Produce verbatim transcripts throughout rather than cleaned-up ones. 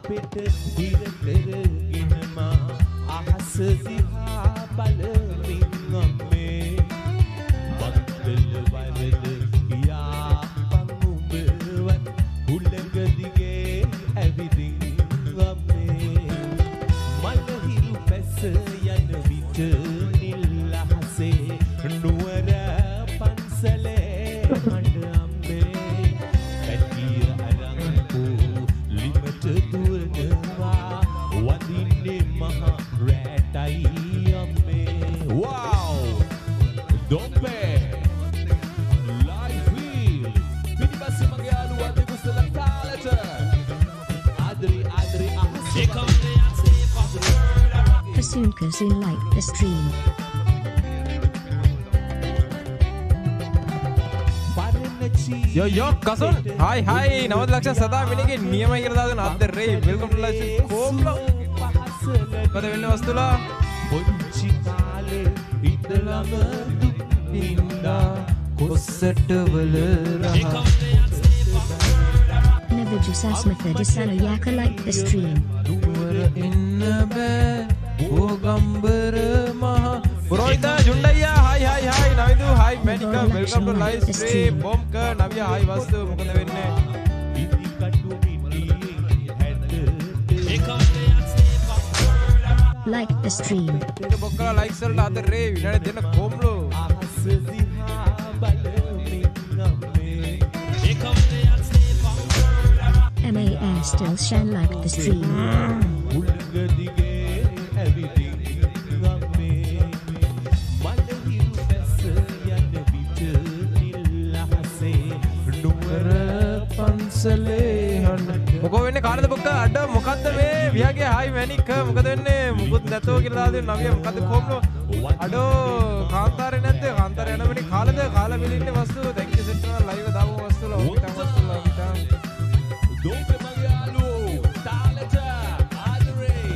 අපිට හිර කරගෙන මා අහස දිහා බලමින් අම්මේ වක්තල වරද කියා පමුඹවත් උලඟ දිගේ ඇවිදින් අම්මේ මලහිරු පැස යන විට නිල් අහසේ නුවර පන්සලේ හඬ අම්මේ පැටිය අරන් පෝ ලිමට දුවනවා වදින්නේ මහා රැටයි අම්මේ wow dope live feel පිටිපස්සේ මගේ යාළුවා දෙකුසල කාලට ආදරි ආදරි අහසේ Soon soon like the stream. Yo yo kasun hi hi නවද ලක්ෂ සදා මිනිගේ නියමයි කියලා දාගෙන අද රේ වෙල්කම් ටු ලයිව් ස්ට්‍රීම් කොම්ලෝ මොකද වෙන්නේ වස්තුලා පොච්චි කාලේ ඉඳලම දුක් විඳා කොස්සට වල රහ Never just ask me for Sano Yaka like the stream. දුවර ඉන්න බෑ ඕගම්බර මහ පුරෝහිත ජුණ්ඩයියා hi hi hi Navidu hi මැනිකා වෙල්කම් ටු ලයිව් ස්ට්‍රීම් බොම්ක නවියා හයි වස්තු මොකද වෙන්නේ ඉදි කටු පිටියේ හැද Like the stream. ඒක බොක්කලා ලයික්ස් වලට අද රේ විනාඩි දෙන්න කොම්ලෝ අහස දිහා බලමින් අම්මේ M A S still shine like the stream. උලඟ දිගේ ඇවිදින් අම්මේ මලහිරු පැස යන විට නිල් අහසේ නුවර පන්සලේ හඬ මොකෝ වෙන්නේ කාටද බොක්ක අඩ මොකද්ද මේ විහාගේ හයි මැනික මොකද වෙන්නේ මුකුත් නැතෝ කියලා දාගෙන නවිය මොකද්ද කොම්ලෝ අඩෝ කාන්තාරේ නැද්ද කාන්තාරේ යන වෙන්නේ කාලද කාලා මිලින්නේ වස්තු thank you set කරන ලයිව් දාපු වස්තුලා ඕකම වස්තුලා විතර දෝපේ මගේ යාළුවෝ තාලට ආදරේ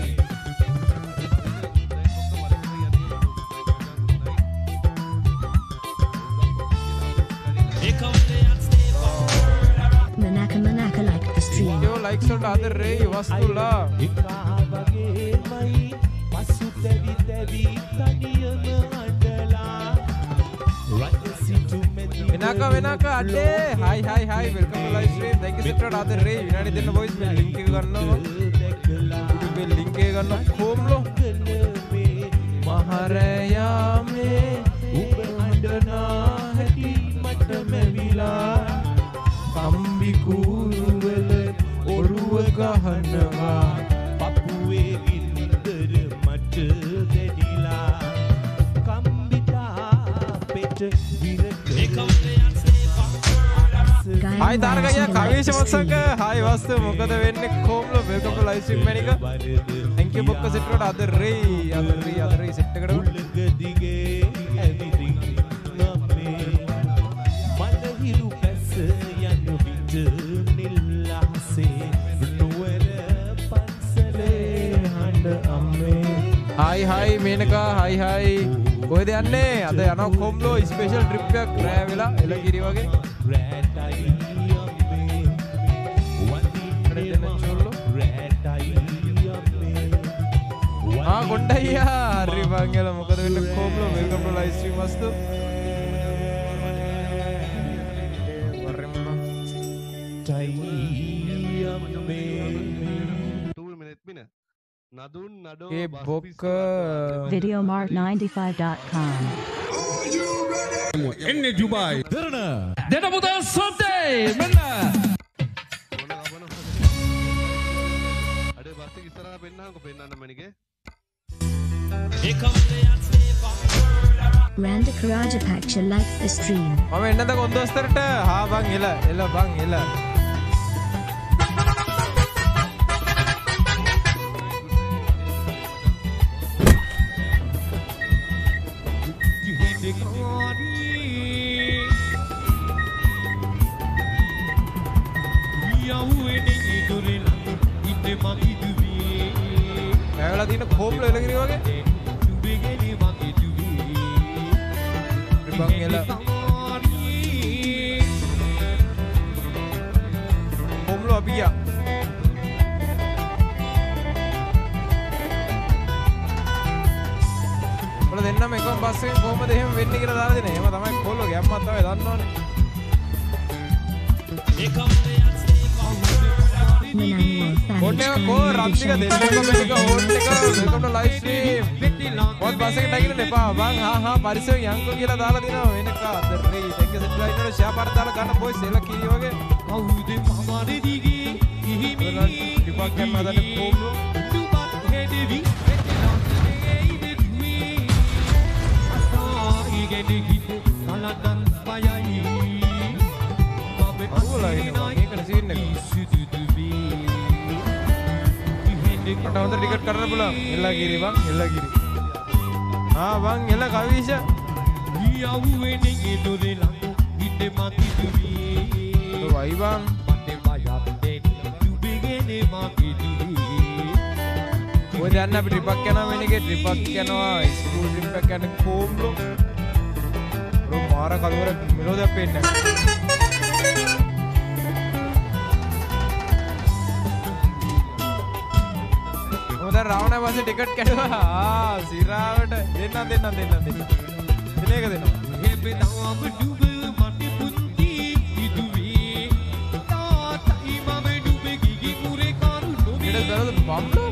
Manaka Manaka like the stream. yo likes වලට අද රේ වස්තුලා එකා වගේමයි පසු තැවි තැවි තනියම අඬලා රජ සිටු මෙති වෙනක වෙනක අඩේ hi hi hi welcome to live stream thank you set කරන අද රේ විනාඩි දෙන්න වොයිස් මේ ලින්ක් එක ගන්නවා YouTube මේ ලින්ක් එක ගන්නවා කොම්ලෝ මහරයාමේ උඹ අඬනා හැටි මට මෙවිලා කම්බි කූරුවල ඔරුව ගහනවා පපුවේ ගින්දර මට දෙඩිලා කම්බිතා පෙට විරක හයි තාරකයා කවීෂ මත්සක හයි වස්තු මොකද වෙන්නේ කොම්ලෝ වෙල්කම් ටු ලයිව් ස්ට්‍රීම් මැනික thank you බොක්ක සෙට් එකට අද රේ අද රේ අද රේ සෙට් එකට උලඟ දිගේ ඇවිදින් අම්මේ මලහිරු පැස යන විට නිල් අහසේ නුවර පන්සලේ හඬ අම්මේ හයි හයි මේනකා හයි හයි කොහෙද යන්නේ අද යනවා කොම්ලෝ ස්පෙෂල් ට්‍රිප් එකක් රෑ වෙලා එළකිරි වගේ රැටයි අම්මේ වදින්නේ චොල්ලෝ රැටයි අම්මේ ආ කොණ්ඩයියා හරි බංගල මොකද වෙන්නේ කොම්ලෝ වෙල්කම් ටු ලයිව් ස්ට්‍රීම් වස්තු ටයි අම්මේ two minute mina nadun nado ඒ බොක්ක Videomart ninety-five dot com. එන්නේ ජුබායි දෙරණ දෙන පුතා සොත්තේ මෙන්න අඩේ බස් එක ඉස්සරහා පෙන්නහන්කො පෙන්නන්න මණිකේ Randa Karaja Pacture like the stream. මම එන්නද කොන්දොස්තරට හා බං එල එල බං එල ඇවලා තියෙන කොම්ලෝ එලගිරි වගේ බං එල කොම්ලෝ අපියා දෙන්නම එකම බස් එකෙන් කොහමද එහෙම වෙන්නේ කියලා දාලා දෙන්නේ. එහෙම තමයි කොල්ලෝ ගැම්මක් තමයි දන්නවනේ. කොටේ කෝ රන්දික දෙන්නම මේක හෝට් එක වෙල්කම් ටු ලයිව් ස්ට්‍රීම්. පොත් බස් එකට නැගිටින්න එපා. බං හා හා පරිසරය යන්කෝ කියලා දාලා දිනවා වෙන කාද රේ. දෙක සෙට් ලයින් වල ෂෙයා පාර දාලා ගන්න බොයිස් එලා කී වගේ. කවුද මමාරේ දිගේ කිහිමි කිපක් ගන්න හදන්නේ කොම්ලෝ. මට හොඳ ටිකට් කරන්න පුළුවන්. එල්ලගිරි බං එල්ලගිරි. ආ බං එල්ල කවිෂ. ඊයවුවෙන්නේ ගෙදොරේ ළඟ හිටේ මති දුවි. වයි බං මට බයක් දෙන්න දුබිගේනේ මගේ දුවි. ඔය දැන් අපි ට්‍රිප් එකක් යනවා වෙනගේ ට්‍රිප් එකක් යනවා ස්කූල් ට්‍රිප් එකක් යන කොම්ලෝ. රෝ මාර කලවර මෙලෝදයක් පේන්නේ නැහැ. දැන් රාවණ බස්සේ ටිකට් කැඩුවා. ආ සිරාවට දෙන්න දෙන්න දෙන්න දෙන්න. දෙන එක දෙනවා. මේ බෙදාම ඩුබ මට පුංචි ඉදුවේ. තාතයි මම ඩුබ ගිගි කුරේ කරු ඩුබේ. ඊට බැලුවද බම්බෝ?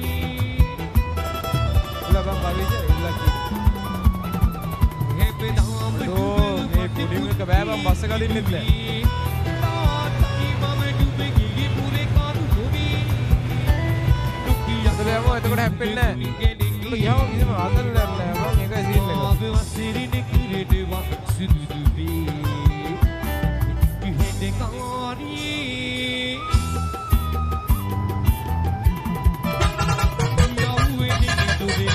ලබම් බවිජ ඉල්ලකි. මේ බෙදාම ඩෝ මේ පුඩින් එක බෑ බම් බස් එක අදින්නෙත් නෑ. තාතයි මම ඩුබ ගිගි කුරේ කරු ඩුබේ. එතකොට හැප්පෙන්නේ නැහැ. ඒක ගියාම කිසිම ආතල් නැහැ. මම ඒකයි සීන් එක. ආව වසිරිනි කිරේ වක් සුදු වේ. ඉහෙද කාරී. යවුවෙනි දුවේ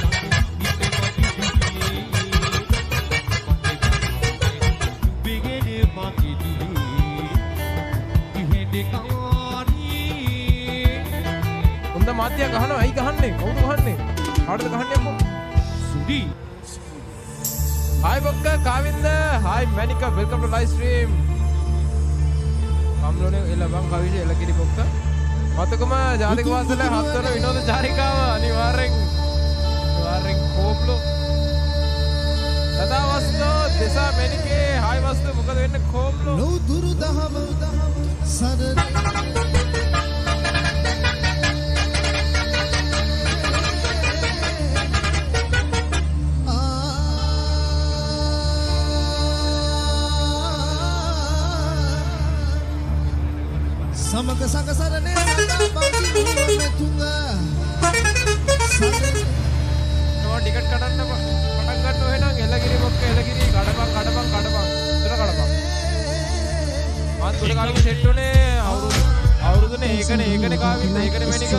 බිගේනේ මාකි දුවේ. ඉහෙද කාරී. හොඳ මාත්‍ය ගහනවා. ඇයි ගහන්නේ? කවුද ගහන්නේ? කාටද ගහන්නේ අම්මෝ? සුඩි. හායි බොක්කා කාවින්ද? හායි මැනිකා වෙල්කම් ටු ලයිව් ස්ට්‍රීම්. කම්ලෝනේ එළ බං කවිෂ එළ කිරි බොක්කා. මතකම ජාතික වාසල හත්වන විනෝද චාරිකාව අනිවාර්යෙන් අනිවාර්යෙන් කෝප්ලෝ. සදා වස්තෝ දෙසා මැනිකේ හායි වස්තෝ මොකද වෙන්නේ කෝප්ලෝ? ලෝ දුරු දහම සරණ Samaga saga sarane sada bagi me tunga sarane no ticket kadanna පටන් ගන්න ඔය නම් එළගිරි මොක්ක එළගිරි කඩපන් කඩපන් කඩපන් උතර කඩපන් මාත් උඩ කාලෙක සෙට් උනේ අවුරුදු අවුරුදුනේ ඒකනේ ඒකනේ කාවින්ද ඒකනේ මෙනික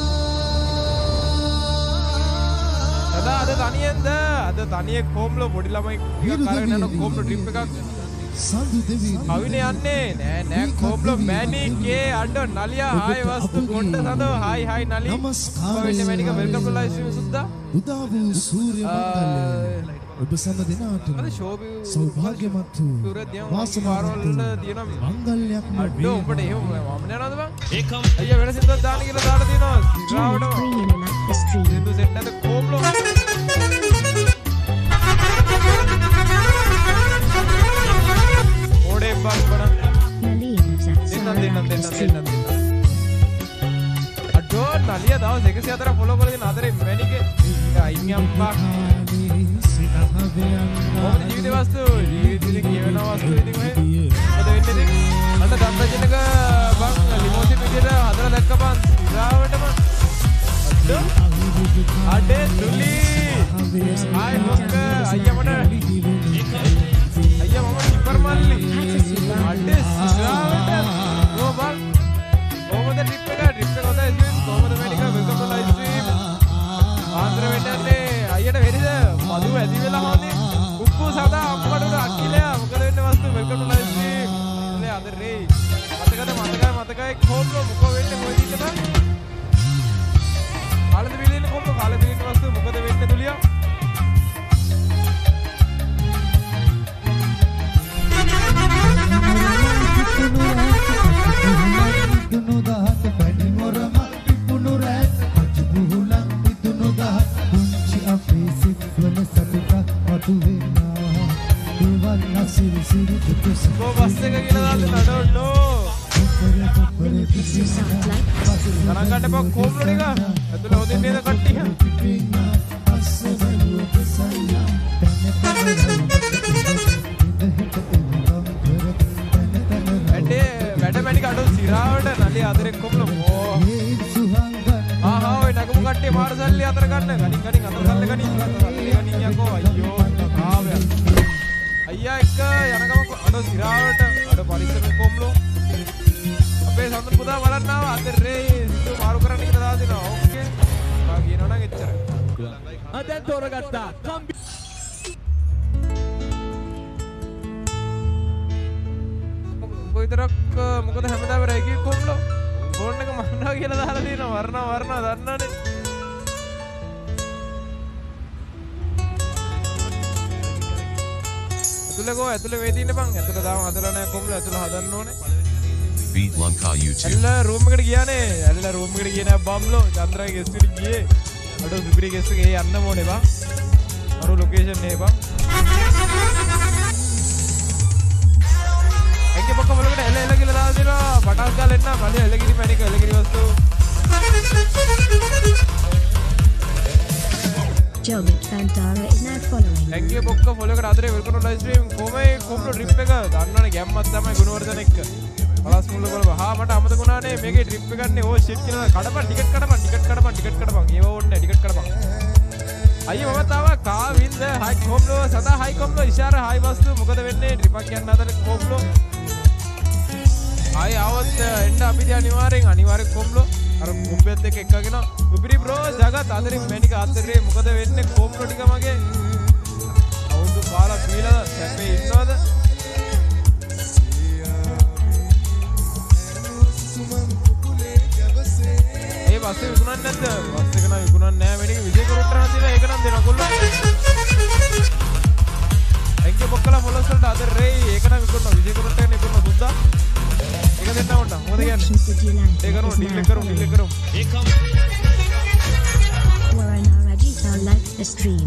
සදා අද තනියෙන්ද අද තනියේ කොම්ලෝ පොඩි ළමයි ටිකක් අරගෙන යන කොම්ලෝ ට්‍රිප් එකක් Sandu Devi අවිනේ යන්නේ නෑ නෑ කොම්ලෝ මැනිකේ අඩ නලියා හායි වස්තු කොණ්ඩ සදෝ හායි හායි නලි ඔබෙන්නේ මැනික වෙල්කම් ටු ලයිව් ස්ට්‍රීම් සුද්දා උදා වූ සූර්ය මංගල්‍ය ඔබ සැම දෙනාට සෞභාග්‍යමත් වූ වාසනාවන්ත මංගල්‍යයක් අඩ උඹට එහෙම වමන යනවද බං ඒකම් අයියා වෙන සින්දුවක් දාන්න කියලා දාලා දිනවා සිරාවට සින්දු සෙට් නැද කොම්ලෝ ඕඩේ බං බණ දෙන්න දෙන්න දෙන්න දෙන්න අඩෝ නලියා දවස් එකසිය හතර ෆලෝ කරගෙන අතරේ මැනිකේ අයින් අම්මා මොකද ජීවිත වස්තු ජීවිතේ කියවන වස්තු ඉතින් ඔය මොකද වෙන්නේ ඉතින් අන්න දම්පජනක බං ලිමෝසින් විදියට හදලා දැක්කපන් ඉරාවටම අඩෝ අඩේ තුලි ආයි මොක අයියා මට අයියා මම කිපර් මල්ලි අඩේ ඉරාවට ඕ බං කොහොමද ට්‍රිප් එක ට්‍රිප් එක හොඳයි ඉතින් කොහොමද මැනික වෙල්කම් ටු ලයිව් ස්ට්‍රීම් ආන්දර වෙන්නන්නේ අයියට වෙරිද මදු ඇදි වෙලා හොඳේ කුක්කු සදා අම්මඩට අක්කිලයා මොකද වෙන්නේ වස්තු වෙල්කම් ටු ලයිව් ස්ට්‍රීම් නේ අද රේ මතකද මතකයි මතකයි කොම්බෝ මොකෝ වෙන්නේ කොයිද ඉතන කාලෙද විලින්න කොම්බෝ කාලෙද විලින්න වස්තු මොකද වෙන්නේ දුලියා Tunu dahat pani morama tunu rat ajbuhulang tunu dahat kunci ape sifwala satuka matu ගණන් ගන්න එපා කොම්ලෝ ටික. ඇතුලේ හොදින් නේද කට්ටිය? වැඩේ වැඩ මැනික අඩෝ සිරාවට නලිය අතරේ කොම්ලෝ ඕ. ආහා ඔය නගමු කට්ටිය මාර සල්ලි අතර ගන්න. ගණින් ගණින් අතර සල්ලි ගණින්. සල්ලි ගණින් යකෝ අයියෝ ආවය. අයියා එක යනගම අඩෝ සිරාවට අඩෝ පරිස්සමෙන් කොම්ලෝ. අපේ සම්පූර්ණ පුතා බලන්න ආව අතරේ සිතු මාරු කරන්න කියලා දාලා දෙනවා. ඕකේ. මා කියනවනම් එච්චරයි. දැන් තෝරගත්තා. කොයිතරක් මොකද හැමදාම රැගී කොම්ලෝ ෆෝන් එක මරනවා කියලා දාලා තියෙනවා. වරනවා වරනවා දන්නවනේ. ඇතුලේ ගෝ ඇතුලේ වේදී ඉන්න බං. ඇතුලේ දාම හදලා නැහැ කොම්ලෝ. ඇතුලේ හදන්න ඕනේ. Beat Lanka YouTube. ඇල්ලා රූම් එකට ගියානේ. ඇල්ලා රූම් එකට ගියේ නෑ බම්ලෝ. චන්ද්‍රාගේ ගෙස්ට් එකට ගියේ. අඩෝ සුපිරි ගෙස්ට් එකේ යන්න ඕනේ බං. අර ලොකේෂන් නේ බං. එක්කේ පොක්ක වලකට එල එල කියලා දාලා දෙනවා. පටස් ගාලා එන්න මල්ලි එලගිරි මැනික එලගිරි වස්තු. Jobit Fantara is now following. එක්කේ පොක්ක වලකට අතරේ වෙල්කම් ලයිව් ස්ට්‍රීම් කොමේ කොම්ලෝ ට්‍රිප් එක දන්නවනේ ගැම්මක් තමයි ගුණවර්ධන එක්ක. පලස් මුල්ල කොළ හා මට අමතක වුණානේ මේකේ ට්‍රිප් එක ගන්නේ ඕ ෂිට් කියලා කඩපන් ටිකට් කඩපන් ටිකට් කඩපන් ටිකට් කඩපන් ඒව ඕනේ ටිකට් කඩපන් අයියෝ මම තාම කාවින්ද හයි කොම්ලෝ සදා හයි කොම්ලෝ ඉෂාර හයි වස්තු මොකද වෙන්නේ ට්‍රිප් එකක් යන්න හදන කොම්ලෝ ආයි આવත් එන්න අපි දී අනිවාර්යෙන් අනිවාර්යෙන් කොම්ලෝ අර මුම්බෙත් එක්ක එක්කගෙන උපිරි බ්‍රෝ ජගත් අතරින් මැනික අතරේ මොකද වෙන්නේ කොම්ලෝ ටික මගේ අවුරුදු කාලක් බීලා සැපේ ඉන්නවද ඒ බස් එක විකුණන්නේ නැද්ද? බස් එක නම් විකුණන්නේ නැහැ. මේක විජේ කරුට්ටර නම් දෙනවා. ඒක නම් දෙනවා කොල්ලෝ. එංගේ බොක්කලා මොලස් වලට අද රේ ඒක නම් විකුණනවා. විජේ කරුට්ටර නේ විකුණනවා සුද්දා. ඒක දෙන්න ඕන. මොකද කියන්නේ? ඒක කරමු ඩීල් එක කරමු ඩීල් එක කරමු. Warana Rajita likes the stream.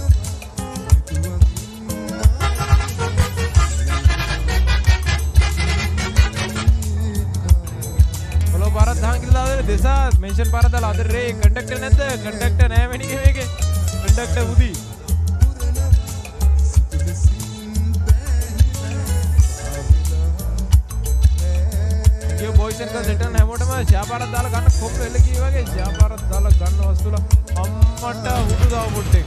පාරක් දහන් කියලා දාලා දෙසා මෙන්ෂන් පාරක් දාලා අද රේ කන්ඩක්ටර් නැද්ද කන්ඩක්ටර් නැහැ වෙන්නේ මේකේ කන්ඩක්ටර් උදි යෝ බොයිස් එක්ක සෙටන් හැමෝටම ෂා පාරක් දාලා ගන්න කොම්බ එල කී වගේ ෂා පාරක් දාලා ගන්න වස්තුල අම්මට හුදු දාව පොට්ටේ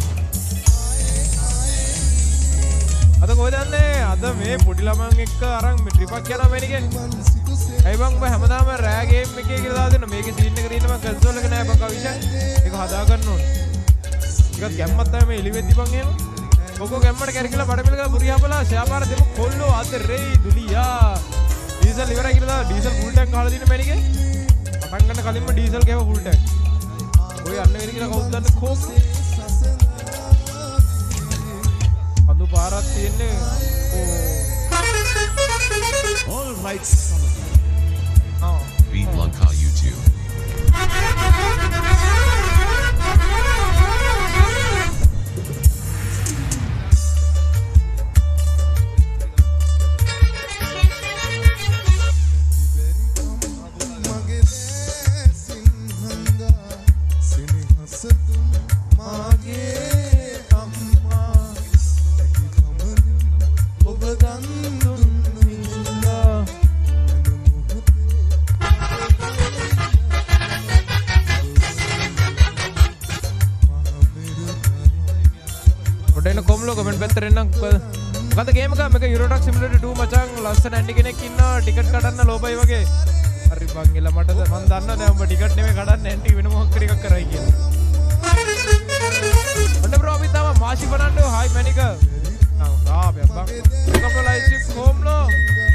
අද කොහෙද යන්නේ අද මේ පොඩි ළමයන් එක්ක අරන් මේ ට්‍රිප් එකක් යනවා මේනිකේ ඇයි බං ඔබ හැමදාම රෑ ගේම් එකේ කියලා දාලා දෙන්න මේකේ සීන් එක තියෙන මම කන්සෝල් එක නෑ බං කවිෂා ඒක හදා ගන්න ඕනේ ටිකක් ගැම්මක් තමයි මේ එළිවෙද්දි බං එහෙම ඔකෝ ගැම්මට කැරකිලා බඩමිල ගා පුරියා බලා ෂාපාර දෙමු කොල්ලෝ අතරේ දුලියා ඩීසල් ඉවරයි කියලා දාලා ඩීසල් ෆුල් ටැංක් ගහලා දින්න මේනිකේ පටන් ගන්න කලින්ම ඩීසල් ගේව ෆුල් ටැංක් ඔය යන්න වෙන කියලා කවුද දන්නේ කොම් අඳු පාරක් තියෙන්නේ oh all right Beat Lanka YouTube. මොකද ගේම් එක මේක Euro Truck Simulator two මචං ලස්සන ඇන්ඩි කෙනෙක් ඉන්නවා ටිකට් කඩන්න ලෝබයි වගේ හරි බං එල මට මම දන්නවා දැන් ඔබ ටිකට් නෙමෙයි කඩන්නේ ඇන්ටි වෙන මොකක් හරි එකක් කරයි කියලා ඔන්න බ්‍රෝ අපි තාම මාෂි ෆර්නැන්ඩෝ හයි මැනික ආ ආ බං welcome to live stream කොම්ලෝ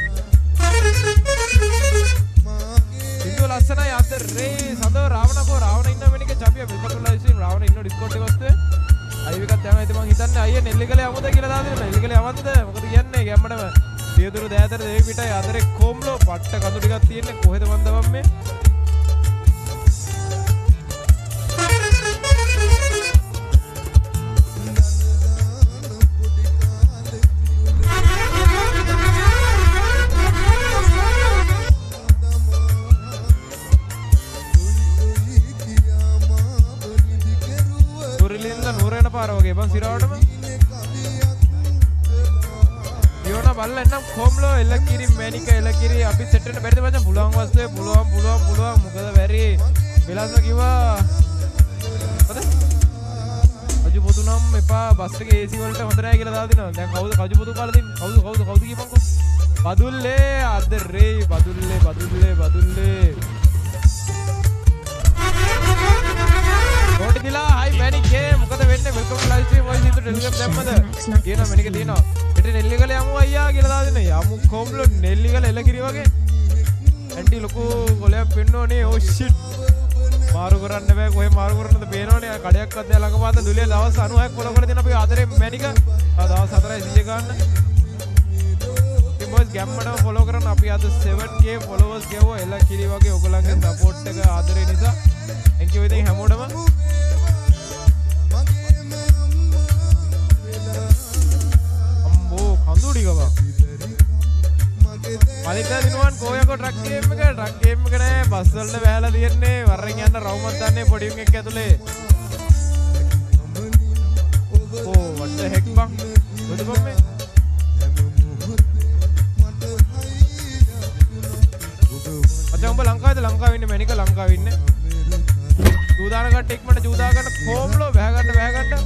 ඉතින් ලස්සනයි අද රේ සඳ රාවණකෝ රාවණ ඉන්න මැනික චපිය welcome to live stream Ravana ඉන්න Discord එක වස්තුවේ අයිව එකක් යනවා ඉතින් මං හිතන්නේ අයියේ නෙල්ලිකල යමුද කියලා දාලා දෙන්න නෙල්ලිකල යවන්නද මොකද කියන්නේ ගැම්මඩම සියදුරු දෑතර දෙවි පිටයි අතරේ කොම්ලෝ පට්ට කඳු ටිකක් තියෙන්නේ කොහෙද මන්ද මම මේ බං සිරාවටම යෝනා බල්ලා එන්නම් කොම්ලෝ එලකිරි මැනික එලකිරි අපි සෙට් වෙන්න බැරිද මචං පුළුවන් වස්තුවේ පුළුවන් පුළුවන් පුළුවන් මොකද බැරි විලාසම කිව්වා මොකද කජු පොතු නම් එපා බස් එකේ ඒසි වලට හොඳ නැහැ කියලා දාලා දිනවා දැන් කවුද කජු පොතු කාලා දෙන්නේ කවුද කවුද කවුද කියපන්කෝ බදුල්ලේ අදරේ බදුල්ලේ බදුල්ලේ බදුල්ලේ රෝටි දිලා හයි මැනිකේ මොකද වෙන්නේ welcome to live stream voice ඉදු ටෙලිග්‍රෑම් දැම්මද කියනවා මැනිකේ තියෙනවා පිට නෙල්ලිගල යමු අයියා කියලා දාලා දෙනවා යමු කොම්ලෝ නෙල්ලිගල එලකිරි වගේ ඇන්ටි ලොකු ගොලයක් පෙන්නෝනේ ඕ ෂිට් මාරු කරන්න බෑ කොහෙ මාරු කරන්නද පේනවනේ කඩයක් අධ්‍යා ළඟපාත දුලිය දවස් අනූහයක් ෆලෝ කරලා දෙන අපි ආදරේ මැනික දවස් හතරයි සීය ගන්න ඉතින් බොස් ගැම්මඩම ෆලෝ කරන අපි අද seven K followers ගෙවුවා එලකිරි වගේ ඔයගොල්ලන්ගේ සපෝට් එක ආදරේ නිසා thank you ඉතින් හැමෝටම අම්බෝ කඳුඩි ගවා මලික දිනුවන් කෝයකෝ ට්‍රක් ගේම් එක ට්‍රක් ගේම් එක නෑ බස් වලට වැහලා තියන්නේ වරෙන් යන්න රවුමක් දන්නේ පොඩි උන් එක්ක ඇතුලේ ඕ what the heck බං මොකද බම් මේ අද උඹ ලංකාවේද ලංකාවේ ඉන්නේ මැනික ලංකාවේ ඉන්නේ ජූදාන කට්ට ඉක්මනට ජූදා ගන්න කොම්ලෝ වැහ ගන්න වැහ ගන්න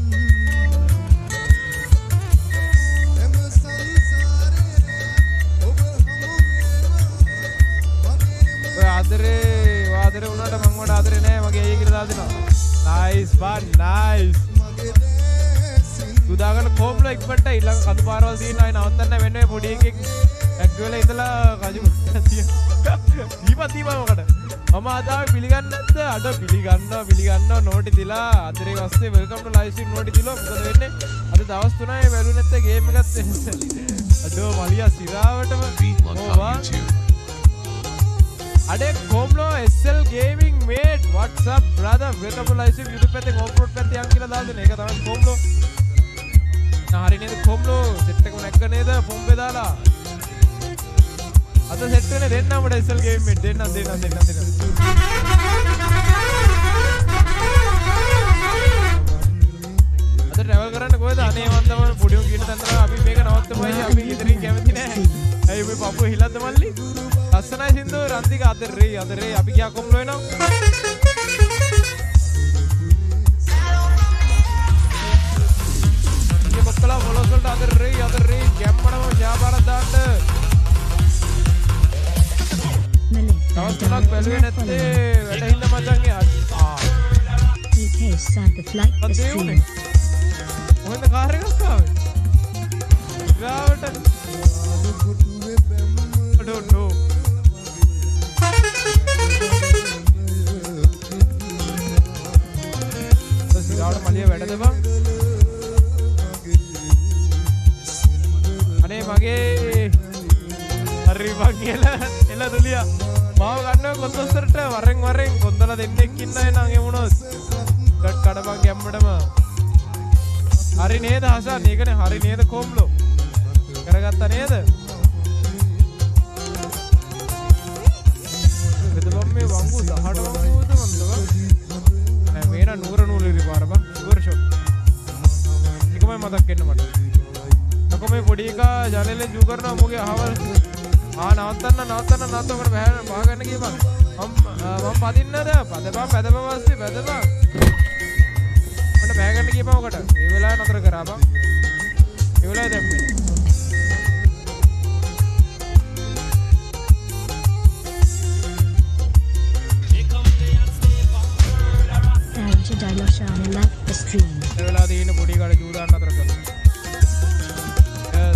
ආදරේ ආදරේ උනාට මම වඩා ආදරේ නෑ මගේ අයියා කියලා දාලා දෙනවා නයිස් බන් නයිස් සුදාගන්න කොම්ලෝ ඉක්මනට ඊළඟ කඳු පාරවල් තියෙන අය නවත්තන්න වෙන්නේ පොඩි එකෙක් ඇග් වෙලා ඉඳලා කජු තිය දීපා දීපා මොකට මම ආදාව පිළිගන්නේ නැද්ද අද පිළිගන්නවා පිළිගන්නවා නෝටි දිලා ආදරේ වස්සේ welcome to live stream naughty දිලා මොකද වෙන්නේ අද දවස් තුනයි වැළු නැත්තේ ගේම් එකත් අඩෝ මලියා සිරාවටම ඕවා අඩේ කොම්ලෝ S L gaming mate what's up brother welcome to live stream YouTube පැත්තේ offroad පැත්තේ යන් කියලා දාලා දෙන එක තමයි කොම්ලෝ හරි නේද කොම්ලෝ සෙට් එක නැක්ක නේද පොම්බේ දාලා අද සෙට් වෙන්නේ දෙන්නම S L gaming mate දෙන්න දෙන්න දෙන්න දෙන්න අද travel කරන්න කොහෙද අනේ වන්දම පොඩි උන් කියන තැනට අපි මේක නවත්තමු අපි ඉදිරින් කැමති නැහැ ඇයි මේ පපුව හිලද්ද මල්ලි ලස්සනයි සින්දු රන්දික අදරේ අදරේ අපි ගියා කොම්ලෝ එනවා මේ බක්කලා ෆලෝස් වලට අදරේ අදරේ ගැම්මඩම ජාපාරක් දාන්න තවත් තුනක් බැලුවේ නැත්තේ වැටහින්න මචං ආ D K start the flight the stream. මොකද කාර් එකක් ආවේ ගාවට I don't know සිරාවට මලිය වැඩද බං අනේ මගේ හරි බං කියලා එළ දුලියා මාව ගන්නවා කොන්දොස්තරට වරෙන් වරෙන් කොන්දලා දෙන්නෙක් ඉන්නයි නම් එමුණොත් ගට් කඩපන් ගැම්මඩම හරි නේද හසන් ඒකනේ හරි නේද කොම්ලෝ කරගත්තා නේද මෙතන මේ වංගු දහට වංගුද මන්දව නෑ මේන නూరు නූල් ඉරි පාර බං ෂුවර් ෂොට් එකමයි මතක් වෙන්න මට අකෝ මේ පොඩි එකා ජනෙලෙන් ජූ කරනවා මොගේ අහවල් ආ නවත්තන්න නවත්තන්න නවත්තන්න බෑ බහගන්න කියපන් මම මම පදින්නද පදපන් පැදපන් වාස්සේ පැදපන් මට බෑගන්න කියපන් ඔකට ඒ වෙලාවේ නතර කරා බං ඒ වෙලාවේ දැම්මේ Diloshana like the stream. ඒ වෙලාවේ තියෙන පොඩි කාට ජූ දාන්න නතර කරා yes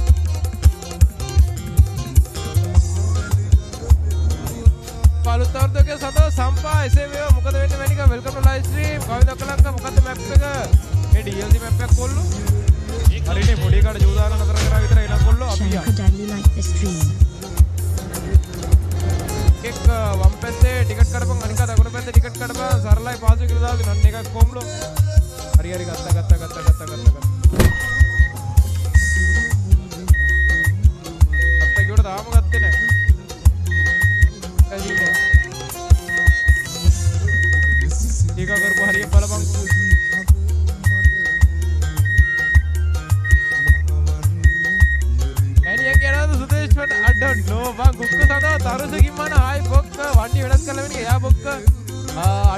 පාලුතරදගේ සතෝ සම්පා එසේ වේවා මොකද වෙන්නේ මැනිකා වෙල්කම් ටු ලයිව් ස්ට්‍රීම් කවිද කලංක මොකද මැප් එක මේ D L C මැප් එක කොල්ලු හරිනේ පොඩි කාට ජූ දාන්න නතර කරා විතර එන කොල්ලෝ අපි යා Shana like the stream. එක් වම් පැත්තේ ටිකට් කඩපන් අනික දකුණු පැත්තේ ටිකට් කඩපන් සරලයි පාසු කියලා දාලා දෙන්න එකක් කොම්ලෝ හරි හරි ගත්තා ගත්තා ගත්තා ගත්තා ගත්තා ගත්තා කිව්වට තාම ගත්තේ නැහැ ඇයි ටික කරපුවා හරිය බලපන්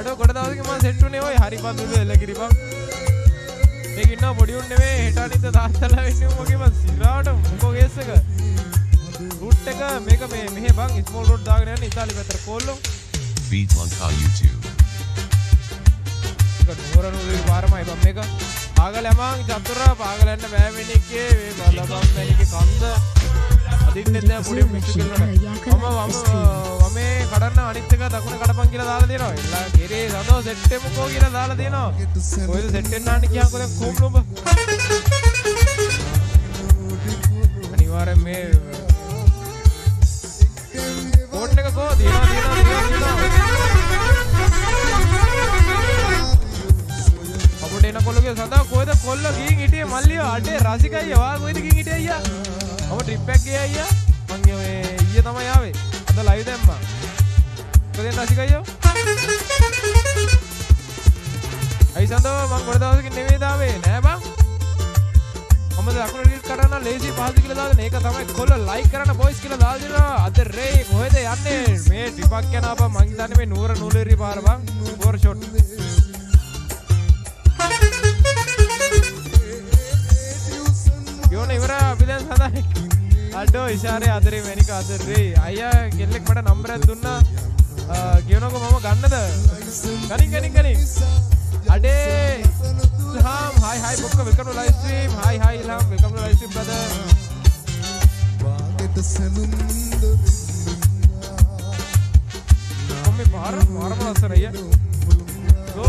අඩෝ කොට දවසක මම සෙට් උනේ ඔය හරි බඳුද එලගිරි බං මේක ඉන්නවා පොඩි උන් නෙමෙයි හෙට අනිත් තාත්තලා වෙන්නේ මොකේ මං සිරාට මොකෝ ගේස් එක රූට් එක මේක මේ මෙහෙ බං ස්මෝල් රෝඩ් දාගෙන යන්නේ ඉතාලි පැත්තට කොල්ලෝ Beat Lanka YouTube. ඒක නෝර නෝර පාරමයි බං මේක පාගල යමං චතුරා පාගල යන්න බෑ වෙන්නේ එකේ මේ බලපන් මැනිකේ කන්ද අදින්නෙත් නෑ පොඩි මික්ස් කරනවා මම මම මේ කඩන්න අනිත් එක දකුණ කඩපන් කියලා දාලා දෙනවා එලා කෙරේ සදෝ සෙට් එමුකෝ කියලා දාලා දෙනවා කොහෙද සෙට් වෙන්න ආන්න කියන්කො දැන් කොම්ලොඹ අනිවාර්යෙන් මේ කෝඩ් එක කෝ දිනවා දිනවා දිනවා දිනවා අපුට එන කොල්ලගේ සදා කොහෙද කොල්ල ගිහින් හිටියේ මල්ලියෝ අඩේ රසිකයි වා කොහෙද ගිහින් හිටියේ අයියා මම ට්‍රිප් එකක් ගියා අයියා මං මේ ඊයේ තමයි ආවේ අද ලයිව් දැම්මා කොහෙන්ද රසිකයියෝ අයි සඳෝ මං ගොඩ දවසකින් නෙමෙයි දාවේ නෑ බං මම දකුණ රීල් කරන්න ලේසි පහසු කියලා දාගෙන ඒක තමයි කොල්ල ලයික් කරන්න බොයිස් කියලා දාලා දෙනවා අද රේ කොහෙද යන්නේ මේ ට්‍රිප් එකක් යනවා බං මං හිතන්නේ මේ නූර නූලේරි පාර බං බෝර් ෂොට් යෝනේ ඉවර අපි දැන් සඳහන් අඩෝ ඉෂාරේ ආදරේ මැනික ආදරේ අයියා කෙල්ලෙක් මට නම්බර් එකක් දුන්නා කියනකො මම ගන්නද කනින් කනින් කනින් අඩේ ඉල්හාම් hi hi බොක්ක welcome to live stream hi hi ඉල්හාම් welcome to live stream brother කොම්මේ පාර පාර බලසර අයියා go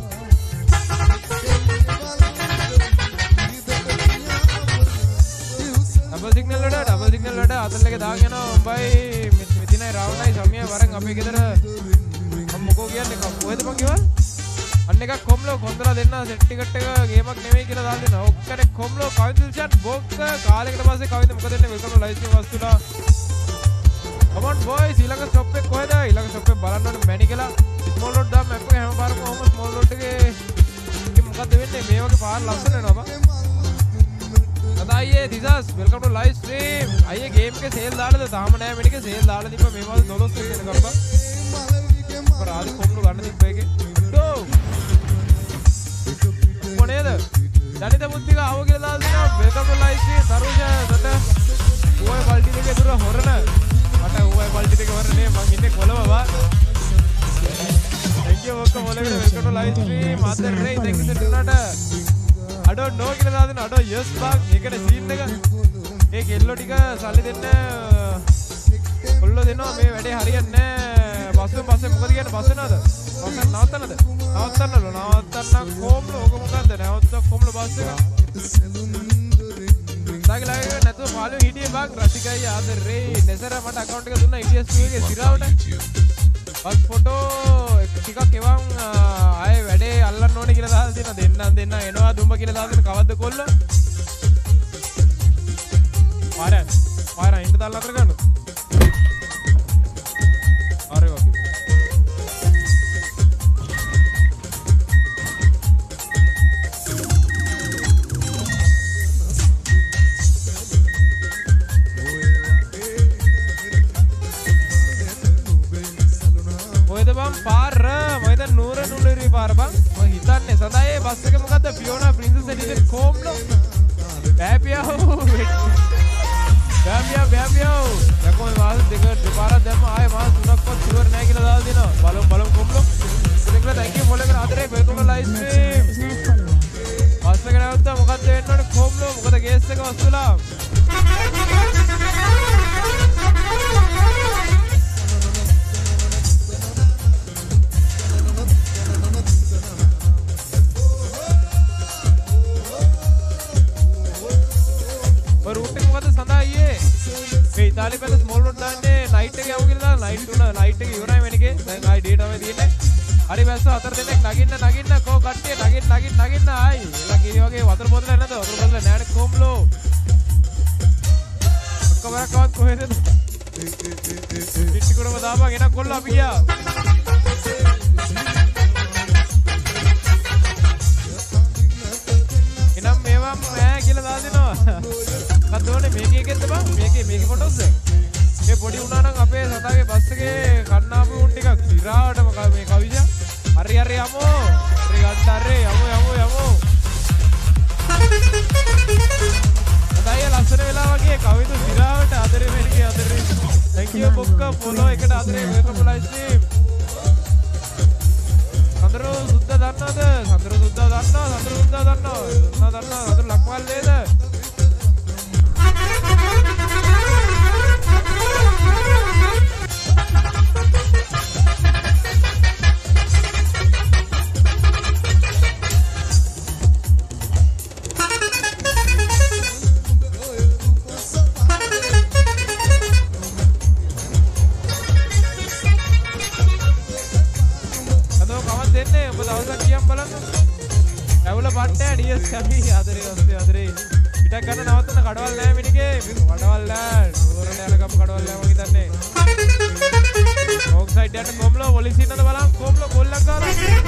डबल सिग्नल लड़ा डबल सिग्नल लड़ा अदल के दाग ना भाई मिथिना रावण आई समिया वरंग अबे किधर हम मुको गया ने कब कोई तो पंगिवा अन्ने का कोमलो कोंदरा देना सेट टिकट का गेम अक नेमे කියලා දාලා දෙනවා ඔක්කනේ කොම්ලෝ කවිද දිල්ෂාන් බොක්ක කාලයකට පස්සේ කවිද මොකද දෙන්නේ වෙල්කම් ලයිව් ස්ට්‍රීම් වස්තුලා come on boys ඊළඟ ස්ටොප් එක කොහෙද ඊළඟ ස්ටොප් එක බලන්න ඕනේ මැනි කියලා ස්මෝල් රෝඩ් දාම මැප් එක හැම පාරම කොහොම ස්මෝල් රෝඩ් එකේ මොකද වෙන්නේ මේ වගේ පාර ලස්සන වෙනවා බා අදායේ දිසස් වෙල්කම් ටු ලයිව් ස්ට්‍රීම් අයියේ ගේම් එකේ සේල් දාලාද තාම නෑ මේකේ සේල් දාලා දීප මේ මාස දොළොස් වෙනි වෙන ගම්පා පරාද කොම්ලු ගන්න දීප එකේ ඩෝ මොනේද ජනිත මුත්තික ආව කියලා දාලා දෙනවා වෙල්කම් ටු ලයිව් ස්ට්‍රීම් සරුෂා දත ඔය බල්ටි දෙකේ දුර හොරන මට ඔය බල්ටි දෙක හොරනේ මං ඉන්නේ කොළඹ වා thank you ඔක්කොම ඔලගෙන වෙල්කම් ටු ලයිව් ස්ට්‍රීම් අදර් රේ thank you සෙටුනාට අඩෝ නෝ කියලා දාලා දෙනවා අඩෝ යස් බක් ඒකනේ සීන් එක ඒ කෙල්ලෝ ටික සල්ලි දෙන්න කොල්ලෝ දෙනවා මේ වැඩේ හරියන්නේ නැහැ බස්සෙන් පස්සේ මොකද කියන්නේ බස් වෙනවද බස් නවත්තන්නද නවත්තන්නලු නවත්තන්න කොම්ලෝ ඔක මොකද්ද නවත්ත කොම්ලෝ බස් එක දාගලා නැතුව පාළුව හිටියේ බක් රසිකයි ආදරේ නෙසර මට account එක දුන්නා E T S two එකේ සිරාවට බස් ෆොටෝ ටිකක් එවන් ආයේ වැඩේ අල්ලන්න ඕනේ කියලා දාලා දෙනවා දෙන්නම් දෙන්න එනවා දුඹ කියලා දාලා දෙන කවද්ද කොල්ල පාර පාර ඉන්න දාලා අතර ගන්න අර වගේ පාර මම හිතන්නේ නූර නූලේරි පාර බං මම හිතන්නේ සදා ඒ බස් එක මොකද්ද පියෝනා ප්‍රින්සස් එඩිට් කොම්ලෝ බෑපියෝ බෑපියෝ බෑපියෝ යකෝ මේ මාස දෙක දෙපාරක් දැම්ම ආයේ මාස තුනක්වත් ඉවර නැහැ කියලා දාලා දෙනවා බලමු බලමු කොම්ලෝ දෙකලා thank you follow කරන ආදරේ welcome to live stream bus එක නැවත්තා මොකද්ද වෙන්න ඕනේ කොම්ලෝ මොකද ගේස් එක වස්තුලා ඉතාලි පැත්තේ ස්මෝල් රෝඩ් දාන්නේ නයිට් එක යමු කියලා දාලා නයිට් උන නයිට් එක ඉවරයි වෙනකේ දැන් ආයි ඩේ තමයි තියෙන්නේ හරි බැස්ස හතර දෙනෙක් නගින්න නගින්න කෝ කට්ටිය නගින්න නගින්න නගින්න ආයි එලා කී වගේ වතුර බෝතල නැද්ද වතුර බෝතල නෑනේ කොම්ලෝ ඔක්කොමරක්වත් කොහෙද පිටිකුරම දාපන් එනක් කොල්ල අපි ගියා එනම් මේවා ඈ කියලා දාලා දෙනවා මොකක්ද ඕනේ මේකේ එකෙන්ද බං මේකේ මේකේ ෆොටෝස් මේ පොඩි උනා නම් අපේ සතාගේ බස් එකේ කන්නාපු උන් ටිකක් ඉරාට මොකද මේ කවිජා හරි හරි හරි යමු. හරි ගන්නතරේ යමු යමු යමු. අදයි ලස්සන වෙලා වගේ කවිදු සිරාවට ආදරේ මෙරිගේ ආදරේ. Thank you බොක්ක follow එකට ආදරේ welcome to live stream. සඳරු සුද්ද දන්නවද? සඳරු සුද්ද දන්නවා. සඳරු සුද්ද දන්නවා. දන්නවා දන්නවා. සඳරු ලක්වල් නේද? කවි ආදරේ ඔස්සේ ආදරේ පිටක් ගන්න නවත්තන කඩවල් නැහැ මිනිකේ කඩවල් නැහැ නුවරට යන ගම කඩවල් නැහැ මම හිතන්නේ ඕක් සයිඩ් යට කොම්ලෝ පොලිසිය ඉන්නද බලන්න කොම්ලෝ ගොල්ලක් ගාලා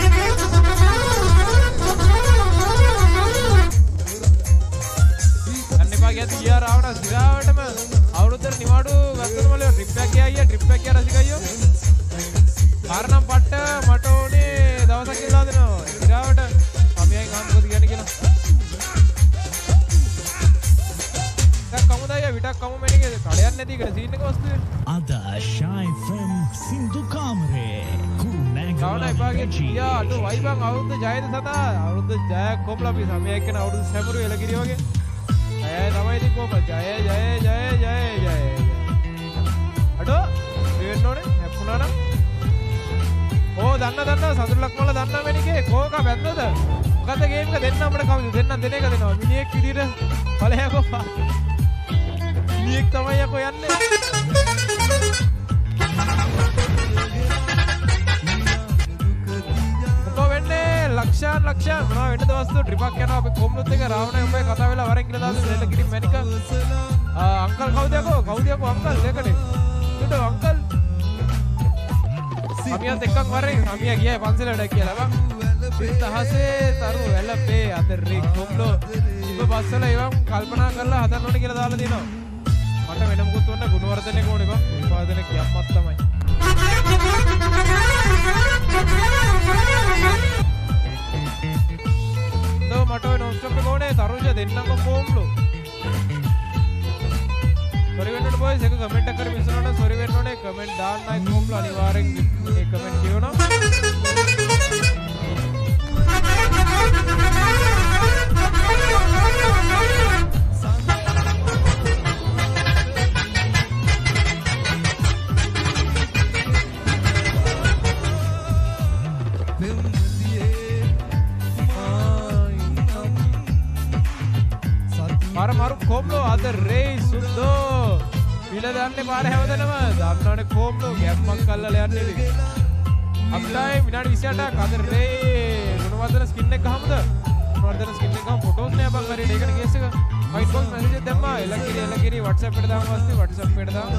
අන්නේපා ගියත් ගියා රාවණ සිරාවටම අවුරුද්දට නිවාඩු ගත්තම මල ට්‍රිප් එකක් ගියා අයියා ට්‍රිප් එකක් ගියා රසිකයියෝ කාරණම් පට්ට මට ඕනේ දවසක් කියලා දෙනවා සිරාවට අමියයි ගාම්පොත් ගියන කියලා කමුදය විටක් කමු මෙනිකේ කඩයක් නැති එක සීන් එක වස්තුවේ අද ෂයි ෆම් සින්දු කාමරේ කුණේ ගාවනා එපාගේ ගියා අඩු වයිබන් අවුරුද්ද ජයද සතා අවුරුද්ද ජයක් කොම්ලා අපි සමයක් කරන අවුරුද්ද සැමරු එලගිරි වගේ අය තමයි ඉතින් කොම ජය ජය ජය ජය ජය අඩෝ වෙන්න ඕනේ හැප්පුණා නම් ඕ දන්න දන්න සඳුල්ලක් මල දන්න මෙනිකේ කෝක බැද්දද මොකද ගේම් එක දෙන්න අපිට කවුද දෙන්න දෙන එක දෙනවා මිනිහෙක් විදියට ඵලයකෝ මිනිහෙක් තමයි යකෝ යන්නේ මොකෝ වෙන්නේ ලක්ෂාන් ලක්ෂාන් මොනවා වෙන්නද වස්තු ට්‍රිපක් යනවා අපි කොම්ලොත් එක රාවණයි උඹේ කතා වෙලා වරෙන් කියලා දාන්න දෙන්න කිරි මැනික අංකල් කවුද යකෝ කවුද යකෝ අංකල් දෙකනේ උඩ අංකල් අමියත් එක්කක් වරේ අමියා ගියා පන්සලට කියලා බං පිටහසේ තරු වැළපේ අතරේ කොම්ලෝ ඉබ බස්සල ඒවම් කල්පනා කරලා හදන්න ඕනේ කියලා දාලා දිනවා මට වෙන මොකුත් වන්න ගුණවර්ධනයක් ඕනේ බං උපාදනයක් යම්මත් තමයි නෝ මට වෙන ඔස්ටොප් එක ඕනේ තරුජ දෙන්නම කොම්ලෝ සොරි වෙන්නට බොයිස් එක කමෙන්ට් එකක් කරපු ඉස්සරහට සොරි වෙන්න ඕනේ කමෙන්ට් දාන්නයි කොම්ලෝ අනිවාර්යෙන් ඒ කමෙන්ට් කියවනවා මාර මාරු කොම්ලෝ අද රේ සුද්දෝ විල දන්නේ පාර හැවදනම දන්නවනේ කොම්ලෝ ගැම්මක් කල්ලලා යන්නේ ඉතින් අප්ලයි විනාඩි විසි අටක් අද රේ ගුණවර්ධන ස්කින් එක ගහමුද ගුණවර්ධන ස්කින් එක ගහමු ෆොටෝස් නෑ බං හරියට ඒකට කේස් එක වයිට් බොක්ස් මැසේජ් එක දැම්මා එලකිරි එලකිරි WhatsApp එකට දාමු වස්ති WhatsApp එකට දාමු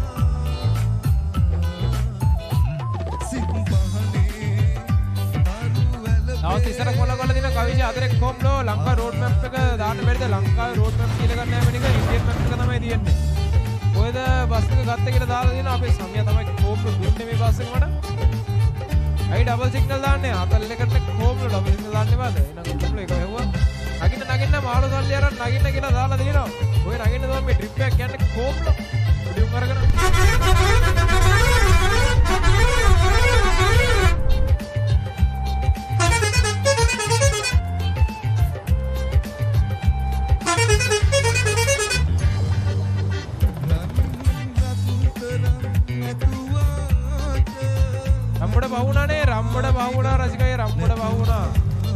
දවස් ඉස්සර කොල්ල කොල්ල දින කවිජ අතරේ කොම්ලෝ ලංකා රෝඩ් මැප් එක දාන්න බැරිද ලංකාවේ රෝඩ් මැප් කියලා ගන්න නැහැ මේක ඉන්දියන් මැප් එක තමයි තියෙන්නේ ඔයද බස් එක ගත්ත කියලා දාලා දින අපේ සමියා තමයි කොම්ලෝ දුන්නේ මේ බස් එක මට අයි ඩබල් සිග්නල් දාන්නේ අතල් එකට කොම්ලෝ ඩබල් සිග්නල් දාන්නේ බාද එහෙනම් කොම්ලෝ එක හෙව්වා නගින්න නගින්න මාළු සල්ලි අරන් නගින්න කියලා දාලා දිනවා ඔය නගින්න තමයි මේ ට්‍රිප් එකක් යන්නේ කොම්ලෝ ඩියුම් අරගෙන රම්බඩ බහුණානේ රම්බඩ බහුණා රසිකය රම්බඩ බහුණා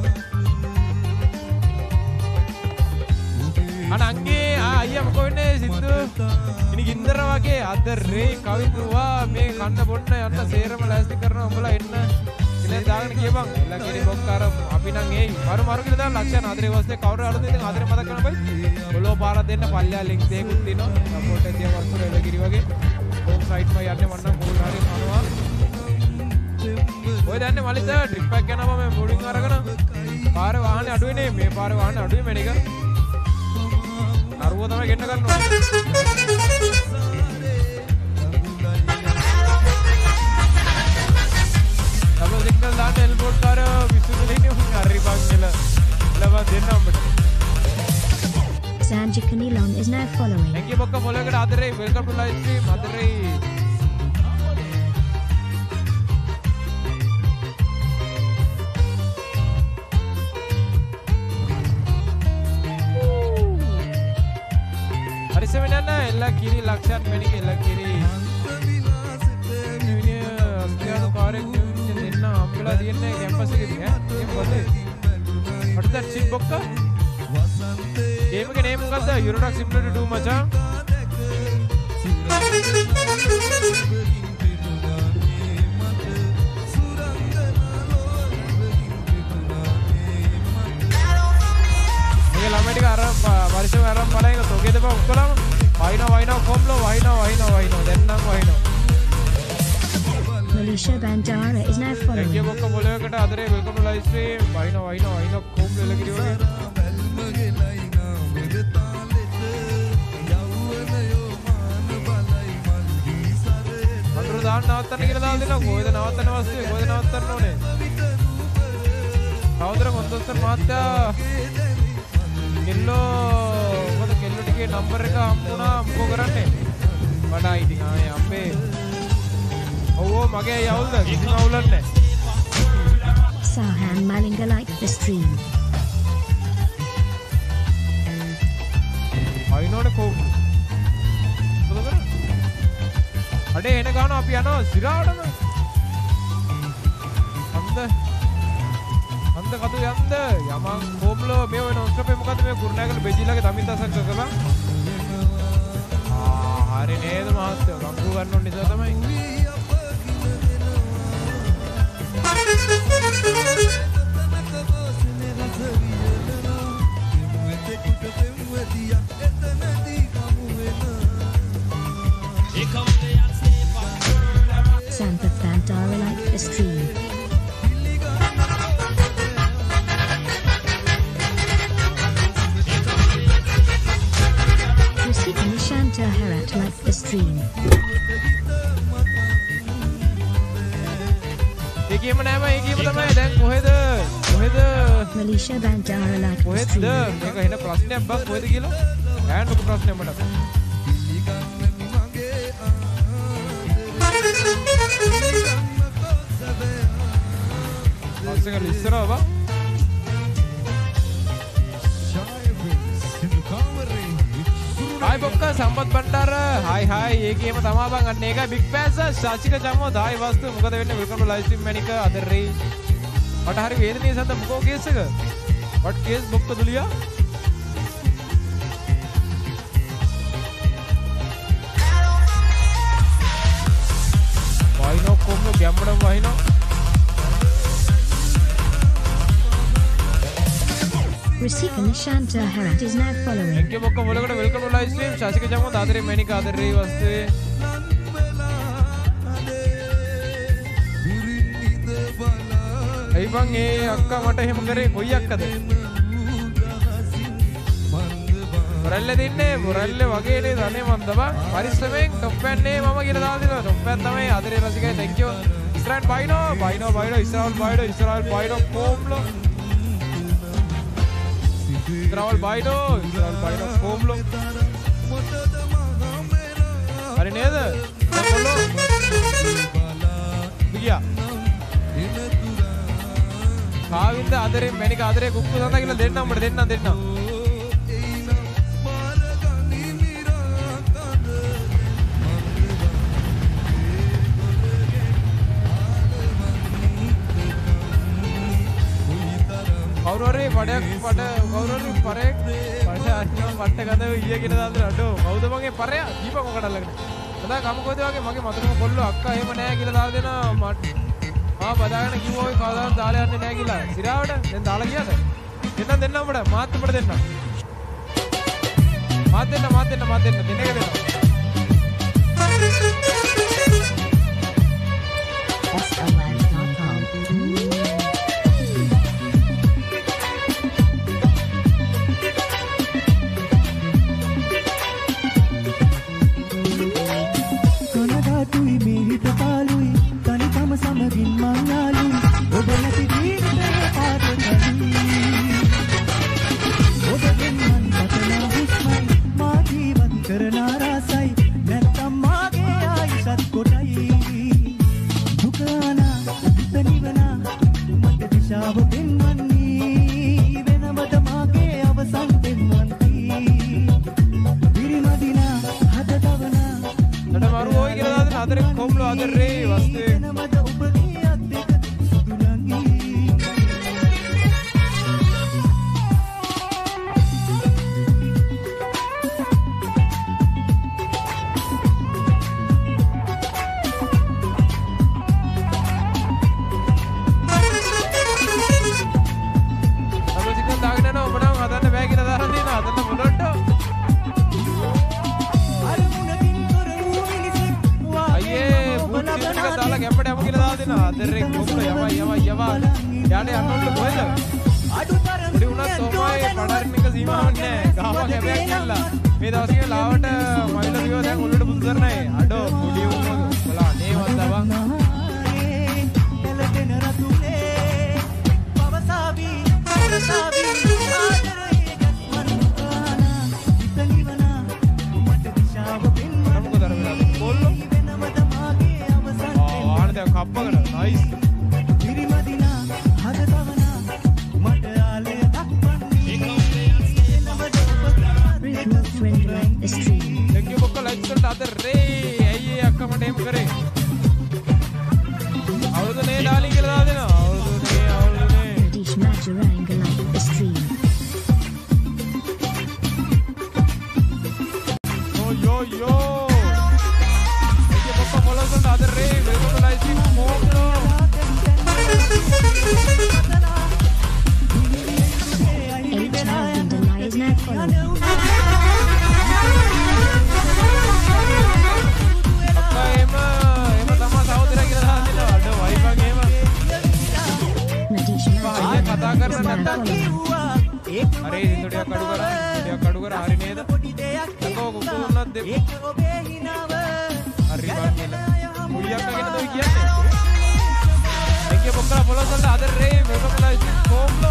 අනංගේ අයියා මොකෝ වෙන්නේ සින්දු ඉනි ගින්දර වගේ අද රේ කවිතුවා මේ කන්න බොන්න යන්න සේරම ලෑස්ති කරනවා උඹලා එන්න ඉතින් දාගෙන කියපන් එලා කිරි බොක්කාර අපි නම් එයි මරු මරු කියලා දාන්න ලක්ෂණ ආදරේ වස්තේ කවුරු අලුත් ඉතින් ආදරේ මතක් කරන්න බයි ඔලෝ පාරක් දෙන්න පල්ලා ලින්ක් දෙකකුත් දිනවා සපෝට් එක තියා වස්තර එලා කිරි වගේ හෝම් සයිට් එක යන්නේ මන්නම් කෝල් හරි අනවා ඔය දන්නේ මලිත ට්‍රිප් එකක් යනවා මම බෝඩින් අරගෙන පාරේ වාහනේ අඩුවේ නේ මේ පාරේ වාහනේ අඩුවේ මේක අරුව තමයි ගෙන්න ගන්න ඕනේ ඩබල් සිග්නල් දාන්න එල්බෝට් දෙන්න අපිට. Sanji Kanilon is now following. Thank you බොක්ක follow එකට ආදරේ. welcome to live stream ආදරේ. හරිසෙම නන්න එල්ලා කිරි ලක්ෂණ මෙනික එල්ලා කිරි. අස්තියාන කාර්යයක් දෙන්න හම්බෙලා තියෙන්නේ කැම්පස් එකේදී ඈ. ඒක පොතේ. what is that shit බොක්ක? game එකේ name මොකද්ද? Eurotrack Simulator two මචං. මේ ළමයි ටික අර පරිස්සම අරන් බලයින තෝකේද බා ඔක්කොලම වයින්නවා වයින්නවා කොම්ලෝ වයින්නවා වයින්නවා වයින්නවා දැන් නම් වයින්නවා. Malaysia Bandara is now following. thank you බොක්ක follow එකට ආදරේ welcome to live stream වයින්නවා වයින්නවා වයින්නවා කොම්ලෝ එලගිරි වගේ. අඳුර දාන්න නවත්තන්න කියලා දාලා දෙනවා. කොහෙද නවත්තන්න වස්තුවේ කොහෙද නවත්තන්න ඕනේ? කවුදර කොන්දොස්තර මහත්තයා කෙල්ලෝ මොකද කෙල්ලෝ ටිකේ නම්බර් එක හම්බුණා මොකෝ කරන්නේ? වඩා ඉතින් ආයේ අම්මේ. ඔව් ඔව් මගේ යවුල්ද කිසිම අවුලක් නැහැ. Sahan Malinga like the stream. අයිනෝනේ කො මොකද කරන්නේ? අඩේ එන ගාන අපි යනවා සිරාවටම. අන්ද අන්ද කතු යන්ද යමන් කොම්ලෝ මේ වෙන ඔස්ට්‍රපේ මොකද මේ කුරුණෑගල බෙජිලාගේ තමින් දසක් කරලා. ආ හරි නේද මහත්තයෝ ගංගු ගන්න ඕන නිසා තමයි. Sampath Bandara like the stream. Rusika Nishanta Harat like the stream. ඒකේම නෑම ඒකේම තමයි දැන් කොහෙද කොහෙද Malaysia Bandara like the කොහෙද stream. මේක එන ප්‍රශ්නයක් බං කොහෙද කියලා ඈන් ලොකු ප්‍රශ්නයක් මට පස්සෙක ඉස්සරව බං Hi බොක්ක සම්පත් බණ්ඩාර hi hi ඒකේම තමා බං අන්න ඒකයි big fans ශාසික ජම්මෝ දායි වස්තු මොකද වෙන්නේ welcome to live stream මැනික අදරේ මට හරි වේදනීය සද්ද මොකෝ කේස් එක what case බොක්ක දුලියා වයින්ෝ කොම්ම ගැම්මඩම වයින්ෝ Rusika Nishanta Harat is now following. thank you බොක්ක මොලකට welcome to live stream ශාසික ජම්මෝ දාදරේ මැනික අදරේ වස්තුවේ ඇයි බං ඒ අක්කා මට එහෙම කරේ කොයි අක්කද මොරල්ල දින්නේ මොරල්ල වගේ නේ දන්නේ මන්ද බං පරිස්සමෙන් টොප් පැන්නේ මම කියලා දාලා දෙනවා টොප් පැන් තමයි ආදරේ රසිකයි thank you ඉස්රායිල් බයිනෝ බයිනෝ බයිනෝ ඉස්රායිල් බයිනෝ ඉස්රායිල් බයිනෝ කොම්ලෝ ඉස්රායිල් බයිනෝ ඉස්රායිල් බයිනෝ කොම්ලෝ හරි නේද කොල්ලෝ ගියා කාවින්ද ආදරේ මැනික ආදරේ කුක්කු සඳහා කියලා දෙන්නම් උඹට දෙන්නම් දෙන්නම් කවුරුහරි පඩයක් පඩ කවුරුහරි පරයක් පඩ අරිනවා පට්ට ගඳ ඊයේ කියලා දාලා අඩෝ කවුද මගේ පරයා දීපක් මොකටද ළඟට සදා කම කොයිද වගේ මගේ මතුරුම කොල්ලෝ අක්කා එහෙම නෑ කියලා දාලා දෙනවා මට ආ බදාගෙන කිව්වා ඔය කවදාවත් දාලා යන්නේ නෑ කියලා සිරාවට දැන් දාලා ගියාද දෙන්නම් දෙන්නම් උඹට මාත් උඹට දෙන්නම් මාත් දෙන්න මාත් දෙන්න මාත් දෙන්න දෙන්න එක දෙන්න S O L dot com. කනගාටුයි මේ හිත පාළුයි තනිකම සමගින් මං යාළුයි ඔබ නැති ජීවිතේ පාට කැවි සම්මුඛානා හිතනිවනා මට දිශාව පෙන්වන්නේ වෙනමද මාගේ අවසන් පෙන්වන්ති පිරිමදිනා හද තවනා නඩ මරු ඕයි කියලා දාන්න අතර කොම්ලෝ අතර රේ වස්තුවේ වෙනමද ඔබගේ අත් දෙක සුදුලංගි අදරේ කොම්ල යවා යවා යවා යානේ අන්නොල්ල කොහෙද අඩුතරම් උණා තෝමයි පඩාරින් එක සීමාවක් නැහැ ගාවක් හැබැයි කියලා මේ දවසේ ලාවට මයිල වියෝ දැන් උල්ලට පුදු කරනයි අඩෝ පොඩි උණු බලා නේ වන්දවා එලගෙන රතුනේ පවසාවි පවසාවි ආදරේ ගස්මන්කානා හිතනිවනා මට දිශාව පෙන්වන්න මොකද අර කොල්ලෝ වෙනමද මාගේ අවසන් ආනද කප්පකට නයිස් පිරිමදිනා හද තවනා මට ආලය දක්වන්නේ Remove friend like the stream. thank you බොක්ක ලයික් කරලා අද රේ අයියේ අක්කා මට එහෙම කරේ අවුරුදු නේ ඩාලින් කියලා දාලා දෙනවා අවුරුදු නේ අවුරුදු නේ Nadish Majaranga like the stream. yo yo yo thank you බොක්ක follow කරලා අද රේ වෙල්කම් to live stream මොකද Eight thousand lies now follow. අක්කා එම එම තමයි සහෝදරයා කියලා දාලා දෙනවා අඩ වයිෆන් එහෙම Nadish අයියා කතා කරන්න Majaranga නැත්තම් follow. අරේ ඉතින් ටිකක් අඩු කරා ටිකක් අඩු කරා හරි නේද අකෝ කුකුලුණක් දෙන්න හරි බං මුලියක් අගෙන දොයි කියන්නේ එක්ක බොක්කලා පොළොස් වලට අද රේ වෙල්කම් to live stream කොම්ලෝ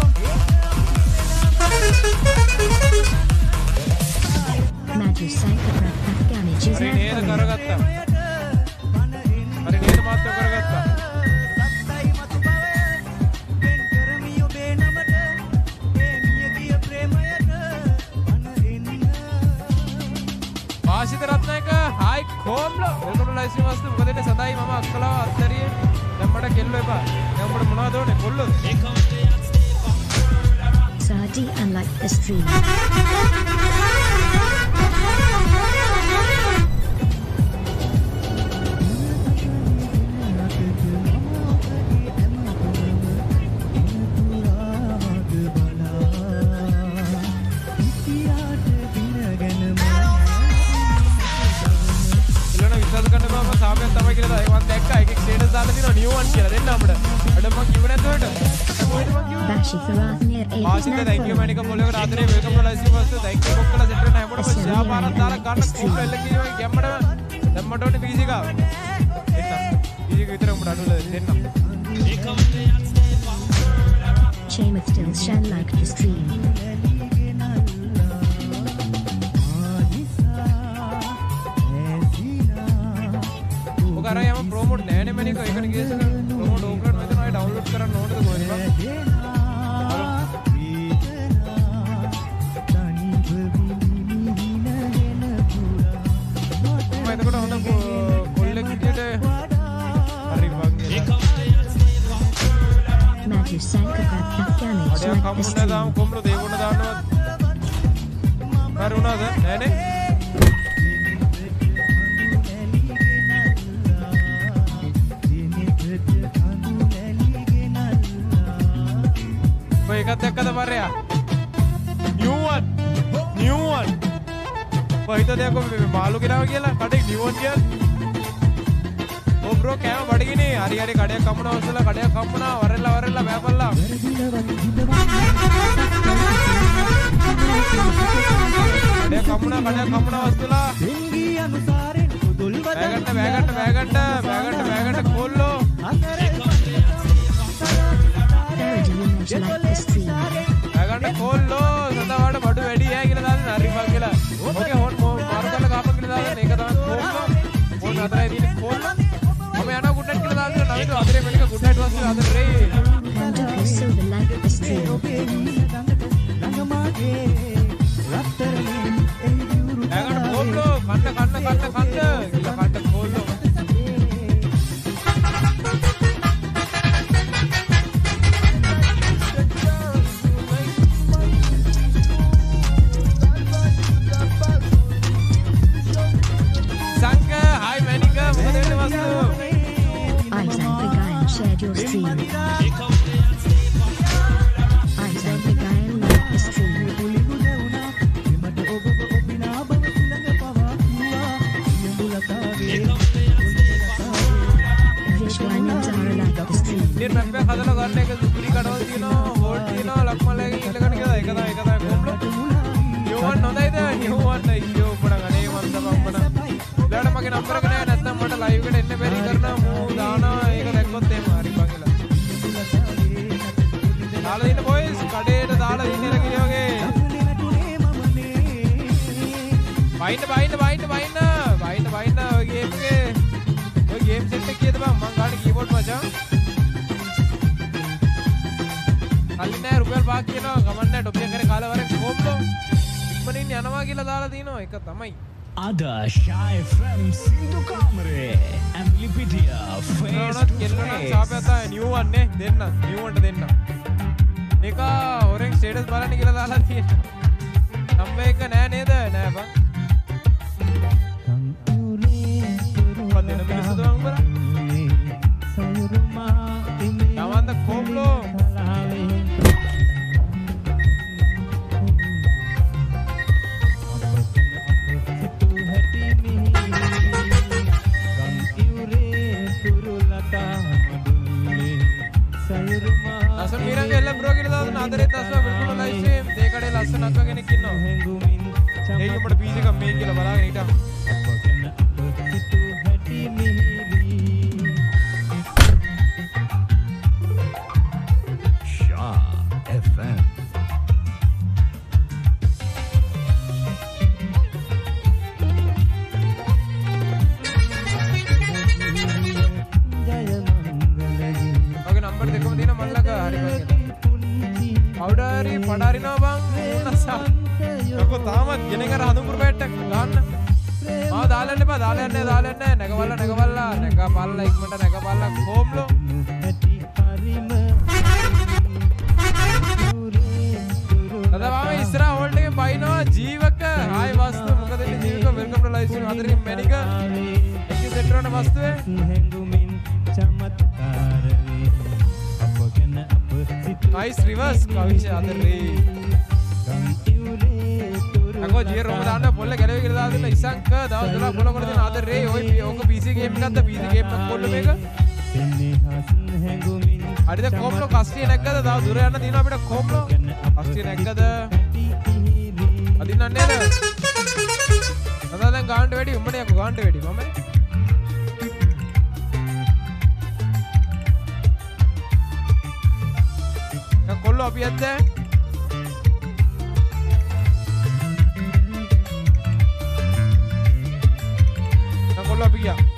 Maju Psychopath Afghanich is හරි now නේද follow. කරගත්තා හරි නේද මාත්‍ය කරගත්තා සත්තයි මතු බව වෙන් කරමි ඔබේ නමට මේ මියගිය ප්‍රේමයට අනරින්න ආශිත රත්නායක හායි කොම්ලෝ වෙල්කම් to live stream වස්තු මොකද එන්නේ සදායි මම අක්කලාව අත්තරියේ දැන් මට කෙල්ලෝ එපා දැන් උඹට මොනවද ඕනේ කොල්ලෝ Sadi unlike the stream. ඉල්ලන විශ්වාස කරන්න බෑ මම සාපයක් තමයි කියලා දායි මම දැක්කා එකෙක් ස්ටේටස් දාලා තියෙනවා නියු වන් කියලා දෙන්න අපිට අඩ මම කිව්ව නැද්ද ඔයාලට කොහෙද මම කිව්වේ Bashi Farath near eight is ආශිත now thank you follow. මැනික පොළොවේ ආදරේ වෙල්කම් to live stream වස්තු thank you බොක්කලා සෙට් වෙන හැමෝටම ෂෙයා පාරක් දාලා ගන්න කොම්බ එල්ල කියනවා ගැම්මඩ දැම්මට ඕනේ පීසි එක දෙන්න පීසි එක විතර උඹට අඩුල දෙන්න Chamath still shall like the stream. ඔක අර යම ප්‍රොමෝට් නෑනේ මැනික ඒකනේ කේස් එක ප්‍රොමෝට් ඕකරන් මෙතන ආයි ඩවුන්ලෝඩ් කරන්න ඕනද කොහෙද බං මම එතකොට හොඳ කොල්ලෙක් විදියට හරි බං Maju Psychopath Afghanich අඩේ like the කම්මුන්න stream. දාම කොම්බල දේවුණ දාන්නවත් හරි උනාද නෑනේ ඔය එකත් දැක්කද මරයා නියු වන් නියු වන් කොහෙද දෙයක් මේ මාළු ගෙනාව කියලා කඩේ නියු වන් කියලා ඔව් බ්‍රෝ කෑම බඩගිනේ හරි හරි කඩයක් කම්මුණා වස්සලා කඩයක් කම්මුණා වරෙල්ලා වරෙල්ලා බෑපල්ලා කඩයක් කම්මුණා කඩයක් කම්මුණා වස්සලා දෙංගී අනුසාරෙන් පොදුල් බෑගට්ට බෑගට්ට බෑගට්ට බෑගට්ට බෑගට්ට කොල්ලෝ Parody image like the stream. බෑගට්ට කොල්ලෝ සදාවට බඩු වැඩි ඈ කියලා දාන්න හරි බං කියලා ඕකේ හොන් මාරු කරලා ගාපන් කියලා දාන්න ඒක තමයි කොල්ලෝ ඕන අතරයි තියෙන්නේ කොල්ලෝ මම යනවා ගුඩ් නයිට් කියලා දාන්න David adre menika good night was adre Wonderful silver like the stream. එකට කොල්ලෝ කන්න කන්න කන්න කන්න කියලා කන්න කොල්ලෝ සංක hi මැනික මොකද වෙන්නේ වස්තු Isaac Beguile shared your stream. Isaac Beguile liked the stream. Vishwanand Zara liked the stream. ඉතින් මැප් එක හදලා ගන්න එක සුපිරි කඩවල් තියෙනවා හෝල්ඩ් තියෙනවා ලක්මලගේ ඉල්ලගන්න කියලා ඒක තමයි ඒක තමයි කොම්බ්ලෝ නියුවන් හොඳයිද නියුවන් අයියෝ උඹට ගනේ මන්ද බම්බන ඊළඟට මගේ නම්බර එක නෑ නැත්නම් මට ලයිව් එකට එන්න බැරි කරනවා මූ දානවා ඒක දැක්කොත් එහෙම හරි බං කියලා දාලා දෙන්න බොයිස් කඩේට දාලා ඉන්නේ රකිලි වගේ බයින්න බයින්න බයින්න බයින්න බයින්න බයින්න ඔය ගේම් එකේ ඔය ගේම් සෙට් එක කීයද බං මං ගන්න කීබෝඩ් මචං අල්ලි නෑ රුපියල් පහක් කියනවා ගමන් නෑ ටොප් එක කරේ කාලා වරේ කොම්බෝ ඉක්මනින් යනවා කියලා දාලා තිනවා ඒක තමයි Ada Shy from Sindhu Kamare and Lipidia face නෝනත් to කෙල්ලනම් face. සාපයත නියු වන් නේ දෙන්න නියු වන්ට දෙන්න මේක හොරෙන් ස්ටේටස් බලන්න කියලා දාලා තියෙනවා නම්බර් එක නෑ නේද නෑ බං පදෙන මිනිස්සුද බං උඹලා නවන්ද කොම්බෝ අසල් මීරංග එල්ල බ්‍රෝ කියලා දාන්න ආදරේ තස්ලා බිල්කුල ලයිව් ස්ට්‍රීම් දෙකඩේ ලස්සන අක්ක කෙනෙක් ඉන්නවා ඒක උඹට පීසි එකක් මේන් කියලා බලාගෙන හිටන් Sha F M. ඔගේ නම්බර් දෙකම තියෙන මල්ලක හරි බං අවුඩාරි පඩාරිනවා බං උන්නසා ඔකෝ තාමත් ගෙනේ කර හඳුන්පුර පැට්ටක් ගන්න ආ දාලා යන්න එපා දාලා යන්න දාලා යන්න නැගවල්ලා නැගවල්ලා නැගපල්ලා ඉක්මනට නැගපල්ලා කොම්ලෝ අද මම ඉස්සරහ හෝල්ඩ් එකේ බයිනවා ජීවක ආයි වස්තු මොකද ඉන්නේ Jeewaka welcome to live stream අතරින් මැනික එක සෙට් කරන වස්තුවේ නයිස් රිවර්ස් කවිෂ අතරේ අකෝ ජී රෝම දාන්න පොල්ල ගැලවෙ කියලා දාලා දෙන්න ඉසංක දවස් දොළහ පොල කර දෙන අතරේ ඔය ඕක පීසී ගේම් එකක්ද පීසී ගේම් එකක් පොල්ල මේක අරිද කොම්ලෝ කස්ටිය නැග්ගද තව දුර යන්න තියෙනවා අපිට කොම්ලෝ කස්ටිය නැග්ගද අදින්න නේද අද දැන් ගාන්න වැඩි උඹට යකෝ ගාන්න වැඩි මම කොල්ලෝ අපි ඇද්ද කොල්ලෝ අපි ගියා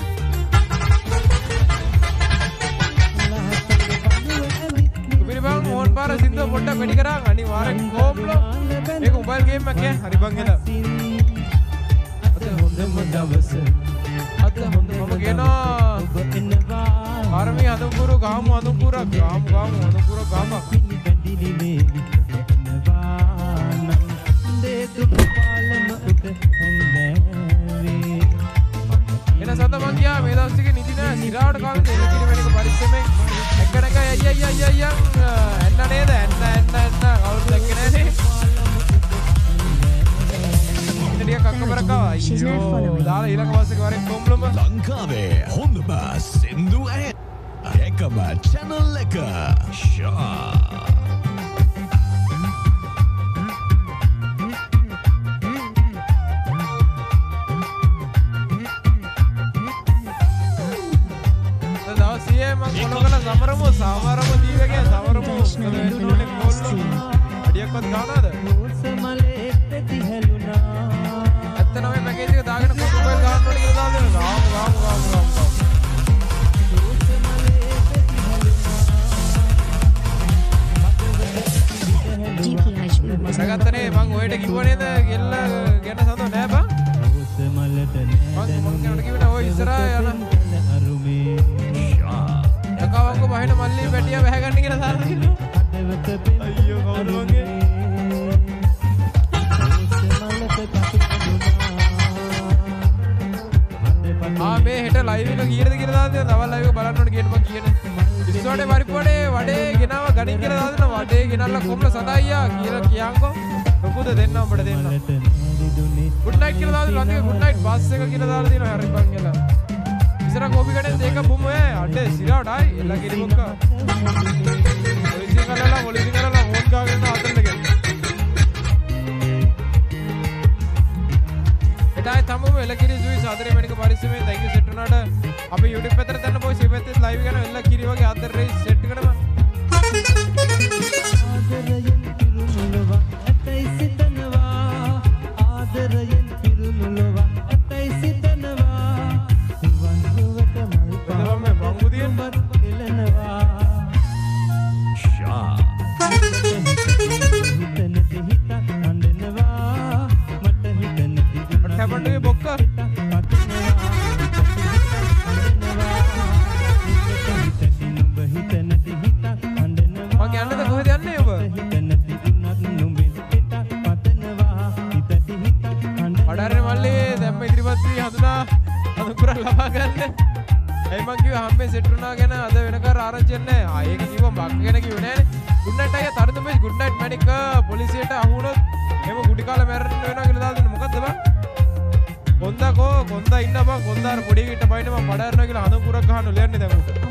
කුපිරි බං ඕන් පාර සින්දුව පොඩ්ඩක් වැඩි කරා අනිවාර්යෙන් කොම්ලෝ මේක මොබයිල් ගේම් එකක් ඈ හරි බං එල අද හොඳම දවස අද හොඳම කියනවා ආරමී අදුම්පුරු ගාමු අදුම්පුර ගාමු ගාමු අදුම්පුර ගාම එන සත මං ගියා මේ දවස් ටිකේ නිදි නෑ සිරාවට කාගෙන එන කිරි වෙනක පරිස්සමෙන් එක එක අයිය අයිය අයිය අයිය එන්න නේද එන්න එන්න එන්න කවුරුත් දැක්කේ නෑනේ ඉතින් කක්ක බරකව අයියෝ දාලා ඊළඟ මාසෙක වරෙන් කොම්බලම ලංකාවේ හොඳම සින්දු ඇ එකම channel එක Sha දවසියේ මම කොනකල සමරමු සමරමු දීවගේ සමරමු වෙනෝනේ කොල්ලෝ අඩියක්වත් ගන්නවද ඇත්තටම මේ පැකේජ් එක දාගෙන කොම්බල් ගන්න ඕනේ කියලා දාලා දෙනවා ගාමු ගාමු ගාමු ගාමු අයට කිව්ව නේද ගෙල්ල ගැන සඳ නෑ බං මං මොකක් කරන්නද කිව්වනේ ඔය ඉස්සරහා යන යකවංග බහින මල්ලි පැටියා වැහ ගන්න කියලා දාලා තියෙනවා අයියෝ කවුද වගේ ආ මේ හෙට ලයිව් එක කීයද කියලා දාලා තියෙනවා තවල් ලයිව් එක බලන්න ඕනේ කීයට මං කියන්නේ ඉස්සෝඩේ පරිප්පඩේ වඩේ ගෙනාව ගණන් කියලා දාලා දෙනවා වඩේ ගෙනල්ලා කොම්ල සදායියා කියලා කියන්කෝ ලොකුද දෙන්න උඹට දෙන්න good night කියලා දාලා දෙනවා good night බස් එක කියලා දාලා දෙනවා හරි බං කියලා ඉස්සර කෝපි කඩේ දෙක බුම් ඔය අඩේ සිරාටයි එල්ල කිරි මොක්ක පොලිසිය කරලා පොලිසිය කරලා ෆෝන් ගාගෙන අතල්ල ගෙන එටයි තමම එල්ල කිරි සුයි සාදරේ මෙනික පරිස්සමෙන් thank you set උනාට අපි YouTube පැත්තට දැන්න පොයි සිය පැත්තේ live කරන එල්ල කිරි වගේ ආදර රේස් set කරනවා ආදරයෙන් පිරුණුලවා ඇතයි සිතනවා ආදරයෙන් පිරුණුලවා ඇතයි සිතනවා වන්දුවට මල් පාම බංගුදියෙන් එලනවා Shah. හිතන දෙහිත අඬනවා මට හිතන දිගුණ what happened to you බොක්ක මං යන්නද කොහෙද යන්නේ ඔබ අඩාරේ මල්ලේ දැම්ම ඉදිරිපත් වී හඳුනා අනුකර ලබා ගන්න. එයි මං කිව්වා හම්බේ සෙට් වුණා ගැන අද වෙනකන් ආරංචි නැහැ. ආ ඒක කිව්වා බක් ගැන කිව්වේ නෑනේ. good night අයියා තරතුම් මේ good night මැනික පොලිසියට අහු වුණොත් එහෙම ගුටි කාලා මැරෙන්න වෙනවා කියලා දාලා දෙන්න මොකද්ද බං? කොන්දා කෝ කොන්දා ඉන්න බං කොන්දා අර පොඩි කිට බයින්න මං පඩාරනවා කියලා හඳ පුරක් ගහන්න ලෑන්නේ දැන් උට.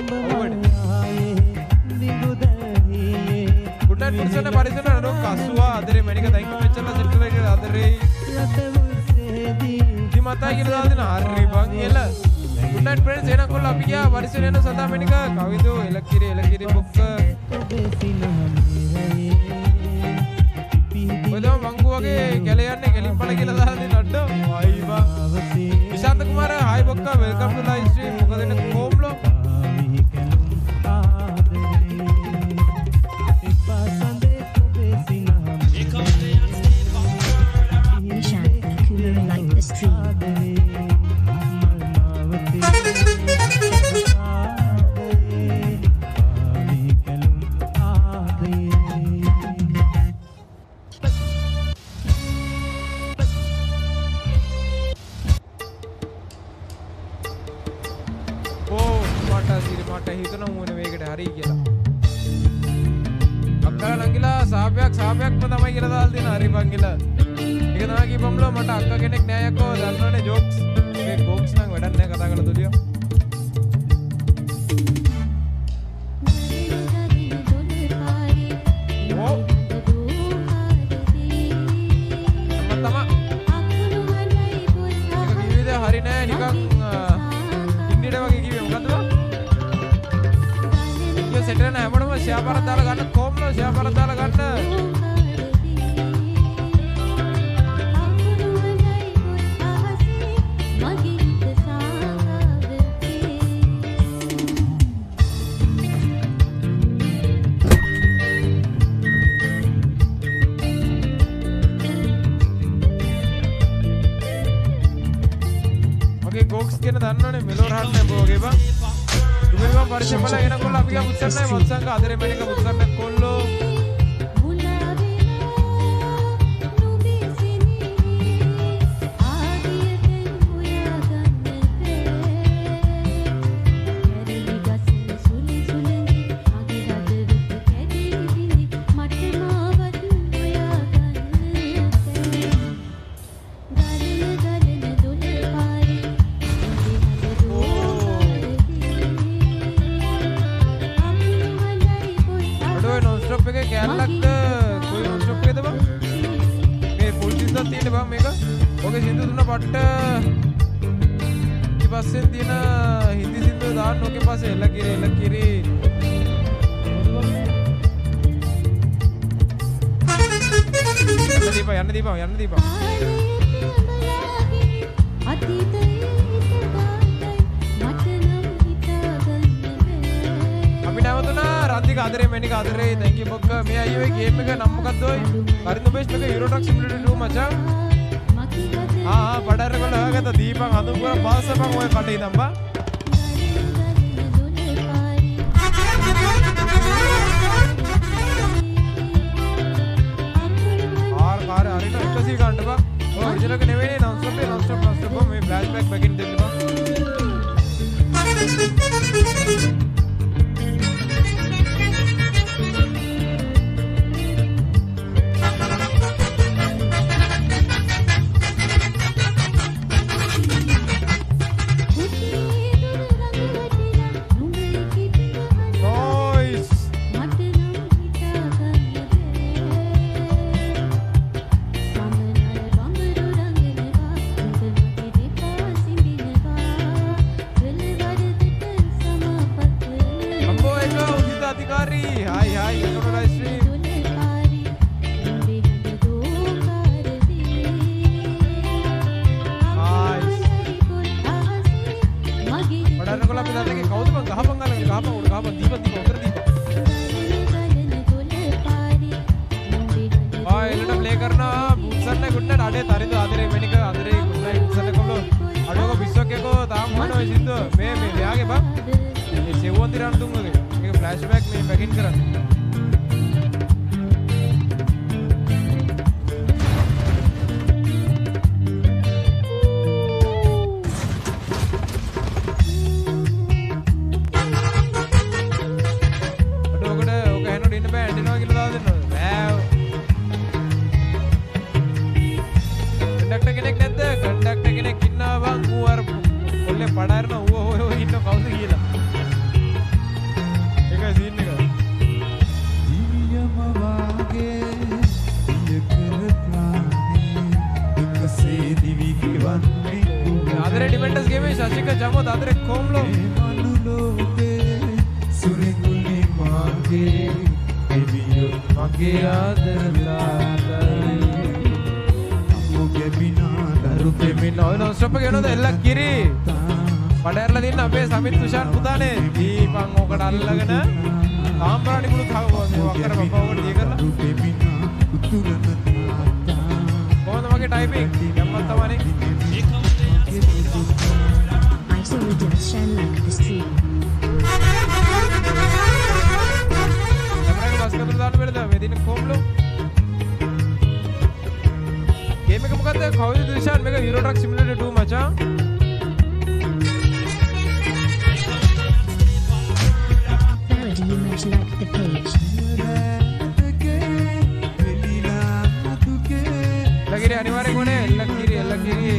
good night පුරුෂනේ පරිසන නෝ කස්සුවා අදරේ මැනික thank you මෙච්චර සෙට් කරලා ඉතින් අදරේ ඉදි මතයි කියලා දාලා දෙන හරි බං එල good night friends එන කොල්ල අපි ගියා පරිසන එන සදා මැනික කවිදෝ එලකිරි එලකිරි බොක්ක ඔයදම මංගු වගේ කැලේ යන්නේ කෙලින්පල කියලා දාලා දෙන අඩෝ වයි බං විශාන්ත කුමාර hi බොක්ක welcome to live stream මොකද එන්නේ කොම්ලෝ Nishan Nakula like the stream. මට හිතනවා මොන වේගකට හරි කියලා. අක්කලා නංගිලා සාපයක් සාපයක්ම තමයි කියලා දාලා දෙන හරි බං කියලා. ඒක තමයි කියපම්ලෝ මට අක්කා කෙනෙක් නෑ යකෝ දන්නවනේ ජෝක්ස්. මේ බොක්ස් නම් වැඩක් නෑ කතා කරලා දුලියෝ. ඕ. මම තමයි. ඒක කිව්වේද හරි නෑ නිකන් ඉන්දියට වගේ කිව්වේ මොකද්ද බං? සෙටරන හැමෝටම ෂෙයා පාරක් දාලා ගන්න කොම්ලෝ ෂෙයා පාරක් දාලා ගන්න ඔකේ ගොක්ස් කියන දන්නවනේ මෙලෝ රහන්න බෝගේ බං දුබේම පරිචය බල එනකොල්ල අපි ගා මුස්සන්නයි මත්සංග අදරේ මැනික මුස්සන්න කොල්ලෝ යන්න දීපන් යන්න දීපන් අපි නැවතුණා රන්දික ආදරේ මැනික ආදරේ thank you බොක්ක මේ අයියෝ ඒ ගේම් එක නම් මොකද්ද ඔය කරින්දු බේස් එක Euro Truck Simulator two මචං ආ ආ පඩාර වල හොයාගත්ත දීපන් හඳුන් කරන් පාසපන් ඔය කඩේ දම්බා ආර කාර හරියට එකසී ගන්න බා ඔය ඔරිජිනල් එක නෙවෙයි non stop non stop non stop මේ flashback back in දෙන්න බා Euro Truck Simulator two මචං Parody image like the page. ලගිරි අනිවාර්යෙන් කොනේ ලගිරි ලගිරි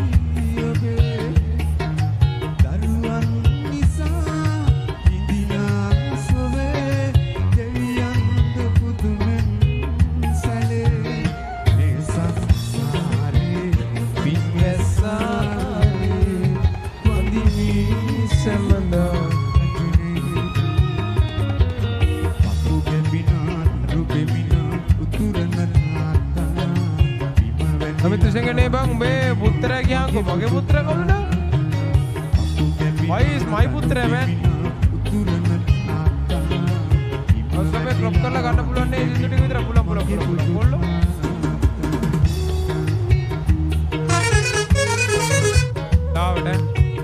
Sengene bang be putra kya ko mage putra kauna why is my putra man aska me crop karla ganna puluwan ne idu tika vidara pulan pulan pulan bollo tawata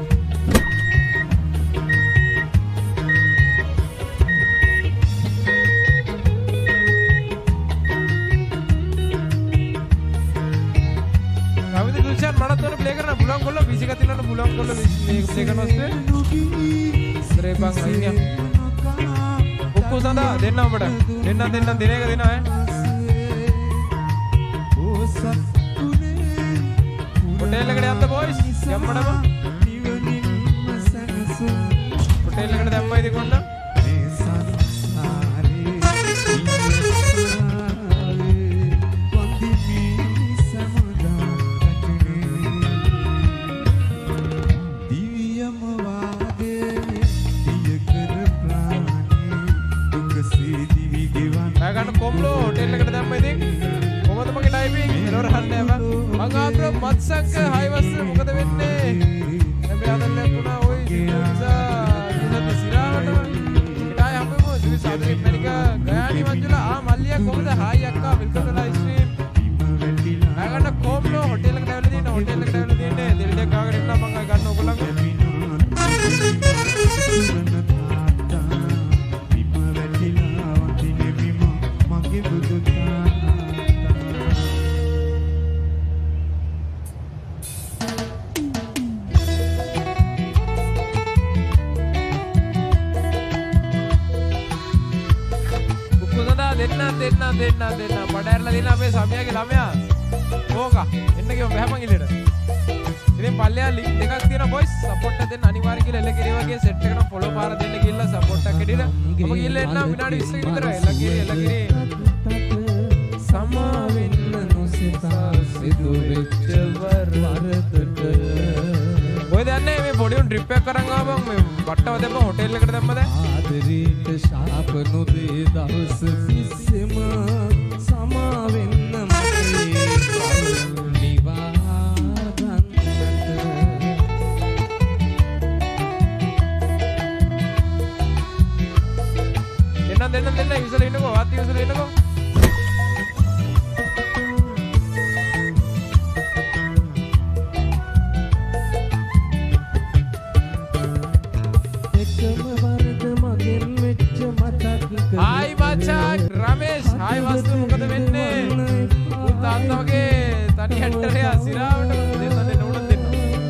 මනතොර play කරන්න පුළුවන් කොල්ල බීසි එකක් තියන්න පුළුවන් කොල්ල මේක ප්ලේ කරන ඔස්සේ ඉතරේ බං අයියා ඔක්කොම සඳහා දෙන්න අපට දෙන්න දෙන්න දින එක දෙන අය හොටෙල් එකට යන්න බොයිස් යම්මඩම හොටෙල් එකට දැම්මයි දෙකොන්න කොම්ලෝ හොටෙල් එකට දැම්ම ඉතින් කොහොමද මගේ ටයිපින් එනවර හන්නේ බං මං ආප්‍රෝ මත්සංක හයිවස් මොකද වෙන්නේ හැබැයි අදල්ල පුණා ඔයි නිසා ඉතින් සිරාවට ඉතයි හම්බෙමු දිවි සාදරේ මැනික දෙන්න දෙන්න දෙන්න දෙන්න පඩහැරලා දෙන්න අපේ සමයාගේ ළමයා. ඕක එන්න කියමු බහැපන් ඉල්ලෙට. ඉතින් පල්ලෙයා ලින්ක් දෙකක් තියෙනවා බොයිස් සපෝට් එක දෙන්න අනිවාර්ය කියලා එල්ලගිරි වගේ සෙට් එකකට ෆලෝ පාර දෙන්න කියලා සපෝට් එකක් ඇටියට ඔබ ගිහලා එන්න විනාඩි විස්සක විතර එල්ලගිරි එල්ලගිරි සමා වෙන්න නොසිතා සිදු වෙච්ච වරදට ඔය දන්නේ මේ පොඩි උන් ට්‍රිප් එකක් කරන් ආවම මේ වට්ටව දැම්ම හොටෙල් එකට දැම්ම දැන් ආදරේට ශාප නොදේ දවස් කිසිම සමා වෙන්න මගේ නිවා ගන්නට දෙන්න දෙන්න දෙන්න ඉවසලා ඉන්නකෝ වාත් ඉවසලා ඉන්නකෝ Hai Bacak, Ramesh, hai Vastu, මොකද වෙන්නේ? උන් තාත්තා වගේ තනි හැට්ටරයා සිරාවට දෙන්න දෙන්න උඩ දෙන්න.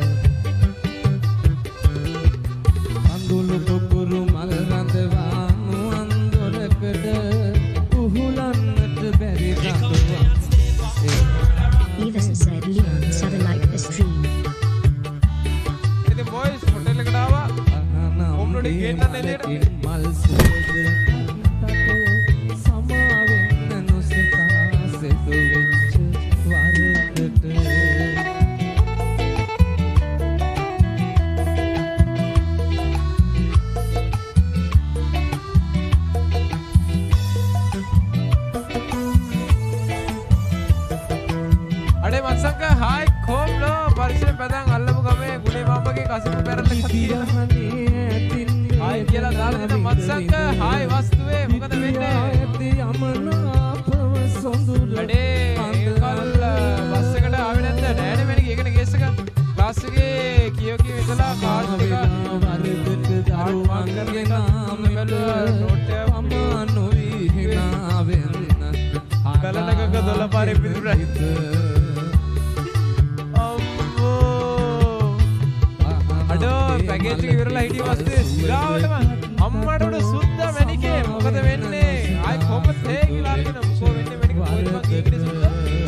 අඳුළු කුකුරු මල් රඳවා මුවන්දොරකට උහුලන්නට බැරි රඳවා. Evers said Leon Southern like the stream. ඉතින් boys hotel එකට ආවා. කොම්ලොඩි ගේන්න එළියට. මල් සුවඳ සමා වෙන්න නොසිතා සිදු වෙච්ච වරදට අඩේ මත්සංක හායි කොම්ලෝ පරිසරයෙන් පැදන් අල්ලපු ගමේ ගුණේ මාමගේ කසිපු පෙරල්ල කතිය හායි කියලා දාලා දෙන මත්සංක හායි වස්තුවේ මොකද වෙන්නේ අඩේ ඒකල් බස් එකට ආවේ නැද්ද නෑනේ මැනික ඒකනේ කේස් එක ක්ලාස් එකේ කියෝ කියෝ ඉතලා කාඩ් එක වරදට දරුවන් කරගෙන නාම බැලුවා නෝට් එක අම්මා නොවි හිනා වෙන්න කලලකක දොළ පාරේ පිටුරයි පැකේජ් එක ඉවරලා හිටිය පස්සේ සිරාවටම අම්මට උඩ සුද්ද මැනිකේ මොකද වෙන්නේ ආයි කොහොමද තේ කියලා අරගෙන මොකෝ වෙන්නේ මැනික කොහෙද මං කීකේ සුද්ද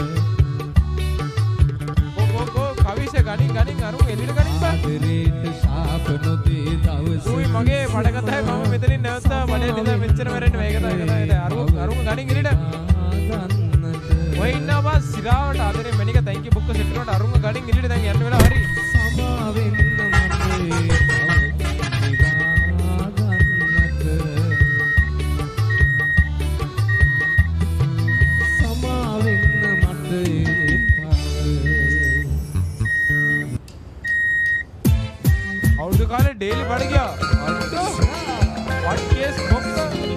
කො කො කවිෂ ගණින් ගණින් අරුන් එළියට ගණින් බා ආදරේට ශාප නොදේ දවස් උයි මගේ බඩ කතාවේ මම මෙතනින් නැවත්තා බඩේ නිදා මෙච්චර මැරෙන්නේ මේක තමයි කතාවේ අරුන් අරුන් ගණින් එළියට ඔය ඉන්නවා බා සිරාවට ආදරේ මැනික තැන්ක් යු බුක්ක සෙට් කරනට අරුන් ගණින් එළියට දැන් යන්න වෙලා හරි සමා වෙන්න අවුරුදු කාලේ ඩේලි බඩ ගියා. what case box?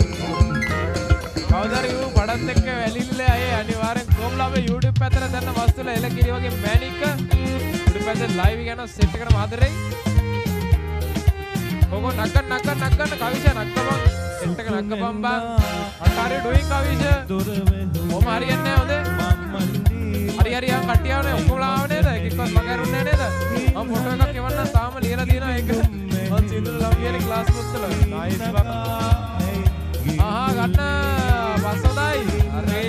කවදාද යෝ බඩත් එක්ක වැලිලිලා අය අනිවාර්යෙන් කොම්ලා අපේ YouTube පැත්තට දැන්න වස්තුල එලකිරි වගේ මැනික YouTube පැත්තේ live එක යනවා set එකට මාදරේ. ඔගො නක්ක නක්ක නක්කන්න කවිෂ නක්කපන් set එක නක්කපන් බං. what are you doing කවිෂ? කොහොම හරියන්නේ නැහැ හොඳේ. හරි හරි යන් කට්ටියවනේ ඔක්කොම ආව නේද? එකෙක්වත් මගහැරුන්නේ නැහැ නේද? මම ෆොටෝ එකක් එවන්නම් තාම ලියලා තියෙනවා ඒක. මම සින්දුල ළමයිගේ ක්ලාස් පුස්තල. නයිස් බං. ආහා ගන්න පස්සෝදයි. හරි.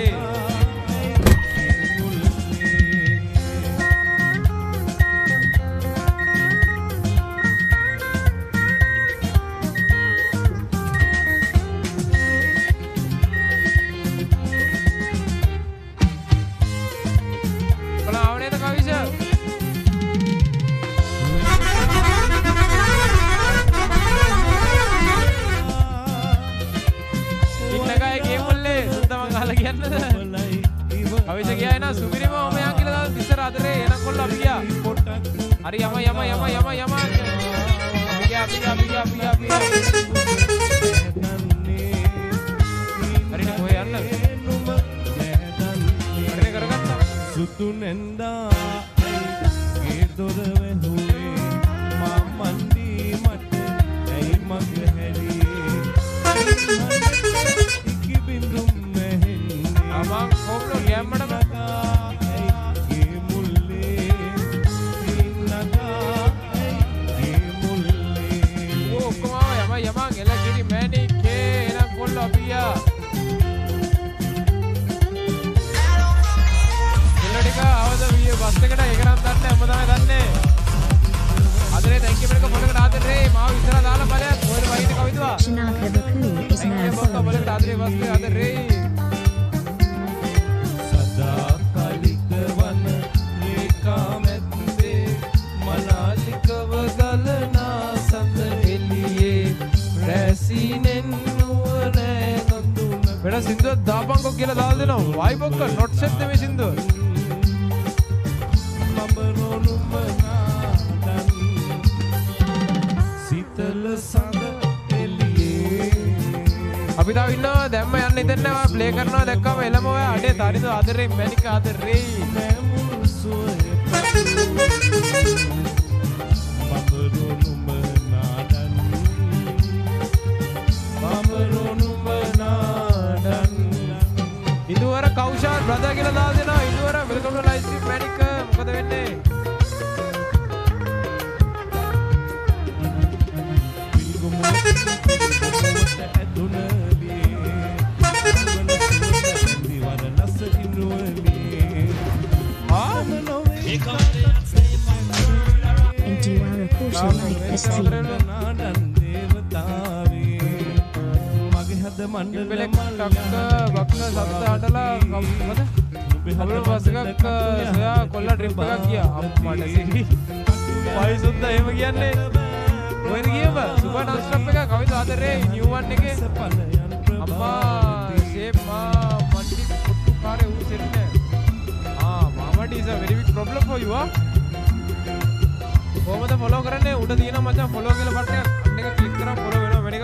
අවිෂ ගියා එන සුමිරිම ඔමයන් කියලා දාලා තිස්සර අතරේ එනකොල්ල අපි ගියා හරි යම යම යම යම යම ගියා අපි අපි අපි අපි හරි කොහෙ යන්න හරි කරගත්තා සුතු නෙන්දා ඒ දොර වැහුවේ මා මන්දි මට ඇයි මග හැරියේ ඉකි බින්දුම් මෙහෙන්නේ අමං කොබ්ලෝ ගැම්මඩම ඒ මුල්ලේ ඉන්නකා ඒ මුල්ලේ ඕ ඔක්කොම යම යම එලකිරි මැනිකේ එනකොල්ල අපි යා පොස්ට් එකට ඒක නම් දන්නේ අම්ම තමයි දන්නේ. ආදරේ thank you මේක පොලකට ආදරේ මාව ඉස්සරහ දාලා බලයක් ඔයල වහින්න කවිතුවා. Shanaka Baku is now following. පොලකට ආදරේ වස්සේ ආදරේ. සදා කලික වන ඒකාමැත්තේ මනාලිකව ගලනා සඳ එළියේ රැසිනෙන් නුවරේ නොදුන වෙන සින්දුවක් දාපන්කෝ කියලා දාලා දෙනවා. වයි බොක්ක not set මේ සින්දුව. අපි තාම ඉන්නවා දැම්ම යන්න ඉතින් නෑ ප්ලේ කරනවා දැක්කම එළම ඔය අඩේ තරිද ආදරේ මැනික ආදරේ ඉදුවර කෞෂාල් බ්‍රදර් කියලා දාලා දෙනවා Induwara welcome to live stream මැනික මොකද වෙන්නේ And you are a portion like the stream. ඉම්බලෙක් ටක්ක බක්ක සත්ත අටලා මොකද අපේ බස් එකක් සොයා කොල්ලා ට්‍රිප් එකක් ගියා අම්මට සිහි වයි සුද්දා එහෙම කියන්නේ කොහෙද ගියව සුපර් ඩාන්ස් ට්‍රප් එක කවිද ආදරේ නිව් වන් එකේ අම්මා ෂේප් මා මන්ටි පුට්ටු කාරේ ඌ සෙන්නේ ආ මාමඩි is a very big problem for you ah කොහමද ෆලෝ කරන්නේ උඩ තියෙනවා මචං ෆලෝ කියලා බටන් එක අන්න එක ක්ලික් කරා ෆලෝ වෙනවා වෙන එක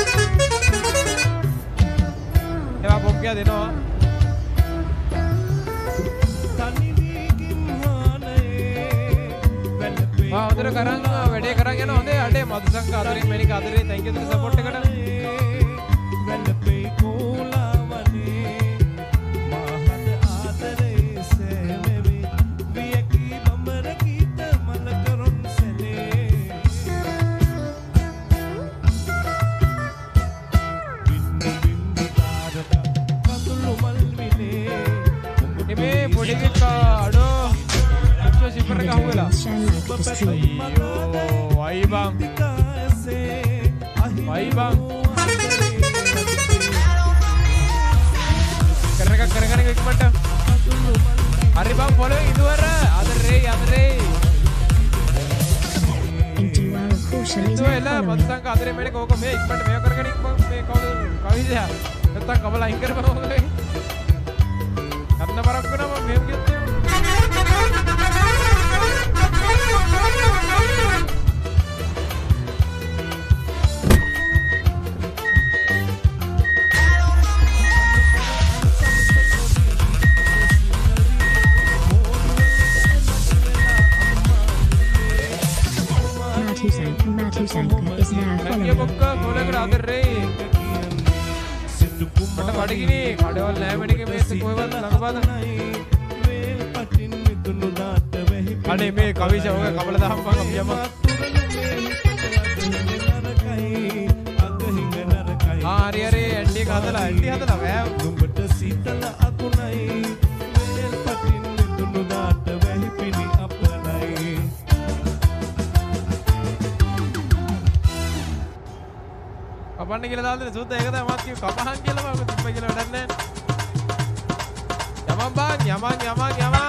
එවා පොක්කිය දෙනවා ආ උදේට කරන් වැඩේ කරන් යනවා හොඳේ අඩේ මధుසංක ආදරේ මැනික ආදරේ thank you for support එකට වැළපේ කෝලාවනේ මහද ආදරේ සෑමෙවි වියකි බඹර කීත මල කරොන් සැනේ බින්දු බින්දු තාරක කඳුළු මල් විනේ එමේ පොඩි කික්කා අඩෝ අච්චෝ සිපර ගහුවලා අයියෝ වයි බං වයි බං කරන එක කරගෙන ඉක්මනට හරි බං ෆලෝ ඉදුවර ආදරේ ආදරේ And you are a portion is now ඉදුවල following. මත්සංක ආදරේ මේක ඕක මේ ඉක්මනට මේක කරගෙන ඉක්මන මේ කවුද කවිද නැත්තම් කබල අයින් කරපන් ඕකේ කරන බරක් වෙනවා මම මෙහෙම කිව්ත් Matusanka is now Thank you following. බොක්ක පොලකට ආදරේ මට බඩගිනි කඩවල් නෑ මෙනික මේත් කොහෙවත් ළඟපාද අනේ මේ කවිෂ ඔක කබල දහම්පන් අපි යම ආ හරි හරි ඇන්ටි එක හදලා ඇන්ටි හදලා බෑ දුඹට සීතල අකුණයි වේල් පටින් දුන්නු දාට වෙහි පිණි අපලයි කපන්න කියලා දාලා දෙන සුද්දා ඒක තමයි මාත් කිව්ව කපහන් කියලා මම තිබ්බ කියලා වැඩක් නැහැ යමන් බං යමන් යමන් යමන්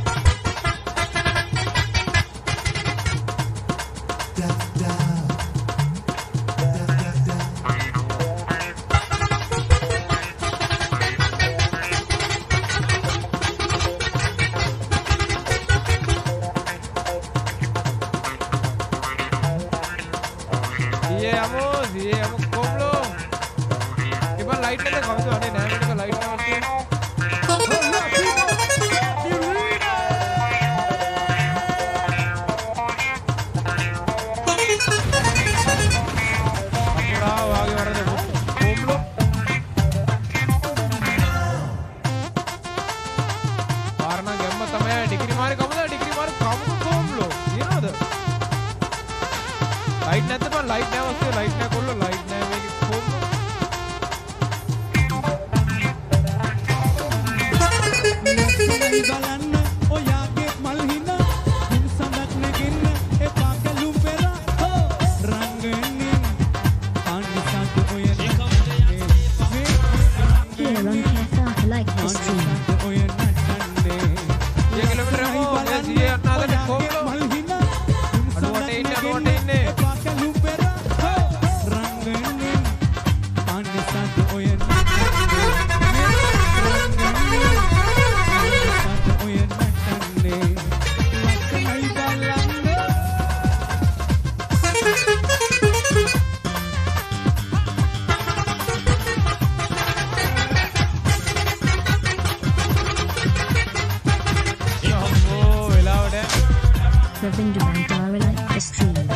लाइट नहीं तो लाइट नहीं वस्तु लाइट नहीं खोलो लाइट नहीं मैं खोल the stream. ये किलोमीटर हो ये ये अपना तो खोल लो अडवटे इन्ने अडवटे इन्ने Ravindu Bandara like the stream.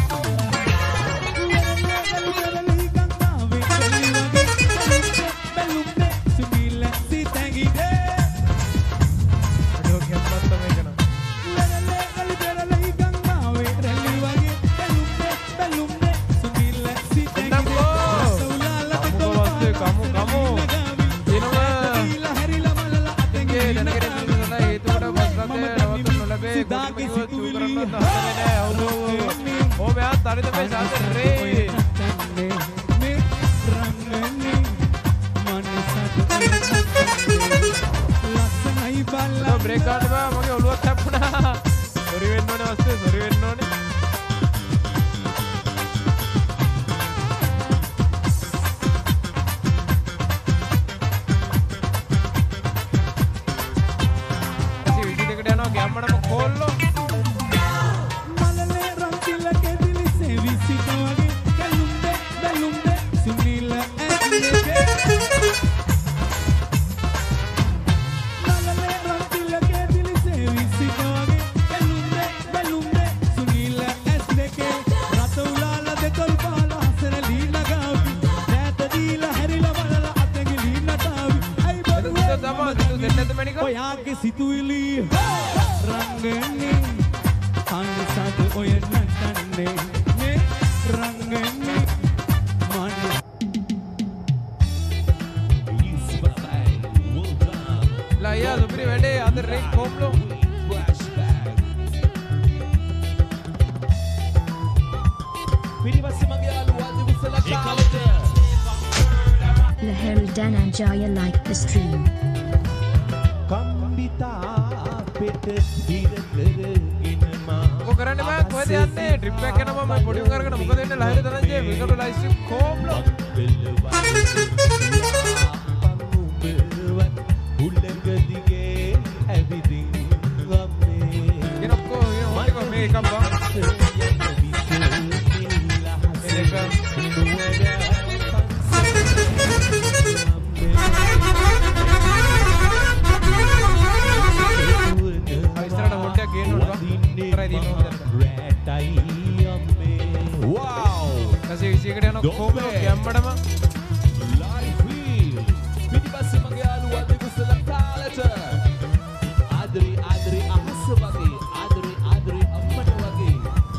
Break card में मगे ओलुवा तप्पुना सॉरी वेन्नोने वस्ते सॉरी वेन्नोने ऐसी विधि देखते हैं ना गैम्मड़ में खोल लो मलले रंगील के दिल से विसी कवागे कलुंबे बलुंबे सुनील ऐसे ඔයාගේ සිතුවිලි රංගන්නේ අනිසාද ඔය නටන්නේ මේ රංගන්නේ මන लाया सुप्री बैठे अंदर rake Khom low Lahiri Dhananjaya like the stream. वो करने में कोई ध्यान नहीं ट्रिप पे क्या नाम मैं पढ़ूंगा करके मुझे देने लाइव देना चाहिए बिल्कुल लाइव स्ट्रीम खोम लो ये ना को ये होने को मैं कब बांग Wow, kasih isi kena nak komlo gambar apa? Live wheel, bini basi mage alu ade kusala kalata. Adri adri ahas wage, adri adri ammata wage.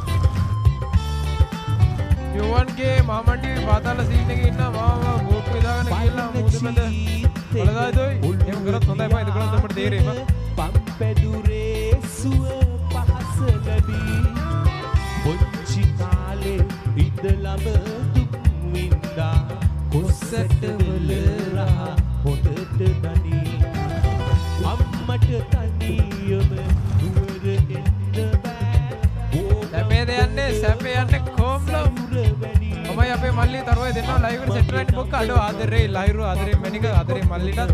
Yuvan ke Mahamandi Patala scene ke inna wow boat pe jaga na kela mude meda. Olaga itu, yang gerak thonda apa itu gerak thonda deh re ma. පම්පැදුරේ සුව පහස ලැබී පොච්චි කාලේ ඉඳලම දුක් වින්දා කොස්සටවල රහ හොඳට දනී අම්මට තනියම දුවර එන්න බෑ සැපේ දෙයන්නේ සැපේ යන්නේ කොම්ලෝ ඔමයි අපේ මල්ලි තරෝය දෙන්නා ලයිව් එකට සෙට් වෙන්න බොක්ක අඩෝ ආදරේ ලයිරු ආදරේ මැනික ආදරේ මල්ලිටත්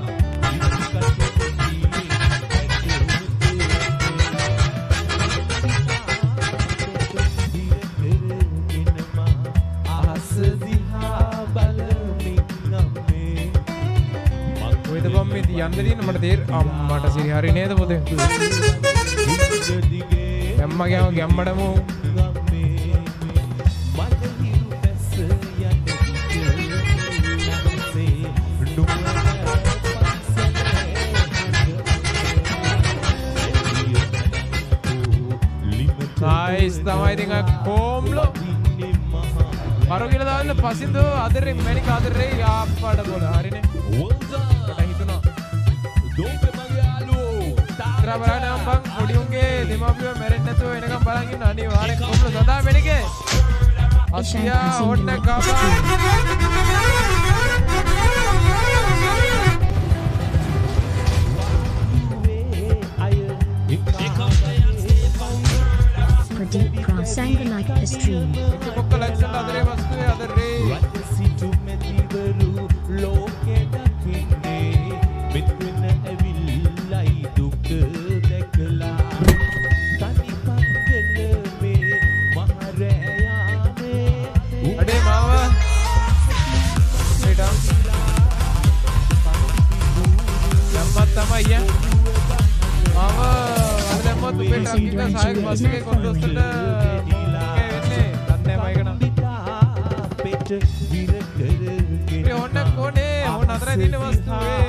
යන්න දින මට තේර අම්මට සිරි හරි නේද පොතේ ගැම්ම ගෑම ගැම්මඩමු nice තමයි ඉතින් කොම්ලෝ මරු කියලා දාන්න පසින්දෝ අදරේ මැනික අදරේ ආප්පඩ බෝල හරිනේ වට හිතුණා ඉතර බලන්න අම්බන් පොඩි උන්ගේ දෙමාපියෝ මැරෙන්නේ නැතුව එනකම් බලන් ඉන්න අනිවාර්යෙන් කොම්ලෝ සදා මැනිකේ අසියා ඕන්න ගබා අංකික සායක බස් එකේ කොන්දොස්තට වෙන්නේ දන්නේ මයිකන මේ හොන්න කොනේ හොන්න අතරේ තියෙන වස්තුවේ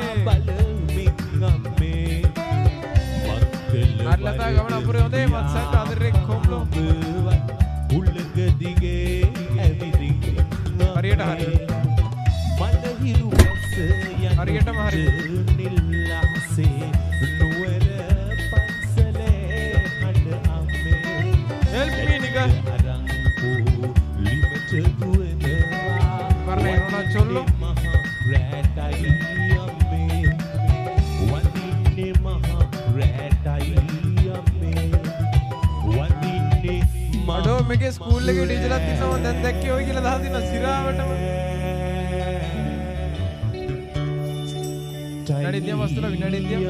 අල්ලතා ගමන අපුරේ හොඳේ මත්සන්ට අතරේ කොම්ලෝ උල්ලක දිගේ ඇවිදින් හරියට හරි මලහිරු වැස්ස යන හරියටම හරි නිල්ලාසේ නුවර පන්සලේ හඬ අම්මේ help me nigga අරන් පෝ ලිමට දුවනවා වරනේ මොන චොල්ලෝ රැටයි අම්මේ වදින්නේ මහ රැටයි අම්මේ වදින්නේ අඩෝ මේකේ ස්කූල් එකේ ටීචර්ලත් ඉන්නවා දැන් දැක්කේ ඔය කියලා දහලා දිනවා සිරාවටම විනාඩි දෙකක් වස්තුන විනාඩි දෙකක්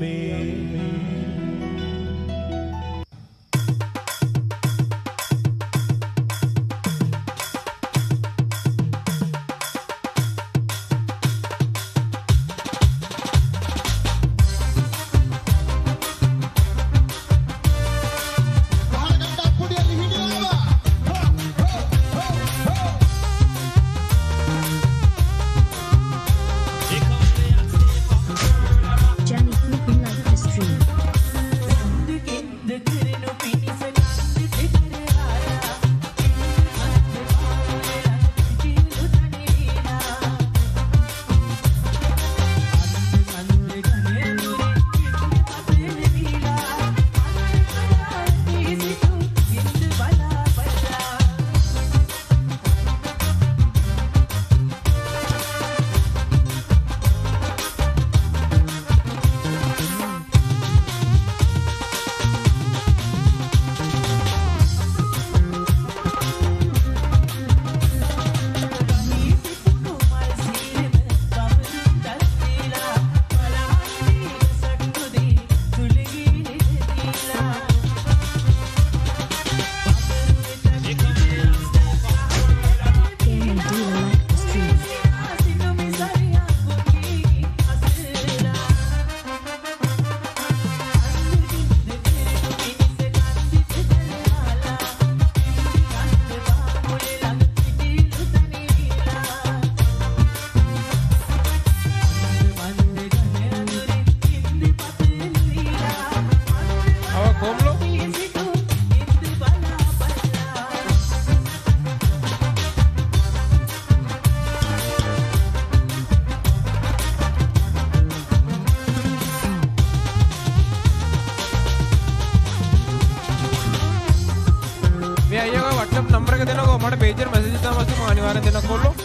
මට පේජර් මැසේජ් එකක් තමයි මම අනිවාර්යෙන් දෙන්නත් කොල්ලෝ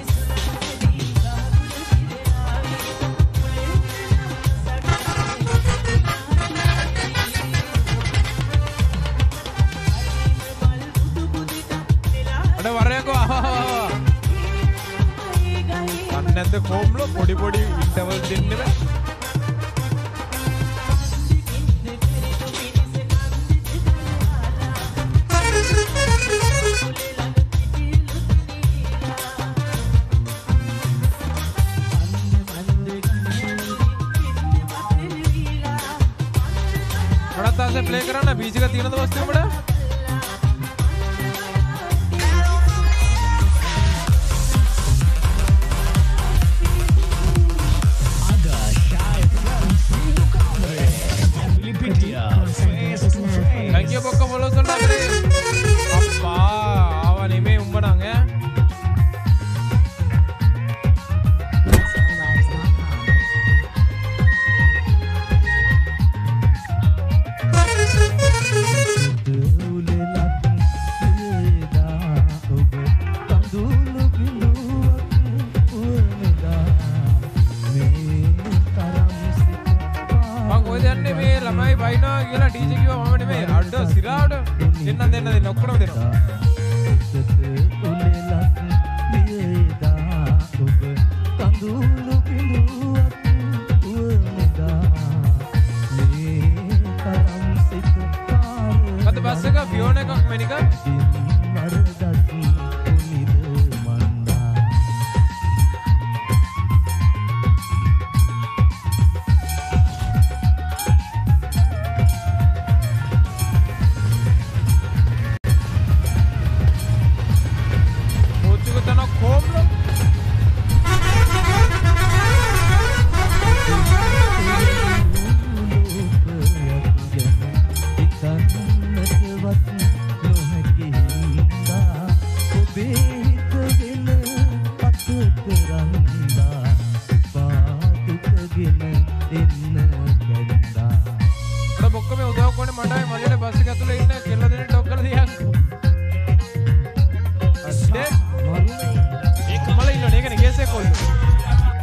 අட වරයන්කෝ ආවා අන්න නැද්ද කොම්ලෝ පොඩි පොඩි ඉන්ටර්වල් දෙන්නේ බෑ प्ले कराना बीच का तीनों तो वस्तु बड़ा थैंक यू पक्का बोलो सुन लग रही अप्पा आवा नहीं मैं उम्बड़ांगे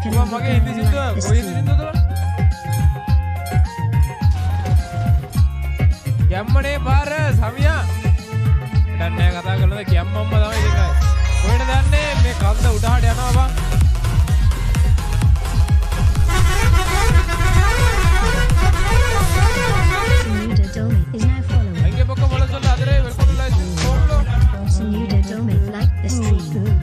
can Mama mage hindi sindu like this koi hindi sindu to ගැම්මනේ පාර සමියා එතන නෑ කතා කරනද ගැම්මම්ම තමයි ඉතින් කොහෙද දන්නේ මේ කන්ද උඩහට යනවා බං Sunuda Dome is now following. අයියේ බොක්ක මොළ සොල්ල අදරේ වෙල්කම් ටු ලයිව් කොම්ලෝ Sunuda Dome like the stream.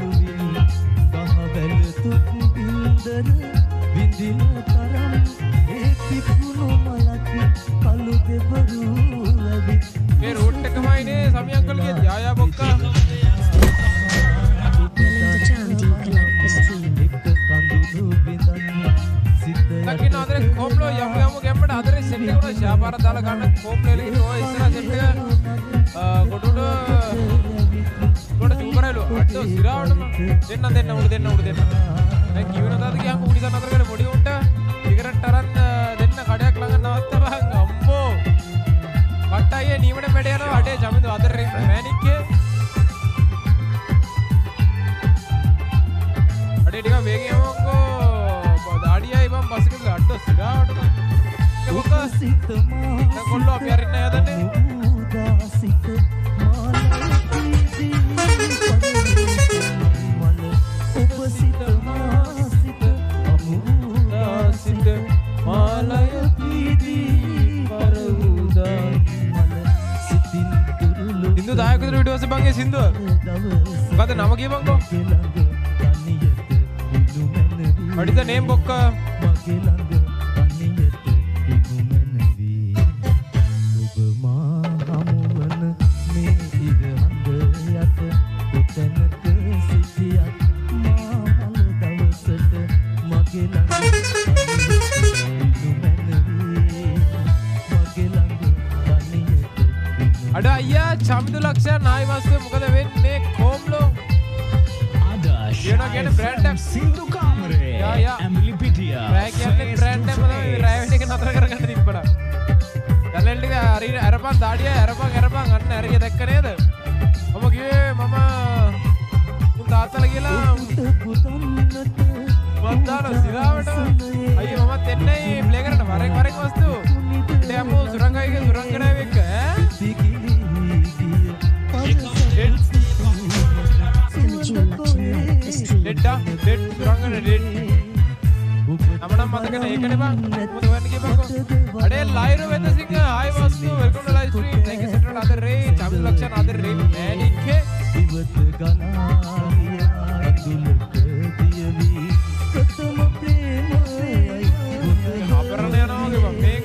මේ රූට් එකමයි නේ සමි අංකල්ගේ යායා බොක්කා Melinda Jam deep like the stream. දකින්න අදරේ කොම්ලෝ යමු යමු ගැම්මට අදරේ සෙට් එක උනා ශාපාර දාලා ගන්න කොම්ලෝ එළියට ඔය ඉස්සරහ සෙට් එක කොටුඩ කොට චුම්බරයිලු අඩෝ සිරාවටම දෙන්න දෙන්න උඩ දෙන්න උඩ දෙන්න දැන් කිව්වන දාද ගියාම උඩින් අතර කරේ පොඩි උන්ට සිගරට් අරන් දෙන්න කඩයක් ළඟ නවත්තපන් අම්මෝ කට්ටයියේ නීවන මෙඩ යනවා අඩේ ජමින්දු අදරේ මෑනික්ගේ අඩේ ටික වේගෙන් යමුකෝ දාඩියයි මම බස් එකේ අඩෝ සිරාවටම ඒක සිත මා කොල්ලෝ අපි අරින්න යදන්නේ සින්දු දායක විතර ඊට පස්සේ බං ඒ සින්දුව මොකද නම කියපන්කෝ What is the name book? අඩ අයියා චමිදු ලක්ෂයා නායි වස්තුවේ මොකද වෙන්නේ කොම්ලෝ Adasha කියන බ්‍රෑන්ඩ් එක සින්දු කාමරේ යා යා Emily Pitia රෑ කියන්නේ බ්‍රෑන්ඩ් එක තමයි රෑ වෙන එක නතර කරගන්න තිබ්බඩා දැලෙල් ටික හරි අරපන් දාඩිය අරපන් අරපන් අන්න හරිය දැක්ක නේද මම කිව්වේ මම උන් තාත්තලා කියලා වන්දාන සිරාවට අයියෝ මමත් එන්නේ ප්ලේ කරන්න වරෙන් වරෙන් වස්තු දැම්මු සුරංගයිගේ සුරංගනාව එක්ක ඈ ඩෙඩ්ඩා ඩෙඩ් සුරංගන ඩෙඩ් අපනම් මතකනේ ඒකනේ බං මොකද වෙන්නේ කියපන්කෝ අඩේ ලයිරෝ වෙදසිංහ ආයි වස්තු welcome to live stream thank you central අදර් රේ චමිදු ලක්ෂණ අදර් රේ මෑනික්කේ ඉවත ගනාවිය අඳුලක දියවි ප්‍රථම ප්‍රේමයයි අපරණ යනවා වගේ බං මේක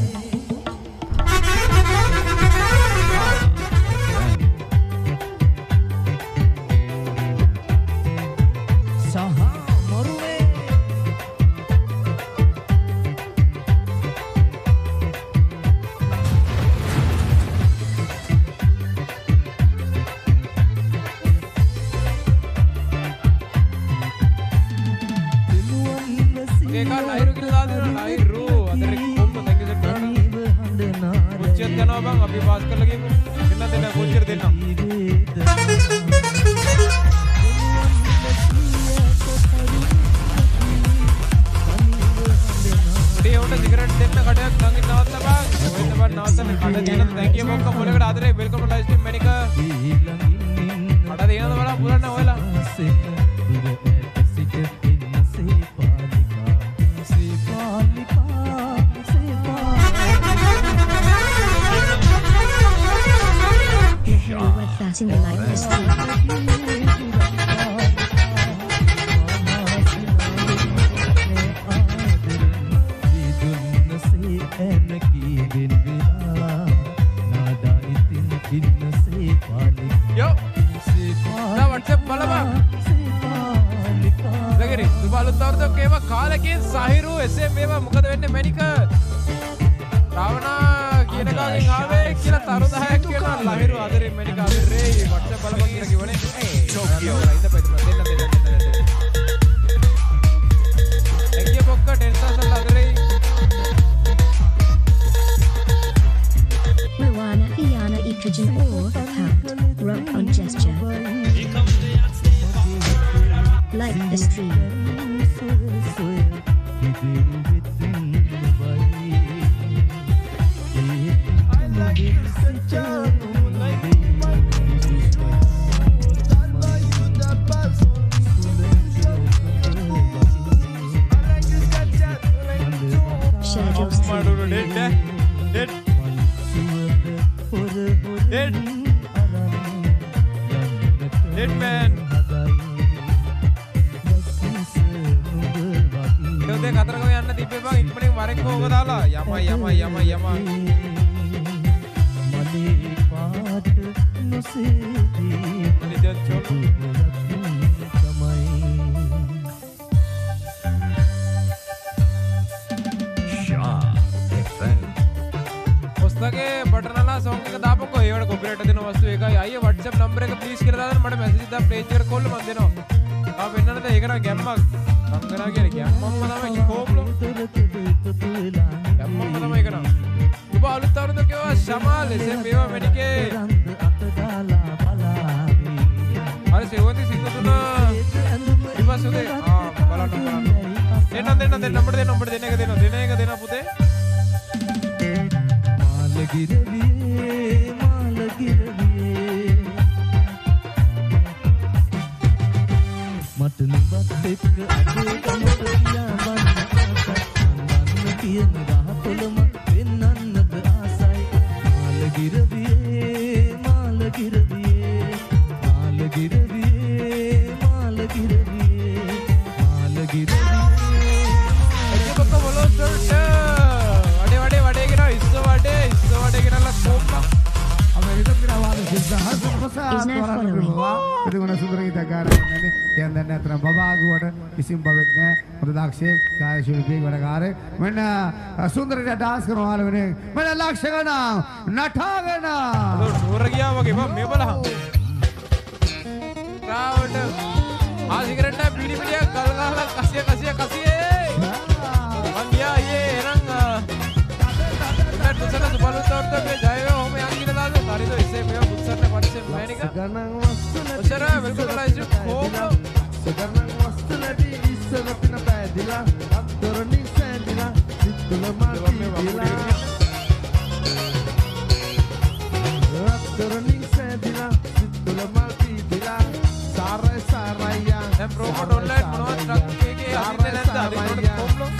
in the light this Yo, now what's up, Palama? Lagari, tu balu tar to keva kala ke Sahiru S M eva mukad wenne America. Ravana kiyana kagen aave kila tarudahayak kiyana Lahiru adare America ave re what's up Palama kiyana kiwane. Tokyo. Ida pedma denna denna denna. Ekye bokka tensa sal adare. Ruana Iana Ikajan or count, rock on gesture. Like the stream. Share your අම්මඩුරු dead dead dead dead man ඊට කතරගම යන්න තිබ්බේ බං ඉක්මනින් වරෙක් ඕක දාලා යමයි යමයි යමයි යමයි මලේ පාට නොසේදී මලේ චොලු ඔස්තගේ බටනලා සෝංග් එක දාපන්කෝ ඒවට කොපිරයිට් දෙන වස්තු එකයි අයියේ WhatsApp නම්බර එක ප්ලීස් කියලා දාන්න මට මැසේජ් දාන්න පේජ් එකට කෝල් මම දෙනවා ආ වෙන්නනද ඒක නම් ගැම්මක් සංගනා කියන්නේ ගැම්මක්ම තමයි කෝම්ලෝ ගැම්මක්ම තමයි ඒක නම් ඔබ අලුත් අවුරුද්ද කියවා ශමාල් එසෙන් මේවා මෙඩිකේ අර සෙවන්ති සිංගතුන ඉවසුගේ ආ බලන්න බලන්න දෙන්න දෙන්න දෙන්න නම්බර දෙන්න නම්බර දෙන්න එක දෙන්න දෙන එක දෙන්න පුතේ මාලගිරවියේ මාලගිරවියේ මට නුඹත් එක්ක අදේ ගමට පියාඹන්න ආසයි අන්න කියන රහතොලම වෙන්නන්නද ආසයි මාලගිරවියේ මාලගිරවියේ මාලගිරවියේ මාලගිරවියේ මාලගිරවියේ එක්ක බොලෝ සර්ට වඩේ වඩේ වඩේ ගෙන ඉස්ස වඩේ ඉස්ස වඩේ ගෙනලා කොම්ම අපි හිතත් ගිරවාද සිද්ධාර්ථ ප්‍රසාද් වරණ ප්‍රභවා පිටුගුණ සුන්දර ගීත ගායනා කියන්නේ දැන් නැතර බබාගුවට කිසිම බවෙක් නැහැ හොඳ දක්ෂයෙක් ගායක ශිල්පියෙක් වැඩකාරයෙක් මෙන්න සුන්දරට ඩාන්ස් කරනවා වෙන්නේ මෙන්න ලක්ෂණ නටාගෙන නෝර ගියා වගේ මම මේ බලහන් රාවට ආ සිගරට් එක පිටි පිටියක් ගල් ගහලා කසිය කසිය කසියේ මං ගියා යේ එනං නට දුසන සුබලුතෝර්ත මේ ජයව ඔහම යන් කියලා දාලා හරිද ඉස්සේ මේව පුත්සන්න පරිසෙ මෑනික ගණන් වස්තු ඔසර වෙල්කම් ලයිස් කොම් සගණන් වස්තු නැති ඉස්සර පින පෑදිලා අත්තරණි සෑදිලා සිත්තුල මාටි දිලා අත්තරණි සෑදිලා සිත්තුල මාටි දිලා සාරය සාරයියා දැන් ප්‍රෝමෝට් ඔන්ලයින් මොනවද ට්‍රක් එකේ අදින්න නැද්ද අදින්න කොම්ලෝ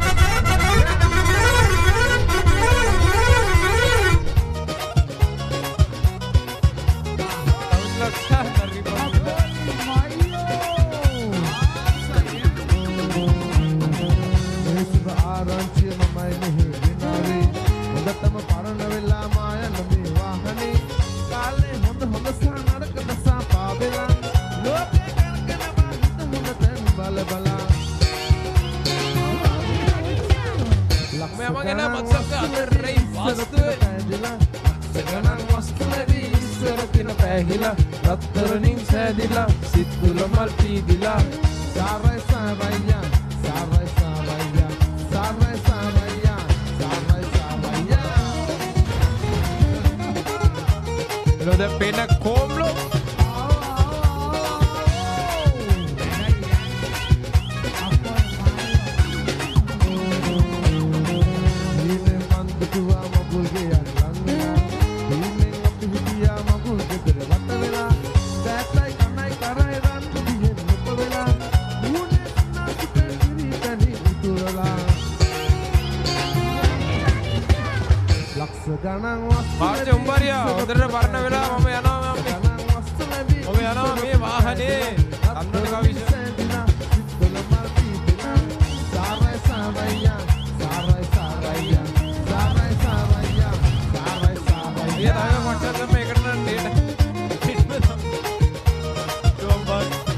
රත්තරණින් සෑදිලා සිත්තුල මල් පීදිලා සාරයි සාරයියා සාරයි සාරයියා සාරයි සාරයියා සාරයි සාරයියා එළොද පේන කොම්ලෝ මාර්ච උඹරියා හොඳට පරණ වෙලා මම යනවා මම ඔබ යනවා මේ වාහනේ අන්නට කවිස සාරයි සාරයියා සාරයි සාරයියා සාරයි සාරයියා සාරයි සාරයියා ඊය දායක WhatsApp එක මේකට නම් ඩේටා පිටම ජොම්බක්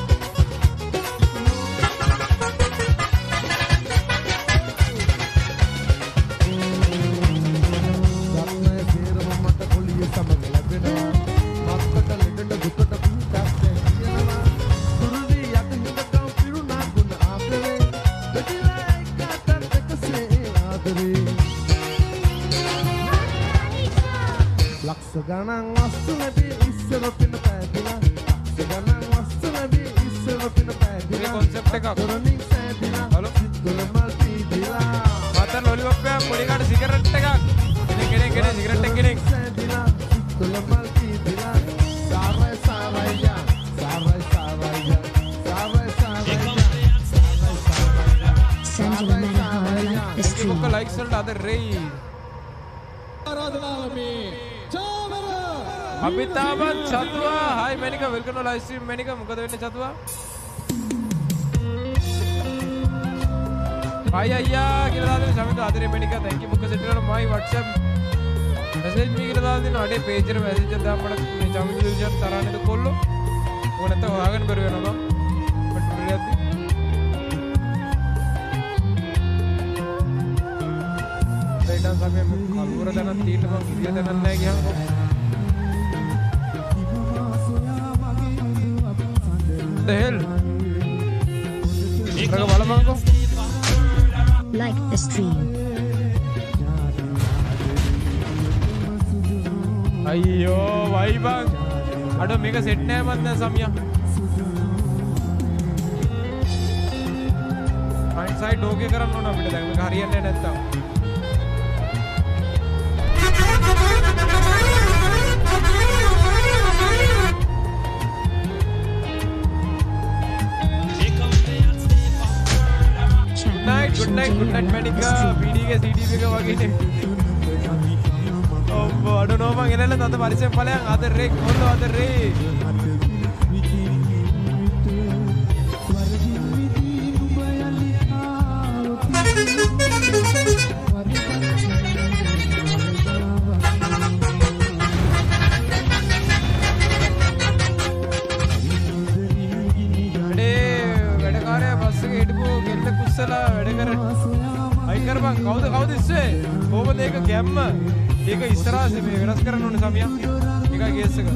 ගණන් වස්තු නැති ඉස්සර පින පෑදිලා ගණන් වස්තු නැති ඉස්සර පින පෑදිලා මේ concept එකක් දොරණින් සෑදිලා හලෝ සිත්තුල මල් පීදිලා මතර ලොලිපොප් එකක් පොඩි කාට සිගරට් එකක් කෙනෙක් කෙනෙක් කෙනෙක් සිගරට් එක කෙනෙක් සෑදිලා සිත්තුල මල් පීදිලා සාරයි සාරයියා සාරයි සාරයියා සාරයි සාරයියා Send you a man how I like the stream. Likes වලට අද රෙයි ආරාධනාව මේ චාමර අපි තාමත් චතුවා හයි මැනික වෙල්කම් ටු ලයිව් ස්ට්‍රීම් මැනික මොකද වෙන්නේ චතුවා හයි අයියා කියලා දාන්න සමිත ආදරේ මැනික thank you book set කරලා my WhatsApp message me කියලා දාන්න අඩේ page එකට message එකක් දාන්න මට මේ චමිත දිවිෂන් තරන්නේද කොල්ලෝ ඕක නැත්නම් හොයාගෙන බැරි වෙනවා මම මට පිළියද්දි දැන් සමේ කලුවර දනන් තීට මම කිරිය දනන් නැහැ ගියාම the hell මේක බලමන්කෝ like the stream අයියෝ වයි බං අඩ මේක සෙට් නෑ මන් දැන් සමියා අයින් සයිඩ් ඕකේ කරන්න ඕන අපිට දැන් මේක හරියන්නේ නැත්තම් good night good night Manika B D के C D එක වගේ ඔව් I don't know මං එනල තද පරිසම් ඵලයන් අද රේ කොල්ලෝ අද රේ කවුද කවුද ඉස්සේ කොහොමද ඒක ගැම්ම ඒක ඉස්සරහා මේ වෙනස් කරන්න ඕනේ සමියා ඒකයි කේස් එක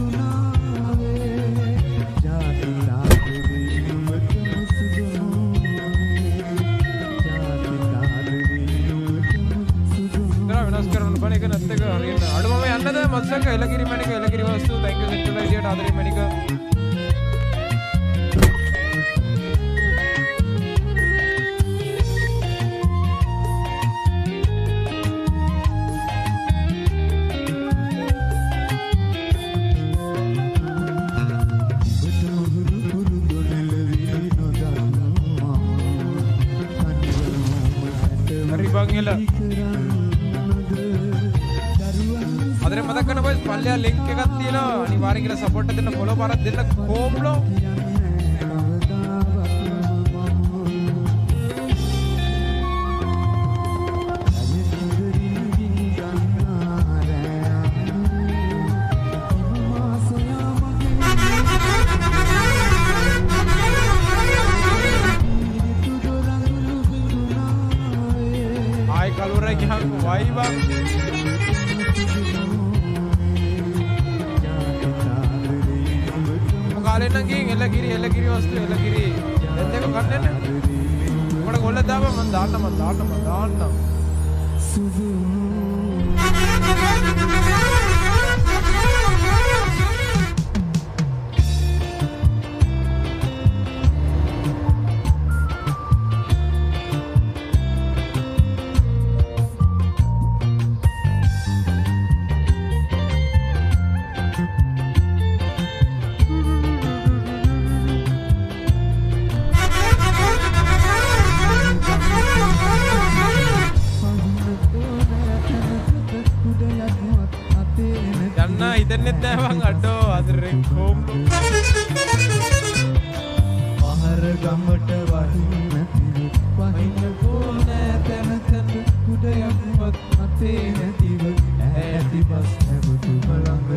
වෙනස් කරන්න බෑ ඒක නැත් එක හරියට අඩ මම යන්නද මත්සක එලකිරි මණික එලකිරි වස්තු thank you set වෙලා ඉතියට ආදරේ මණික අදර මතක් කරන බයිස් පල්ලෙහා ලින්ක් එකක් තියෙනවා අනිවාර්යෙන් කියලා සපෝට් එක දෙන්න ෆලෝ පාරක් දෙන්න කොම්ලෝ ආයි කලුරේ ගියන් වයිබා කාලෙන්නකින් එලකිරි එලකිරි වස්තු එලකිරි දැන් දෙක ගන්නන්න මට ගොල්ල දාපන් මම දාන්න මම දාන්න මම දාන්න හිතන්නෙත් නෑ මං අඩෝ අදරෙන් කොම්ලු මහර ගමට වහින්න තිරු වහින්න කොනෑ තැන තැන කුඩයක්වත් අතේ නැතිව ඈති බස් නැවතු බලඟ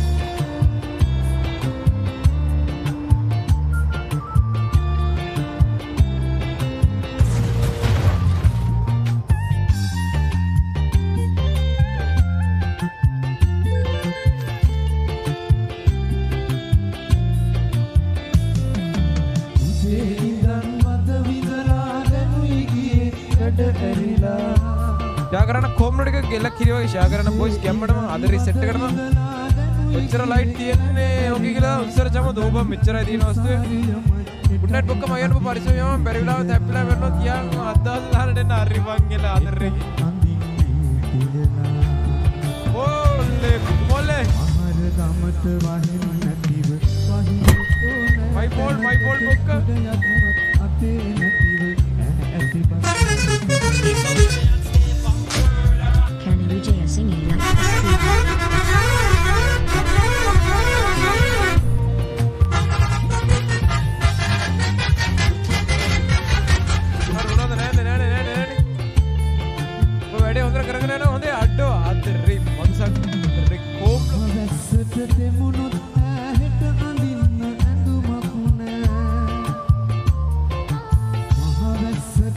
ෂෙයා කරන්න කොම්මඩ එක ගෙල්ල කිරි වගේ ෂෙයා කරන්න බොයිස් කැම්මටම අද රීසෙට් එකටම ඔච්චර ලයිට් තියෙන්නේ ඔකි කියලා උස්සර චම දෝබම් මෙච්චරයි තියෙන වස්තුවේ good night බොක්ක මම යන්න පරිස්සම යම බැරි වෙලාවත් හැප්පිලා වෙනවා කියන් අද්දාස් ගහන්න දෙන්න හරි වන් කියලා අද රේ ඕලේ මොලේ අහර ගමට වහින්න නැතිව වහින්න මයි බෝල් මයි බෝල් බොක්ක අතේ නැතිව ඇති බස්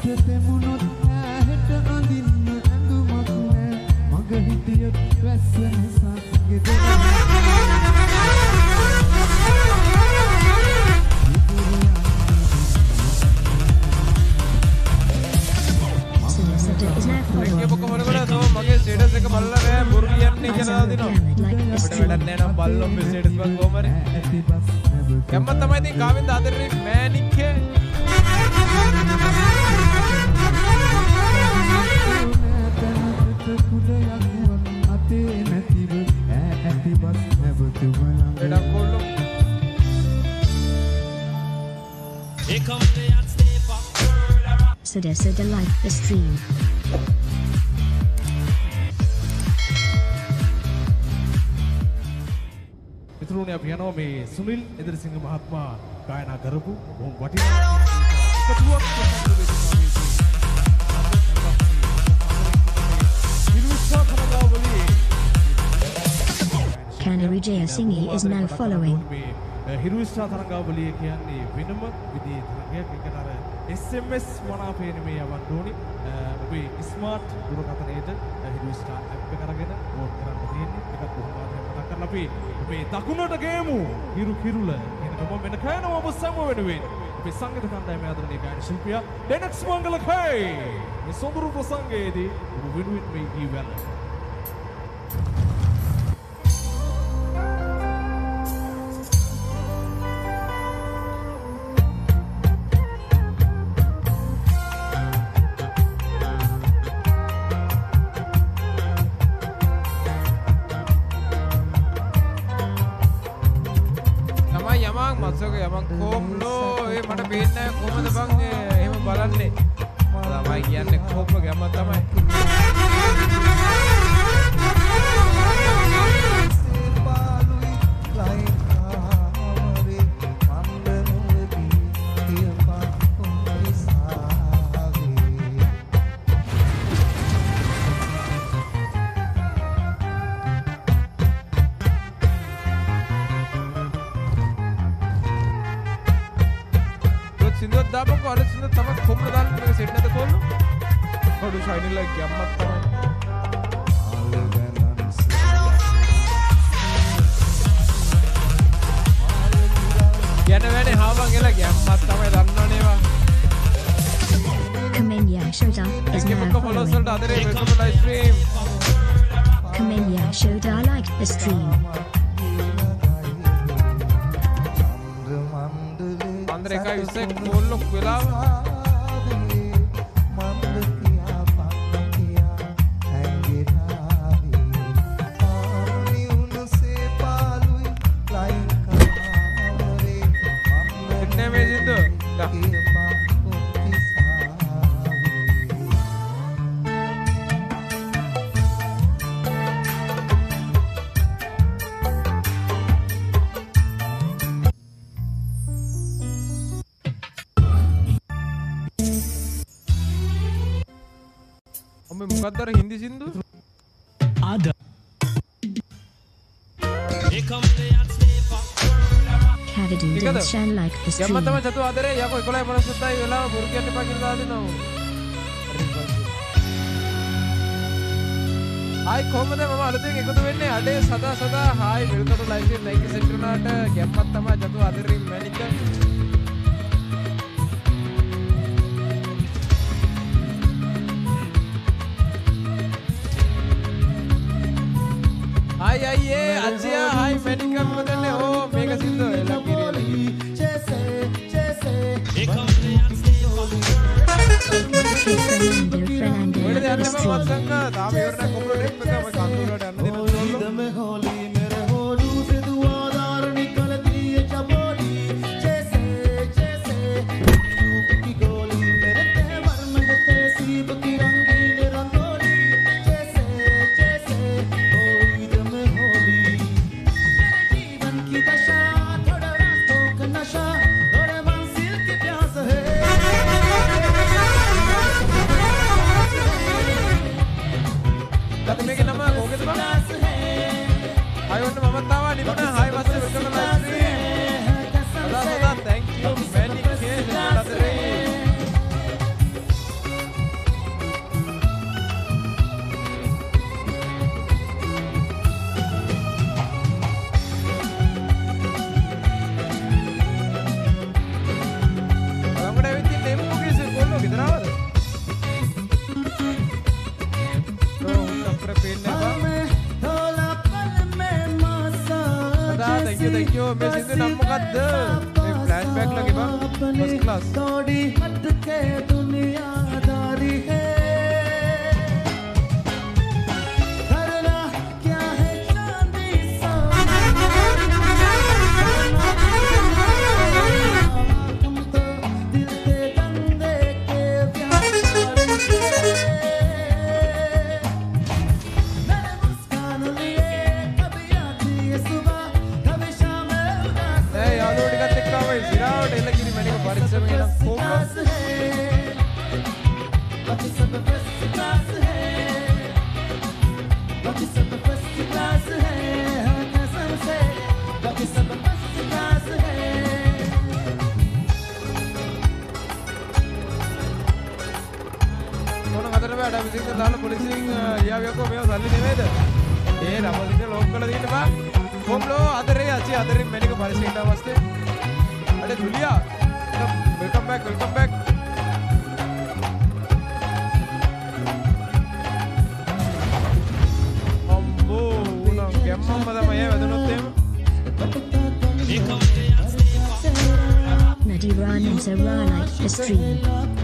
තෙමුණොත් ඈට අඳින්න ඇඳුමක් නෑ මග හිටියොත් වැස්ස නිසා ගෙදර මගේ ස්ටේටස් එක බලලා නෑ බොරු කියන්නේ කියලා දාලා දිනවා අපිට වැඩක් නෑ නම් බල්ලෝ මේ ස්ටේටස් එක කොහමද කැම්ම තමයි ඉතින් කාවෙන්ද ආදරේ මෑනික්කේ වැඩක් කොල්ලෝ Sada Sada like the stream. මිතුරුනේ අපි යනවා මේ සුනිල් එදිරිසිංහ මහත්මයා ගායනා කරපු බොහොම වටිනා එකතුවක් Canary Jaya Singhi is now following. හිරුස්සා තරංගාවලිය කියන්නේ වෙනම විදිහේ තරංගයක්. ඒකට අර S M S මනාපේන මේ යවන්න ඕනි. ඔබේ ස්මාර්ට් දුරකථනයේට හිරුස්සා ඇප් එක අරගෙන ඕන් කරන්න තියෙන්නේ. ඒකත් කොහොමද මතක් කරලා අපි මේ දකුණට ගේමු. හිරු කිරුල කියන ගම වෙන කයනවා ඔබ සම වෙනුවෙන්. අපේ සංගීත කණ්ඩායමේ ආදරණීය ගායන ශිල්පියා ඩෙනක්ස් මංගලකයි. මේ සොඳුරු ප්‍රසංගයේදී ඔබ වෙනුවෙන් මේ ගී වැළ මත්සක යමක් කොම්ලෝ ඒ මට පේන්නේ කොහමද බං එහෙම බලන්නේ ළමයි කියන්නේ කොම්ලෝ ගැම්ම තමයි සින්දුවක් දාපන්කෝ අර සින්දුව තමයි කොම්ල දාන්න මේක සෙට් නැද කොල්ලෝ කඩු ෂයිනින් ලයික් ගැම්මක් තමයි යන වෙනේ හාවන් එලා ගැම්මක් තමයි දන්නවනේ වා Kamenya Shoda is now following. Kamenya Shoda liked the stream. Andre ka use kollo kwelawa kitne me jindu මොකක්ද අර හින්දි සින්දු ආද Kavadu didn't shine like the stream. යම්ම තමයි චතු ආදරේ යකෝ එකොළහයි පනස් හතයි වෙලාව බොරු කියන්න එපා කියලා දාලා දෙනවා. හායි කොහමද මම අලුතෙන් එකතු වෙන්නේ අඩේ Sada Sada hi welcome to live stream like centre උනාට ගැම්මක් තමයි චතු ආදරේ මැනික Ay ay eh Asia hi Menika මොකදන්නේ ඕ මේක සින්දු එලා කිරියලා Jesse Jesse ඔයද යන්නේ මම වත්සංග තාම ඉවර නැහැ කොම්ලෝ ටෙප් එක මම කන්දුර වලට යන්න දෙන්න ඕනලු me holi mere hodu se duadar nikal diye chaboli Jesse Jesse ki goli mere te varman te sib ki rangin rangoli Jesse Jesse hoid me holi jeevan ki dasha thoda raaton ka nasha thoda manzil ki pyas hai මේක නම thank you. මේ සින්දු නම් මොකද්ද? මේ flashback ලගේ බං. first class. थोड़ी हट के दुनियादारी है करना क्या है चांदी सा तुम तो दिल के बंदे के प्यारी से मैंने मुस्कान लिए कभी आती है सुबह कभी शाम उदास ඒ යාළුවෝ ටිකත් එක්ක ආවයි සිරාවට එළ කිරි මැනික පරිස්සමෙන් නම් කොහොමද? बाकी सब फर्स्ट क्लास है बाकी सब फर्स्ट क्लास है हाँ कसम से बाकी सब फर्स्ट क्लास है මොන හතර බෑ අපි සින්ද දාලා පොලිසියෙන් ලියාවියකෝ මේව සල්ලි නෙමෙයිද? ඒ රමදින ලොක් කරලා දෙන්න බා. කොම්ලෝ අදරේ අචි අදරේ මැනික පරිස්සමෙන් අවස්ථේ. අඩේ දුලියා. Welcome back welcome back. Nadiran and Sarana the stream.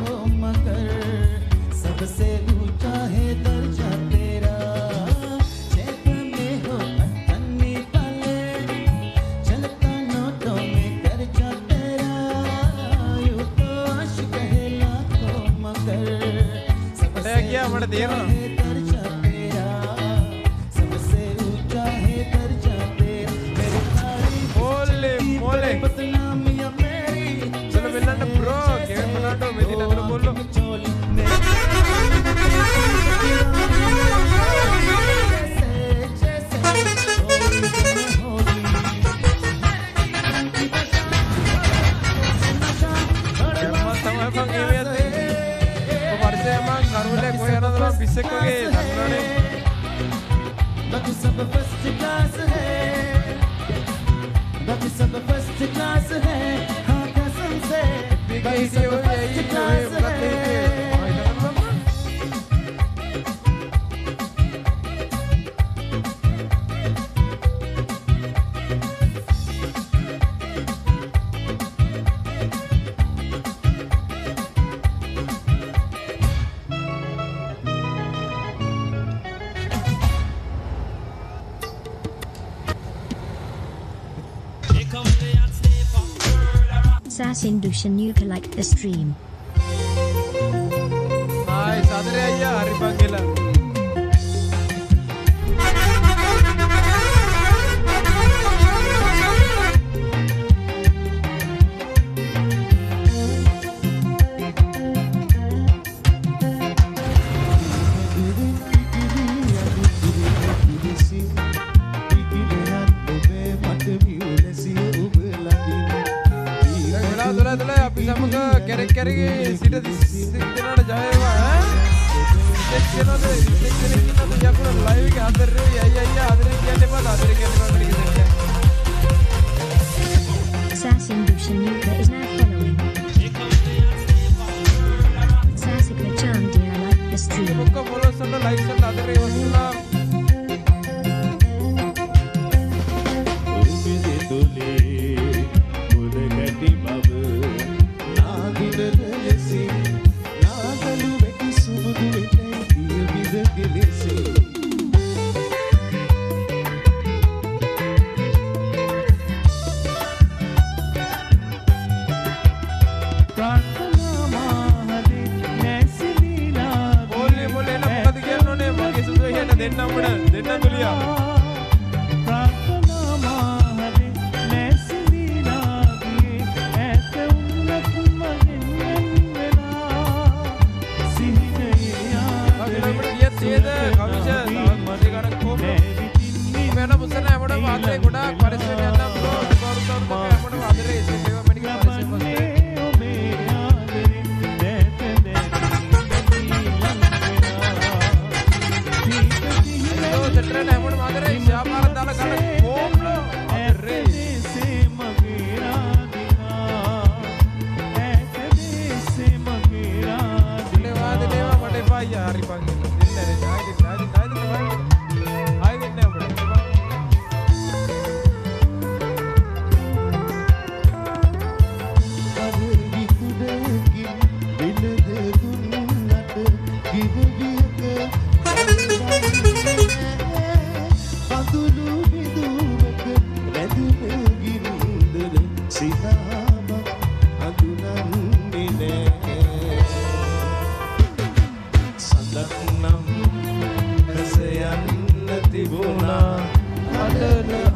सबसे ऊंचा है दर्जा तेरा चेक में हो अन्नी पाले चलता नोटों में खर्चा तेरा यूं तो आशिक है लाखों मगर सबसे क्या मत देना दर्जा तेरा सबसे ऊंचा है दर्जा तेरा मेरी तारीफ मोले मोले बदनामियां मेरी चलो मिलना ब्रो केवन बनाटो मेरी नजर बोलो बाकी सब फर्स्ट क्लास है बाकी सब फर्स्ट क्लास है हाँ कसम से बाकी सब फर्स्ट क्लास है Sasindushan Yuka like the stream. Hai sadare ayya hari pangela. Kerek kerek sida sidana jayewa hai section ade section ade yakuna live ge adare ayya ayya adare kiyanne bad adare kiyanne bad meke Sasindushan Yuka is now following. Sasika Chandia like the stream. Mukka follow sanda like sanda adare wasuna ubide tole mule gati babu Lesi, Nagalu Becky Subudu, you be the Gilisi. Boleh boleh nak buka tiga none, bagi sudah ya nak denam mana, denam belia. hari panggil. Jadi dari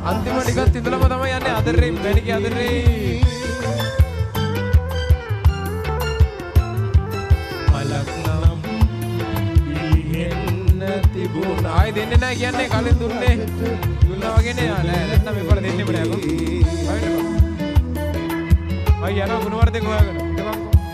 අන්තිම ටිකත් ඉඳලම තමයි යන්නේ අදරේ මැනිකේ අදරේ මලක් නම් ඉහෙන්න තිබුණා ආයි දෙන්නේ නැහැ කියන්නේ කලින් දුන්නේ දුන්නා වගේනේ නෑ නැත්නම් මේකට දෙන්නෙම නෑ බං අයිය යනවා ගුණවර්ධන හොයාගෙන ඉතබංකෝ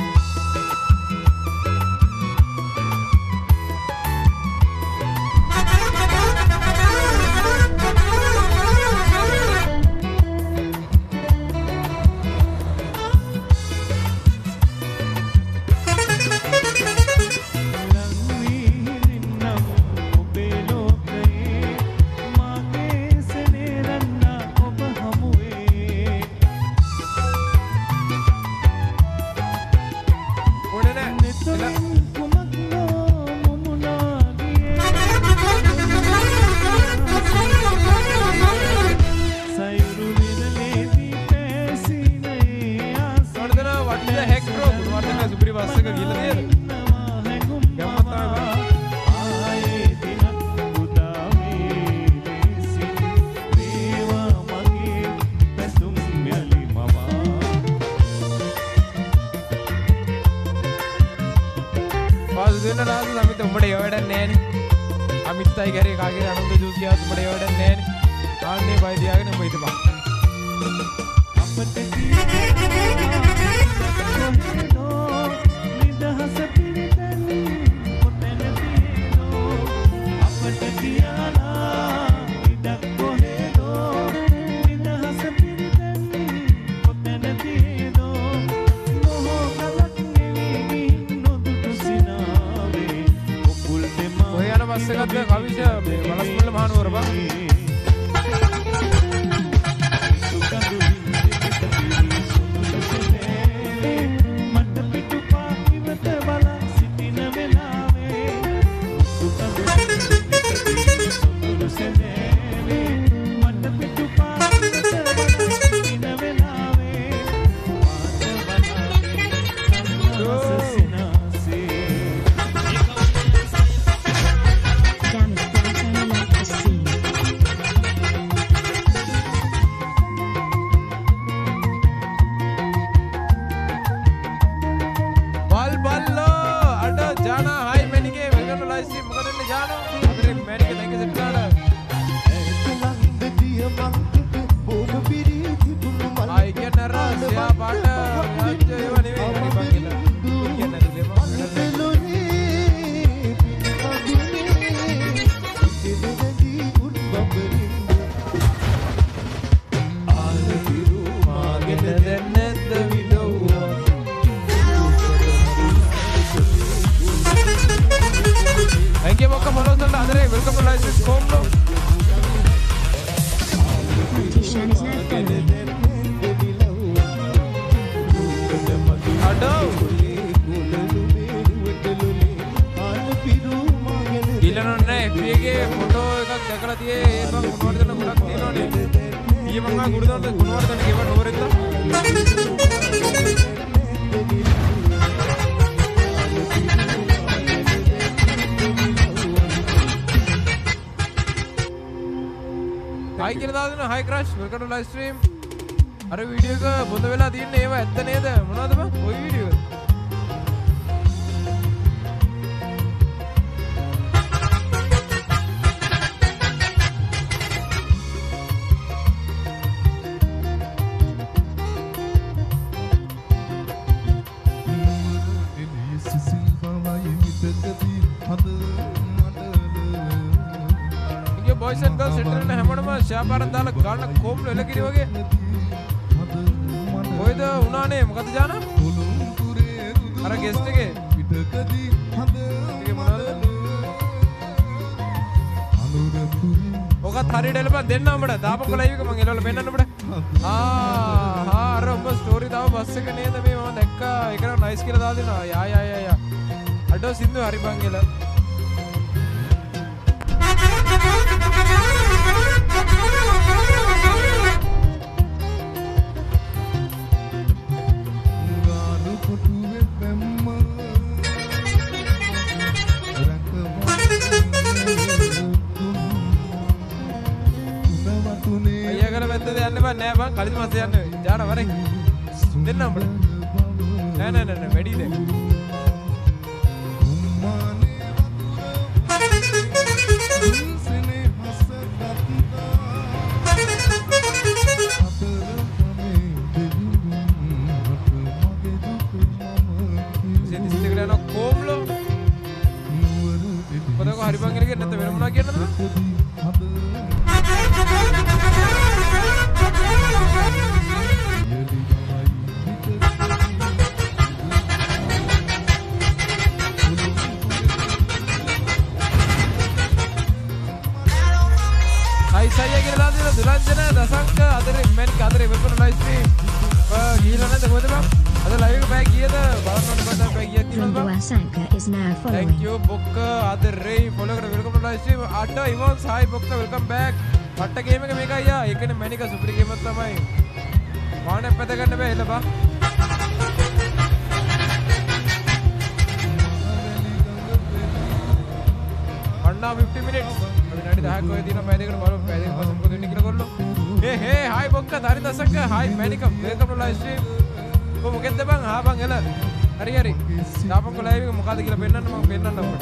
हाई කියලා දාලා දෙනවා. Hi crush, welcome to live stream. අර වීඩියෝ එක බොඳ වෙලා තින්නේ ඒව ඇත්ත නේද? මොනවද බං? කොයි වීඩියෝ එකද? boys and girls සිටරන හැමෝටම ෂෙයා පාරක් දාලා ගන්න කොම්ල එලකිරි වගේ කොයිද උනානේ මොකද ජානා අර ගෙස්ට් එකේ පිටකදී හඳ ඒකේ මොනවද ඔකත් හරියට එලපන් දෙන්න අපිට දාපන්කො ලයිව් එක මම එලවලා පෙන්නන්න අපිට ආ හා අර ඔබ ස්ටෝරි දාව බස් එක නේද මේ මම දැක්කා ඒක නම් නයිස් කියලා දාලා දෙනවා යා යා යා යා අඩෝ සින්දු හරි බං එලා නෑ බං කලින් මාසේ යන්න ජාන වරේ දෙන්න අපිට නෑ නෑ නෑ වැඩි දෙන්න hari bang ini kan nanti mana lagi nanti Hai saya kira nanti nanti lanjutnya dasang ke ada main ke ada berapa live stream gila nanti buat apa ada live ke baik gila baru nanti pada baik gila tiba is now following. Thank you Bokka ada Ray follow kar welcome to live stream Atta Evans hi Bokka welcome back Atta game එක මේක අයියා ඒකනේ මැනික සුපිරි game එකක් තමයි වාහනේ පැත ගන්න බෑ එළ බා අන්නා fifty minutes අපි නඩි දහයක් ඔය දින පැය දෙකකට බලමු පැය දෙකක් පස්සේ මොකද වෙන්නේ කියලා කොල්ලෝ hey hey hi Bokka ධාරි දසක hi Manika welcome to live stream කො මොකෙන්ද බං ආ බං එළ හරි හරි දාපන්කො ලයිව් එක මොකද්ද කියලා පෙන්නන්න මම පෙන්නන්න අපිට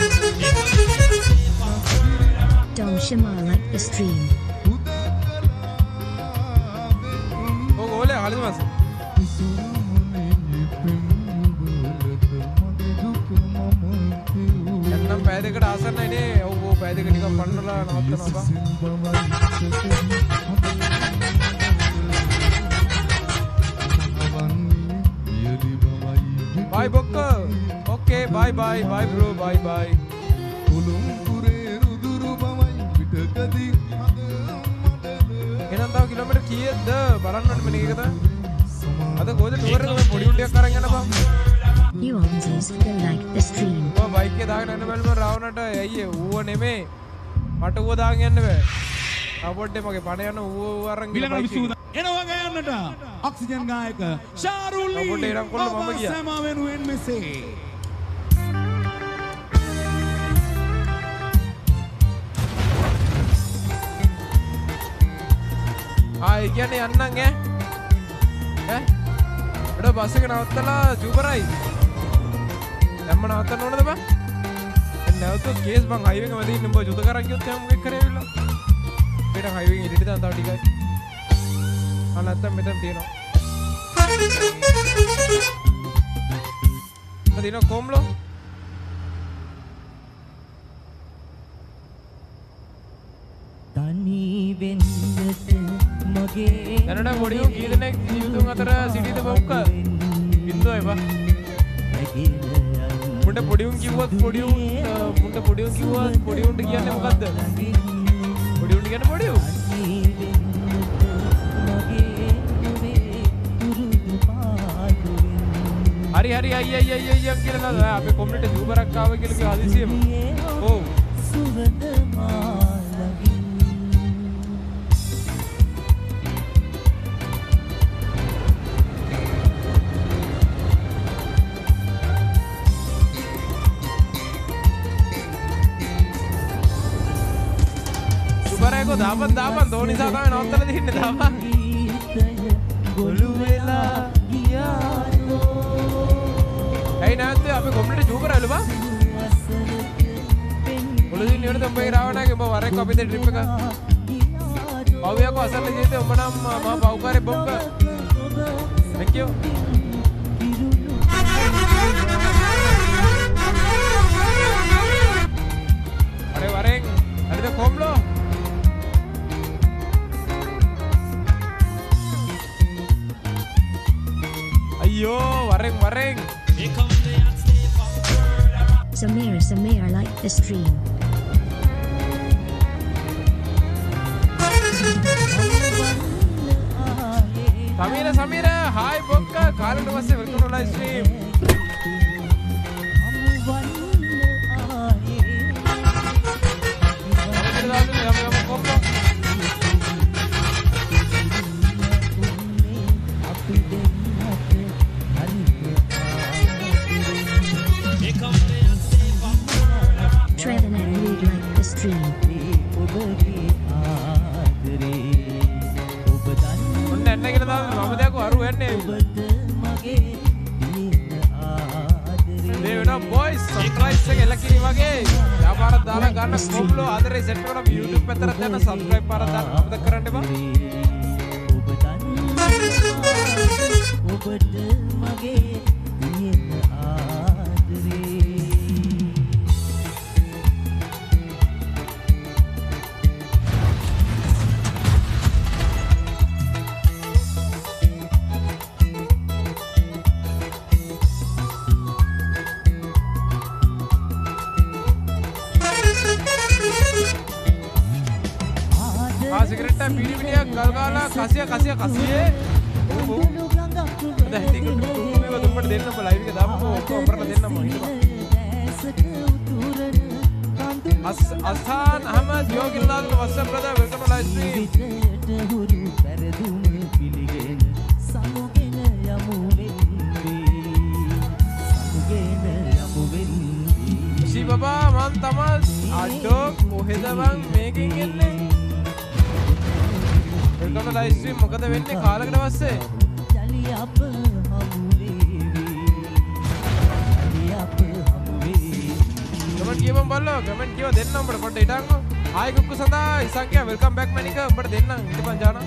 Don't shimmer like the stream. ඔව් ඕලේ හරිද මාස එන්නම් පැය දෙකට ආසන්නයි නේ ඔව් ඔව් පැය දෙක නිකන් පන්නලා නවත්තනවා බා Bye Bokka. Okay, bye bye, bye bro, bye bye. එහෙනම් තව කිලෝමීටර් කීයද බලන්න ඕනේ මේක එකද? අද කොහෙද ටුවර් එක පොඩි උඩියක් අරන් යන්න බං. You onsies feel like the stream. ඔය බයික් එක දාගෙන යන්න බැලුම රාවණට අයියේ ඌව නෙමේ. මට ඌව දාගෙන යන්න බෑ. අපොඩ්ඩේ මගේ පණ යන ඌව අරන් ගිහලා බයික් එක. එනවා ගයන්නට ඔක්සිජන් ගායක ශාරුලි අපොඩ්ඩේ ඉරන් කොල්ල මම ගියා. සම වෙනුවෙන් මෙසේ ආයි කියන්නේ යන්නම් ඈ ඈ එඩ බස් එක නවත්තලා ජූබරයි දැම්ම නවත්තන්න ඕනද බං නැවතුත් කේස් බං හයිවේ එක මැද ඉන්න උඹ යුද කරන් ගියොත් එහෙනම් මොකෙක් කරේ ඇවිල්ලා පිට හයිවේ එක ඉදිරියට තව ටිකයි අන්න නැත්තම් මෙතන තියෙනවා අදින කොම්ලෝ තනි වෙන්නට මගේ දැනට පොඩි උන් කී දෙනෙක් ජීවිතුන් අතර සිටිද බොක්ක බින්දුව එපා මුන්ට පොඩි උන් කිව්වත් පොඩි උන් මුන්ට පොඩි උන් කිව්වත් පොඩි උන්ට කියන්නේ මොකද්ද පොඩි උන්ට කියන්නේ පොඩි උන් හරි හරි අයිය අයිය අයිය අයිය කියලා නේද අපේ කොමියුනිටි සුපරක් ආව කියලා කිව්වා හදිසියෙම ඔව් සුවඳ මාලවි සුපරේකෝ දාපන් දාපන් දෝනිසා තමයි නවත්තලා දෙන්නේ දාපන් ගොළු වෙලා ගියානෝ ඇයි නැත්තේ අපේ කොමියුනිටි ජූබරයිලු බා ඔලුදී නියුණු තඹේ රාවණාගේ ඔබ වරෙක් අපිට ට්‍රිප් එක අවුයක අසල්ල ජීවිතේ ඔබ නම් මම පව්කාරේ බොක්ක thank you අර වරෙන් හරිද කොම්ලෝ අයියෝ වරෙන් වරෙන් Samir, Samir, like the stream. Samira, Samira, hi Bokka, කාලෙට පස්සේ welcome to live stream. Trevor and Reed like the stream. කියලා මම දැක්කෝ අරු යන්නේ මේ වෙන බොයිස් සබ්ස්ක්‍රයිබ් එක එලකිරි වගේ යාපාර දාලා ගන්න කොම්ලෝ ආදරේ සෙට් කරලා YouTube පැත්තට යන සබ්ස්ක්‍රයිබ් පාර දාන්න අමතක කරන්න එපා ඔබට මගේ දින ආදරේ सिगरेट बीड़ी बीड़िया गलगाला कसिया कसिया कसिए ओहो දැන් ටික මේව දුම්බට දෙන්නම ලයිව් එක දාමු ඔක්කොමරලා දෙන්නම අස් අස්හාන් Ahmed යෝගිලාල් WhatsApp brother welcome to live stream සමුගෙන යමු වෙන්නේ සී බබා මන් තමස් අඩෝ කොහෙද මං මේකෙන් එන්නේ welcome to live stream මොකද වෙන්නේ කාලකට පස්සේ යලි අප හමු වේවි යලි අප හමු වේවි කමෙන්ට් කියපන් බලලා කමෙන්ට් කියව දෙන්න උඹට පොඩ්ඩ ඉඩංගෝ ආයි කුක්කු සදා ඉසංගියා වෙල්කම් බෑක් මැනික උඹට දෙන්න ඉඳපන් ජානා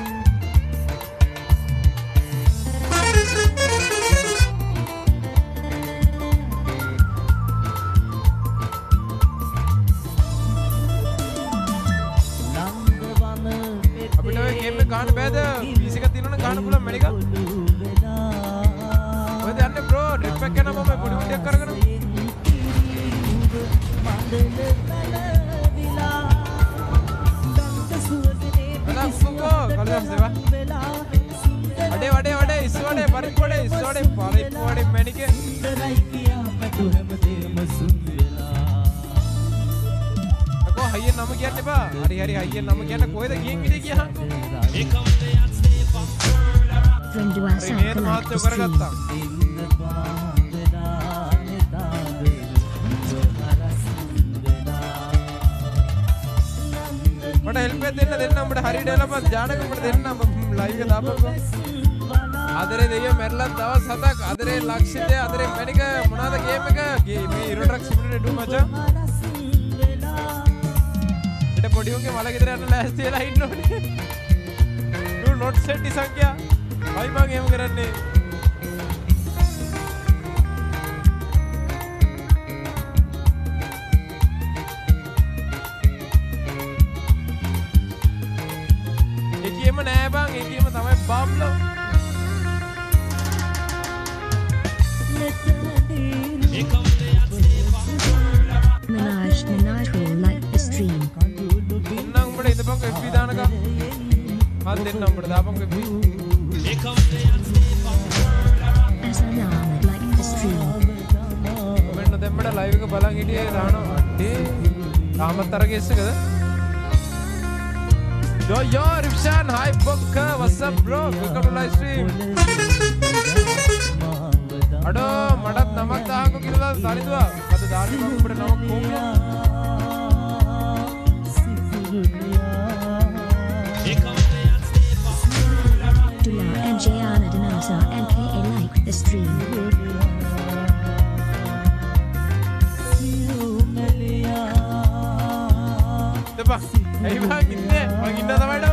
ගාන බෑද පීසි එක තියෙනවනේ ගාන පුළුවන් මැනික ඔයද යන්නේ බ්‍රෝ ඩ්‍රිප් එක යනවා මම පොඩි විඩියක් කරගෙන අදා සුකෝ කලියම් සේවා අඩේ වඩේ වඩේ ඉස්සෝඩේ පරිප්පු වඩේ ඉස්සෝඩේ පරිප්පු වඩේ මැනිකේ අකෝ හයියෙන් නම කියන්න එපා හරි හරි හයියෙන් නම කියන්න කොහෙද ගියෙන් ඉතින් කියහන් From Duasa Collective මට හෙල්ප් එකක් දෙන්න දෙන්න උඹට හරියට එලපන් ජානක උඹට දෙන්න ලයිව් එක දාපන්කෝ ආදරේ දෙයියෝ මැරලා දවස් හතක් ආදරේ ලක්ෂිතය ආදරේ මැනික මොනවාද ගේම් එක මේ ඉරෝ ට්‍රක් සිමුලේටර් ඩු මචං ඊට පොඩි උන්ගේ මල ගෙදර යන්න ලෑස්ති වෙලා ඉන්න ඕනේ ඩු නොට් සෙට් ඉසංගියා අයි මං එහෙම කරන්නේ එකීම නෑ බං එකීම තමයි බම්ලෝ Minaj Minaj will like the stream. දෙන්නම් උඹට ඉදපන් F B දානකම් මම දෙන්නම් උඹට දාපන් F B Asalam like the stream. මෙන්න දෙම්මඩ ලයිව් එක බලන් හිටියේ දානවා අඩේ තාමත් අර ගෙස් එකද Yo yo Ripshan hi Bokka what's up bro welcome to live stream අඩෝ මටත් නමක් දාහකෝ කියලා සාරිදුවා අද දාන්න මම උඹට නමක් කොහොමද Dula and Jayana Danasa and K A like the stream. දෙපා එයි මං ඉන්නේ මං ඉන්න තමයිඩෝ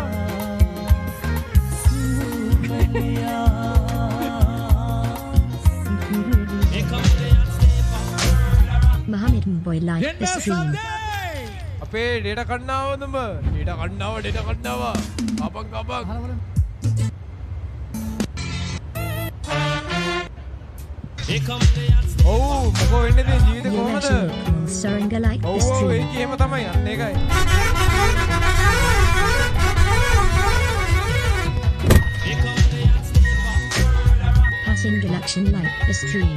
Mohammed boy like the stream. අපේ ඩේටා කන්නාවද උඹ ඩේටා කන්නාව ඩේටා කන්නාව අපං අපං ඔව් මොකෝ වෙන්නේ දැන් ජීවිතේ කොහමද Saringa like the ඔව් stream. ඒක එහෙම තමයි අන්න ඒකයි Passing election like the stream.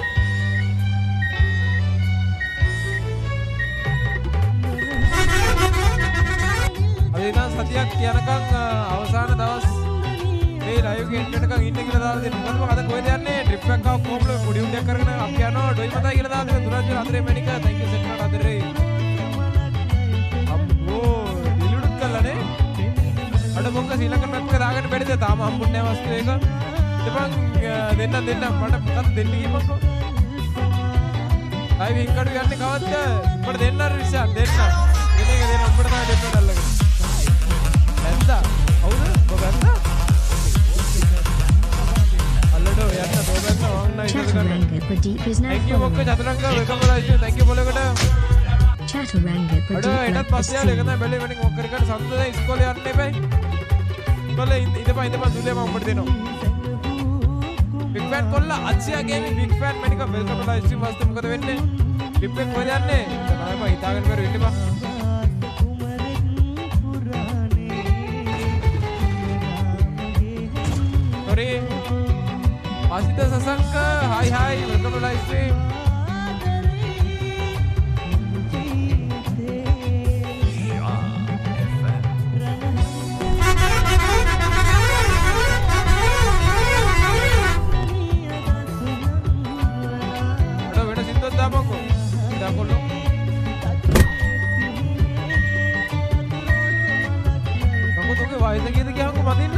අද ඉඳන් සතියක් යනකම් අවසාන දවස් මේ ලයිව් එක එන්න යනකම් ඉන්න කියලා දාලා දෙන්න. මොකද මම අද කොහෙද යන්නේ? ට්‍රිප් එකක් ආව කොහොමද පොඩි උඩයක් කරගෙන අපි යනවා ඩොයි මතයි කියලා දාලා දෙන්න. දුරජන අතරේ මැනික thank you සෙට් කරලා අතරේ. අම්මෝ ඩිලීට් කළානේ. අඩ මොකද ශ්‍රී ලංකන් එක දාගන්න බැරිද? තාම හම්බුන්නේ නැහැ වස්තු එක. දෙපන් දෙන්න දෙන්න මට මොකක්ද දෙන්න කියපන්කෝ. ලයිව් හින්කඩු යන්නේ කවද්ද? උඹට දෙන්න රිෂාන් දෙන්න. දෙන එක දෙන්න උඹට තමයි දෙන්න අල්ලගෙන. නැත්තා. හවුද? ඔබ ගත්තා? අල්ලඩෝ යන්න දෝගන්න ඕන්න ඉතින් ගන්න. Thank you මොක්ක චතුරංග වෙල්කම් කරලා thank you බොලකට. Chaturanga අඩ එටත් පස්සේ ආලා එක තමයි බැලේ වෙනින් මොක් කර කර සම්ද දැන් ඉස්කෝලේ යන්න එපයි. ඉස්කෝලේ ඉඳපන් ඉඳපන් දුලේ මම උඹට දෙනවා. Big fan කොල්ලා අච්චියා ගේමි big fan මැනික වෙල්කම් කරලා ස්ට්‍රීම් වාස්තු මොකද වෙන්නේ? ක්ලිප් එක කොහෙද යන්නේ? තමයි මම හිතාගෙන බැර වෙන්නේ බා. sorry. ආසිත Shashanka hi hi welcome to live stream. වයස කීයද කියහන්කො මදින්න?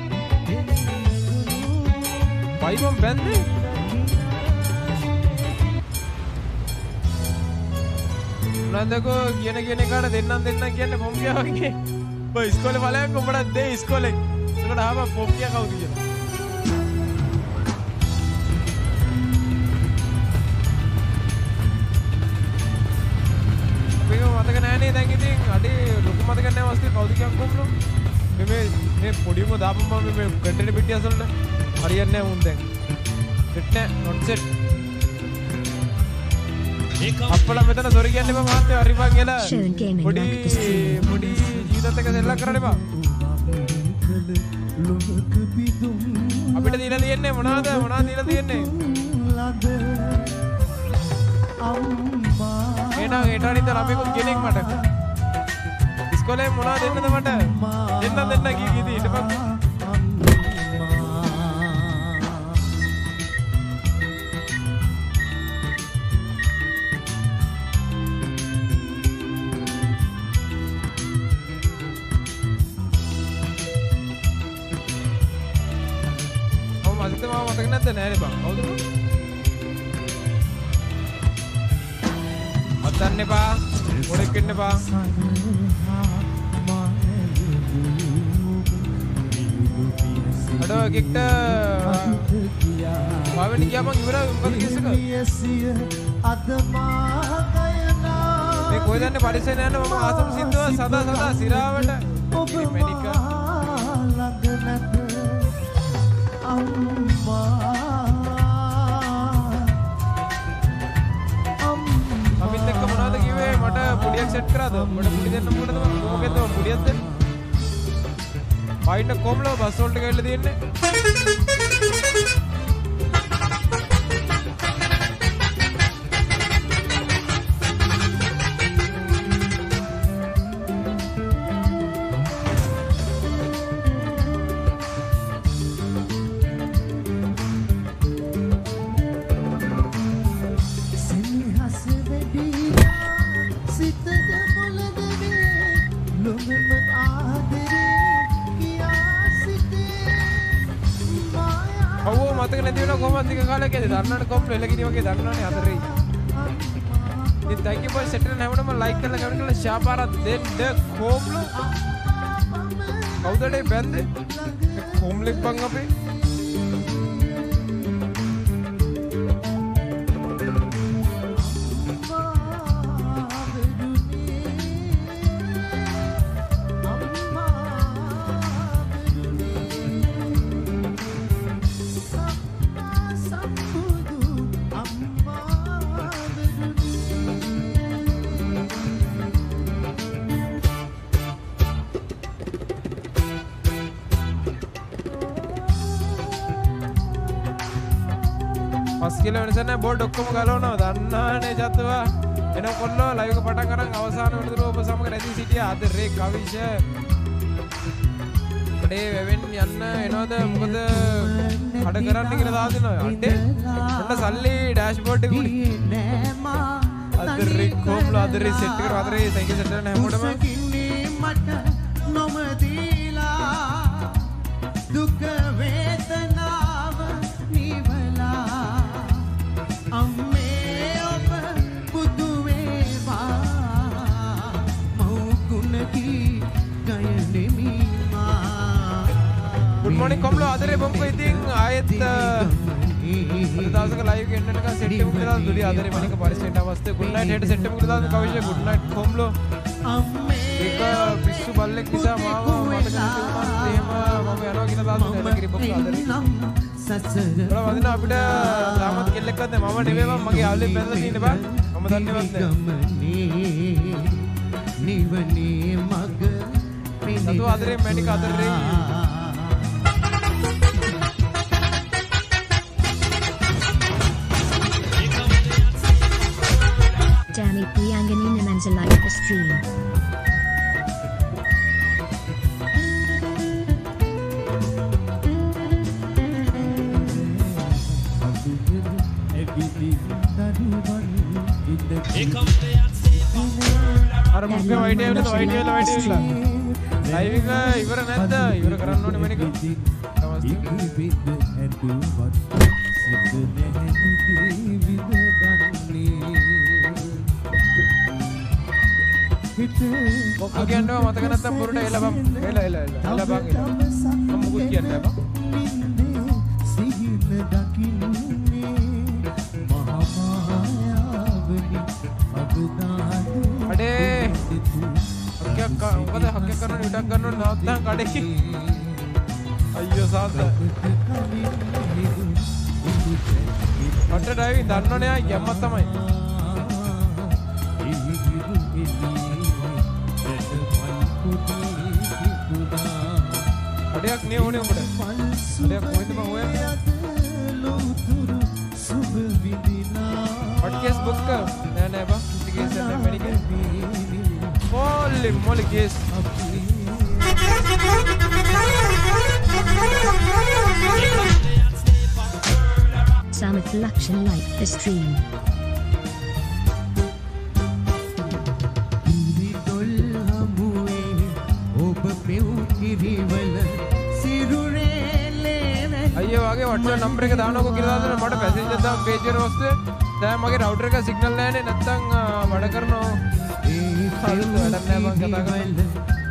පයිපම් බැන්දේ? උනන්දකෝ කියන කියන එකට දෙන්නම් දෙන්නම් කියන්නේ පොම් ගියා වගේ. ඔය ඉස්කෝලේ ඵලයන් උඹට දෙයි ඉස්කෝලේ. ඒකට ආව පොම් ගියා කවුද කියලා. මතක නෑනේ දැන් ඉතින් අඩේ ලොකු මතක නෑ වස්තු කවුද කියන්කොම්ලෝ මේ මේ පොඩිම දාපම් මම මේ කන්ටෙන්ට් පිටිය අසලට හරියන්නේ නෑ උන් දැන් සෙට් නෑ නොට් සෙට් අප්පලා මෙතන සොරි කියන්න එපා මහත්තයෝ හරි බං එලා පොඩි පොඩි ජීවිතත් එක සෙල්ලම් කරන්න එපා අපිට දීලා තියෙන්නේ මොනවද මොනවද දීලා තියෙන්නේ එනවා ඒටානින්ද ළමයෙකුත් කෙනෙක් මට ඉස්කෝලේ මොනවද දෙන්නද මට දෙන්න දෙන්න කී කීදී හිටපන් ඔව් මට මම මතක නැද්ද නෑනේ බං කවුද අතන්න එපා පොඩෙක් වෙන්න එපා අඩෝ එකෙක්ට පාවෙන්න ගියා මං ඉවරයි මොකද කිස් එක මේ කොහෙද යන්නේ පරිසරේ යන්න මම ආසම සින්දුව සදා සදා සිරාවට මෙනික අමිත් එක්ක මොනවද කිව්වේ මට පුඩියක් සෙට් කරාද මට පුඩි දෙන්න මොකටද මොකෙන්ද පුඩියක් දෙන්න වයින්ඩ් කොම්ලෝ බස් වලට ගිහලා තියෙන්නේ දන්නවනේ කොම්ප්ලේ එලගිනි වගේ දන්නවනේ අතරේ. ඉතින් thank you for setting හැමෝටම like කරලා කමෙන්ට් කරලා share පාරක් දෙන්න කොම්ලෝ. කවුදට බැන්දේ? කොම්ලෙක් බං අපේ. පස් කිලෝ වෙනස නැහැ බෝඩ් ඔක්කොම ගලවනවා දන්නානේ චතුවා එන කොල්ලෝ ලයිව් එක පටන් ගන්න අවසාන වෙනතුරු ඔබ සමග රැඳී සිටියා අද රේ කවිෂ අපේ වෙවෙන් යන්න එනවද මොකද කඩ කරන්න කියලා දාලා දෙනවා අඩේ ඔන්න සල්ලි ඩෑෂ්බෝඩ් එක උඩ අද රේ කොම්ලෝ අද රේ සෙට් කරලා අද රේ තැන්කියු සෙට් කරන හැමෝටම morning කොම්ලෝ ආදරේ බොම්කෝ ඉතින් ආයෙත් අද දවසක live එක එන්න එක set එකක් දාලා දුලි ආදරේ මණික පරිස්සමට අවස්ථේ good night හෙට set එකක් දාලා කවිෂේ good night කොම්ලෝ ඒක පිස්සු බල්ලෙක් නිසා මාව මට කිව්වා එහෙම මම යනවා කියලා දාලා එලකිරි බොක් ආදරේ බල වදින අපිට තාමත් කෙල්ලෙක්වත් නැහැ මම නෙවෙයි මගේ යාළුවෙක් බැලලා තියෙන බා මම දන්නේවත් නැහැ නිවනේ මග සතු ආදරේ මණික ආදරේ Danny Priyanganina Menza like the stream. අර මුක්ක වයිට් එකේ වයිට් එකේ වයිට් එකේ ලයිව් එක ඉවර නැද්ද ඉවර කරන්න ඕනේ මණික ඔක්කො කියනවා මතක නැත්තම් පුරුට එළබම් එළ එළ එළ එළබම් මම මුකුත් කියන්නේ නැහැ අඩේ හක්කක් මොකද හක්කක් කරන විඩක් ගන්නව නැත්තම් කඩේ අයියෝ සාද්ද අට ඩ්‍රයිවිං දන්නවනේ ආ යම්ම තමයි අඩයක් නේ ඕනේ උඹට අඩයක් කොහෙද මම හොයන්නේ podcast book ka nෑ නෑ බා කිසි කේස් එකක් නෑ මැනික holy moly case Samith Lakshan like the stream. අයියෝ වාගේ WhatsApp නම්බර් එක දානකො කියලා දාන්න මට මැසේජ් එකක් දාන්න page එකට ඔස්සේ දැන් මගේ router එක signal නැහැ නේ නැත්තම් වැඩ කරනවා ඒ වැඩක් නැහැ මම කතා කරන්නේ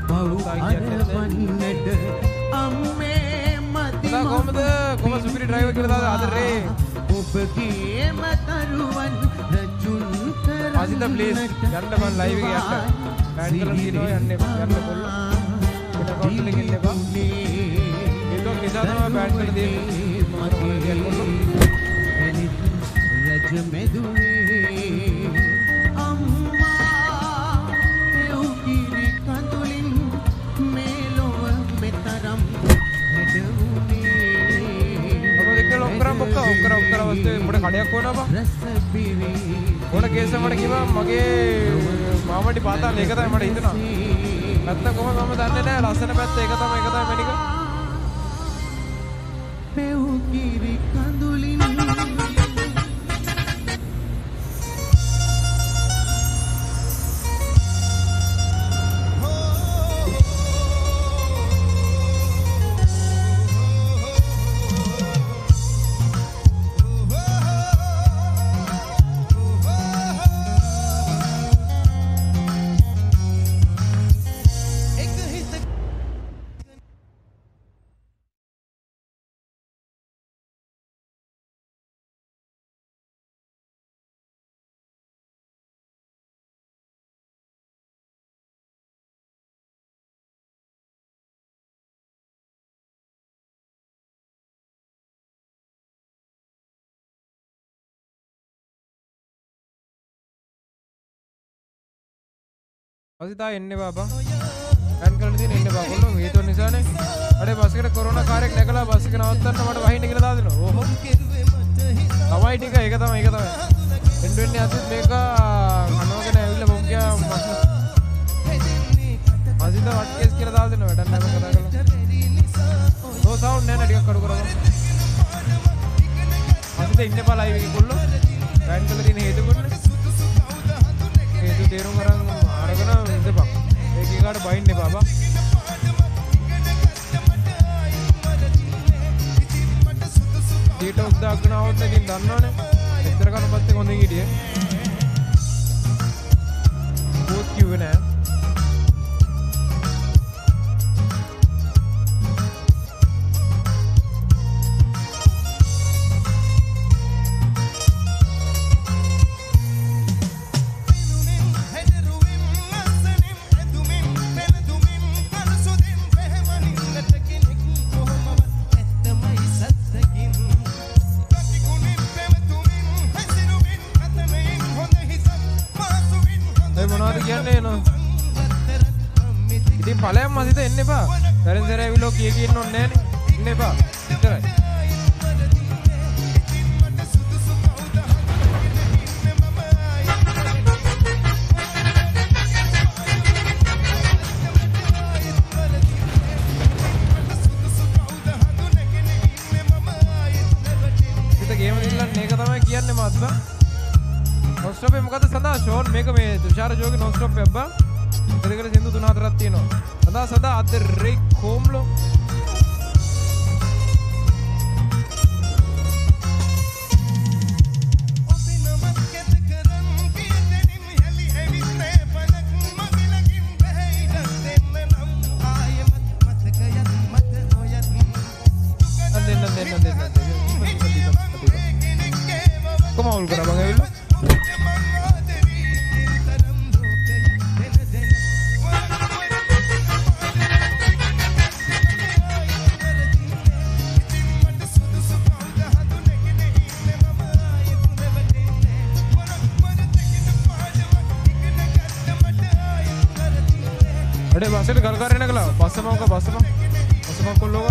අම්මේ මති කොහමද කොහමද සුපිරි ඩ්‍රයිවර් කියලා දාන්න ආදරේ ඔබගේ මතරුවන් රජුන් කර ආසිත ප්ලීස් යන්න බං ලයිව් එක යන්න බෑන් කරලා තියෙනවා යන්න යන්න කොල්ල වෙන කවුන්ට් එකකින් එන්න බං ඒක නිසා තමයි බෑන් කරලා තියෙන්නේ රජ මෙදුනේ අම්මා එව්කිරි කඳුලින් මේලොව මෙතරම් හැඩුනේ ඔබ දෙක ලොක්කරම් බොක්ක ඔක්කර ඔක්කර වස්තේ උඹට කඩයක් වුණා බා ඕන කේස් මට කිව්වා මගේ මාමඩි පාතාල ඒක තමයි මට හිතුණා නැත්තම් කොහොමද මම දන්නේ නැහැ ලස්සන පැත්ත ඒක තමයි ඒක තමයි මැනික මෙව්කිරි කඳුලින් අසිතා එන්නේ බබා ගන් කරලා තියෙන එන්නේ බා කොල්ලෝ හේතුව නිසානේ අඩේ බස් එකට කොරෝනා කාර්යයක් නැගලා බස් එක නවත්තන්න මට වහින්න කියලා දාදිනවා ඕහො තමයි ටික ඒක තමයි ඒක තමයි එන්න වෙන්නේ අසිත මේක කනවගෙන ඇවිල්ලා බොම් කියා අසිත වට කේස් කියලා දාදිනවා වැඩක් නැහැ මම කතා කරලා ඕ සවුන්ඩ් නෑ නේ ටිකක් කඩු කරගන්න අසිත ඉන්නේ බා ලයිව් එකේ කොල්ලෝ ගන් කරලා තියෙන හේතුව කොන්නේ හේතු තේරුම් අරන් අරගෙන ඉඳපන් ඒකේ කාට බයින්නේ බබා ඩීටොක්ස් දාගෙන આવොත් එකකින් දන්නවනේ එතර කනපත් එක හොඳින් හිටියේ පොත් කිව්වේ නෑ ඒ මොනවද කියන්නේ නෝ ඉතින් ඵලයන් මැදිට එන්න එපා දැරින් දැර ඇවිල්ලා කිය කිය ඉන්න ඕනේ නෑනේ එන්න එපා ඉතරයි ගේම දිල්ලන්නේ ඒක තමයි කියන්නේ මාත්තා නොස්ටොප් එක මොකද සදා ෂෝන් මේක මේ තුෂාර ජෝගේ නොස්ටොප් එක බා දෙකකට සින්දු තුන හතරක් තියෙනවා සදා සදා අද රේ කොම්ලෝ Kom on, kena bang Evil. Ada bahasa itu gar-gar ini kalau bahasa mau ke bahasa mau bahasa mau kalau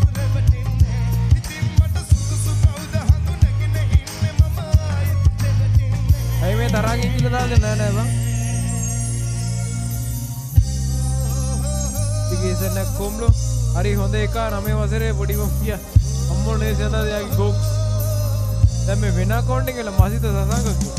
Ayo me tarangin gila dah je nana bang. Tiga sana komlo. Hari honda eka name wasere body mafia. Ammo ne jana dia goks. Dan me vena countingela masih tu sasang aku.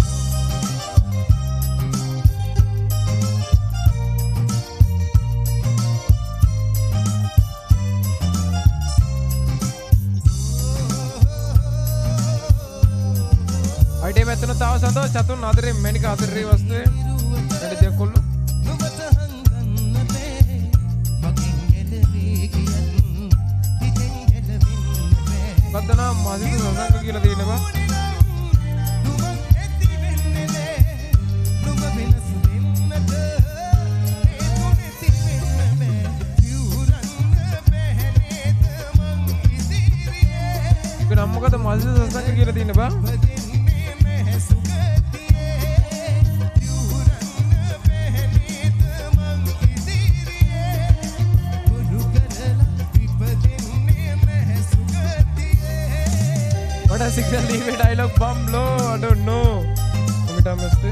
Aide mettuna tawa sando chatun adare menika adare vastu ede dekollu kadana masidu sasanga kiyala diyena ba iku nammokada masidu sasanga kiyala diyena ba What a signal leave a dialogue bomb low, I don't know. Amita Maste.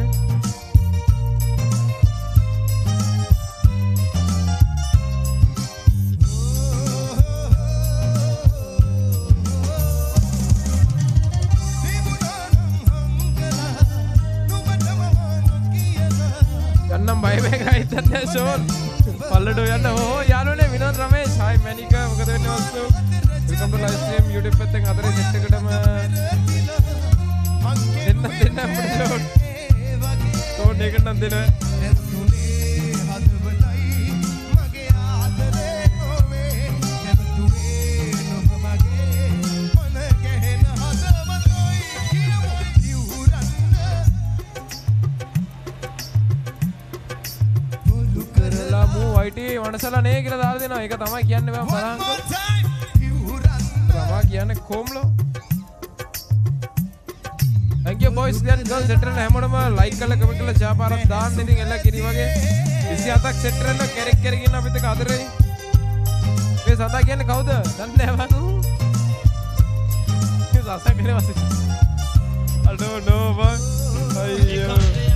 Yannam bye bye guys, that's a show. Palladu yanna oh yalone Vinod Ramesh, hi Manika, මොකද වෙන්නේ වස්තු? Welcome to live stream YouTube පැත්තෙන් අතරේ set එකටම දෙන්න දෙන්න අපිට තෝරන එක නම් දෙන්න කරලා මූ වයිටි වනසලා නේ කියලා දාලා දෙනවා ඒක තමයි කියන්නේ මම බලහන්කෝ Rama කියන්නේ කොම්ලෝ Thank you boys and girls set කරන හැමෝටම like කරලා comment කරලා share පාරක් දාන්න ඉතින් එලා කිරි වගේ විසිහතක් set කරන කෙරෙක් කෙරගෙන අපිත් එක අතරේ මේ සදා කියන්නේ කවුද දන්නේ නැහැ මං මේ සසා කියන්නේ වාසේ I don't know bang අයියෝ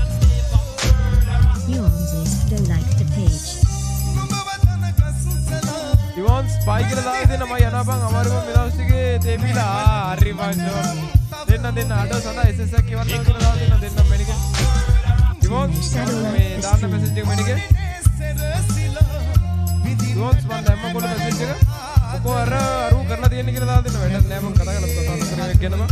You always don't like the page. Ivan spy කියලා දාලා දෙන්න මම යනවා බං අමාරුම මේ දවස් ටිකේ තේපිලා හරි බං දෙන්න දෙන්න අඩෝ සදා S S එක කියවන්න කියලා දාලා දෙන්න දෙන්න මෙනික Ivan මේ දාන්න මැසේජ් එක මෙනික Ivan මම දැම්ම කොට මැසේජ් එක ඔකෝ අර අරු කරලා තියෙන කියලා දාලා දෙන්න වැඩක් නෑ මම කතා කරලා කතා කරගෙන එක ගැනම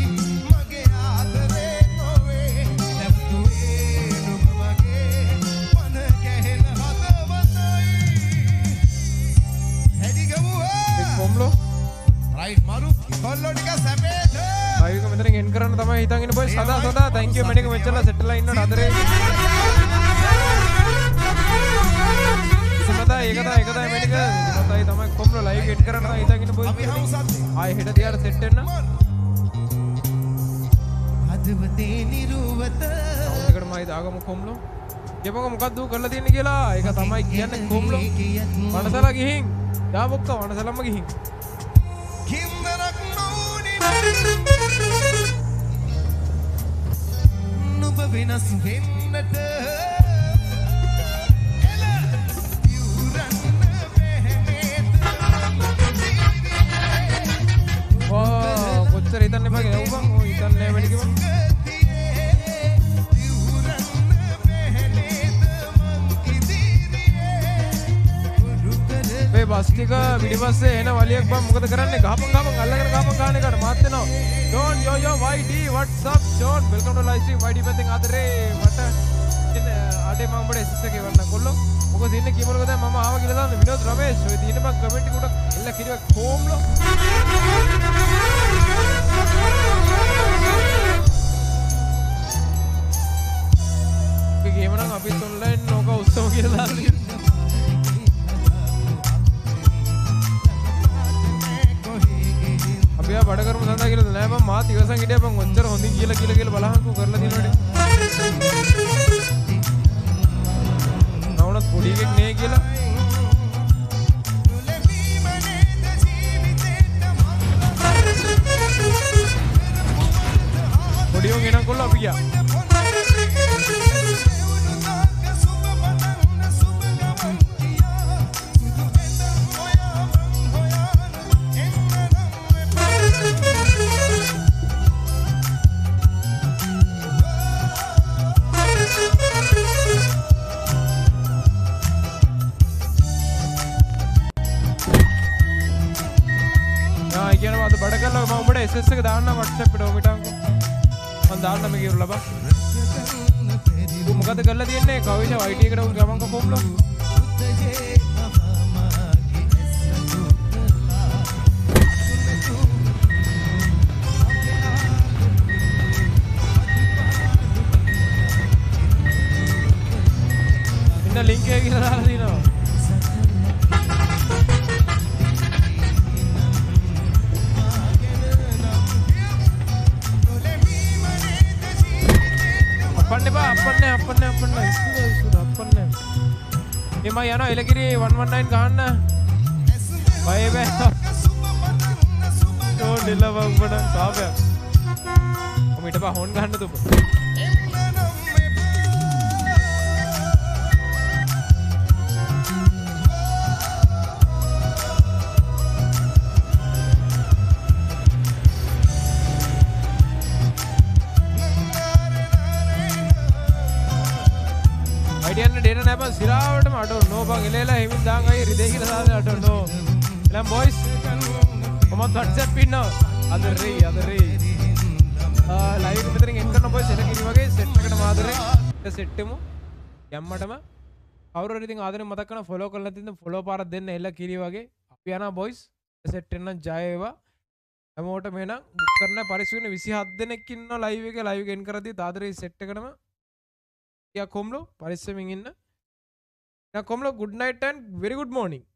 කොම්ලෝ රයිට් මාරු කොල්ලෝ ටික සැපේද ආයෙක මෙතනින් එන් කරන්න තමයි හිතන් ඉන්නේ බොයි සදා සදා thank you මෙනික මෙච්චරලා සෙට්ලා ඉන්නවට අදරේ සමතා ඒක තමයි ඒක තමයි මෙනික සමතයි තමයි කොම්ලෝ ලයිව් එඩ් කරන්න තමයි හිතන් ඉන්නේ බොයි ආයෙ හෙට දිහාට සෙට් වෙන්න හදවතේ නිරුවත තමයි දාගමු කොම්ලෝ. කියපුවම මොකක්ද ඌ කරලා තියෙන්නේ කියලා. ඒක තමයි කියන්නේ කොම්ලෝ. වනසලා ගිහින්. යා බොක්ක වනසලම ගිහින්. කින්දරක් නෝනි නුඹ වෙනස් වෙන්නට කොච්චර හිතන්න එපා කියලා උඹ ඔය හිතන්නේ වැඩි කිව්වා මේ බස් ටික පිටිපස්සේ එන වලියක් බං මොකද කරන්නේ ගහපන් ගහපන් අල්ලගෙන ගහපන් ගහන එකට මාත් වෙනවා ඩෝන් yo yo YD what's up Shawn welcome to live stream YD පැත්තෙන් ආදරේ මට ඉතින් ආඩේ මම උඹට එස් එස් එකේ වන්න කොල්ලෝ මොකද ඉන්නේ කීමලක දැන් මම ආවා කියලා දාන්න විනෝද් රමේෂ් ඔය තියෙන බං කමෙන්ට් එක උඩ එල්ල කිරියක් කොම්ලෝ ගේම නම් අපිත් ඔන්ලයින් නෝක උත්සව කියලා දාන්න අපි ආ බඩ කරමු සඳහා කියලා නෑ මම මාත් ඉවසන් හිටියා මම ඔච්චර හොඳින් කියලා කියලා කියලා බලහන්කෝ කරලා දිනවනේ නවුනත් පොඩි එකෙක් නේ කියලා පොඩි උන් එනන් කොල්ල අපි ගියා एस एस के दाना व्हाट्सएप पे डोमिटा को मन दाना में गिर लबा तू मुकद गल्ला दियने कविजा वाईटी एकड उन गमन को कोमलो इन्न लिंक एक දාලා දිනවා අපන්න බා අපන්න අපන්න අපන්න ඉස්සුද ඉස්සුද අපන්න එම යනවා එලගිරි one one nine ගහන්න බය බෑ ඕ ඩෙලව උඹට සාපයක් ඔම ඊට පස්සේ හොන් ගහන්න දුප අයිඩියන්න ඩේටා නැහැ බං සිරාවටම I don't know බං එලෙලා හිමින් දාන් අය රිදේ කියලා දාන්න I don't know එලම් බොයිස් කොහොමද WhatsApp ඉන්නව අද රේ අද රේ ආ ලයිව් එක මෙතනින් එන්න කරන බොයිස් එල කිරි වගේ සෙට් එකට මාදරේ ඒක සෙට් එමු යම්මටම කවුරු හරි ඉතින් ආදරෙන් මතක් කරන ෆලෝ කරලා තින්න ෆලෝ පාරක් දෙන්න එල කිරි වගේ අපි යනවා බොයිස් සෙට් එන්න ජය වේවා හැමෝටම එනං බුක් කරන පරිසුන විසිහත් දෙනෙක් ඉන්නවා ලයිව් එකේ ලයිව් එක එන් කරදී ආදරේ සෙට් එකටම या कोमलो परिश्रमिंग इन ना कोमलो good night and very good morning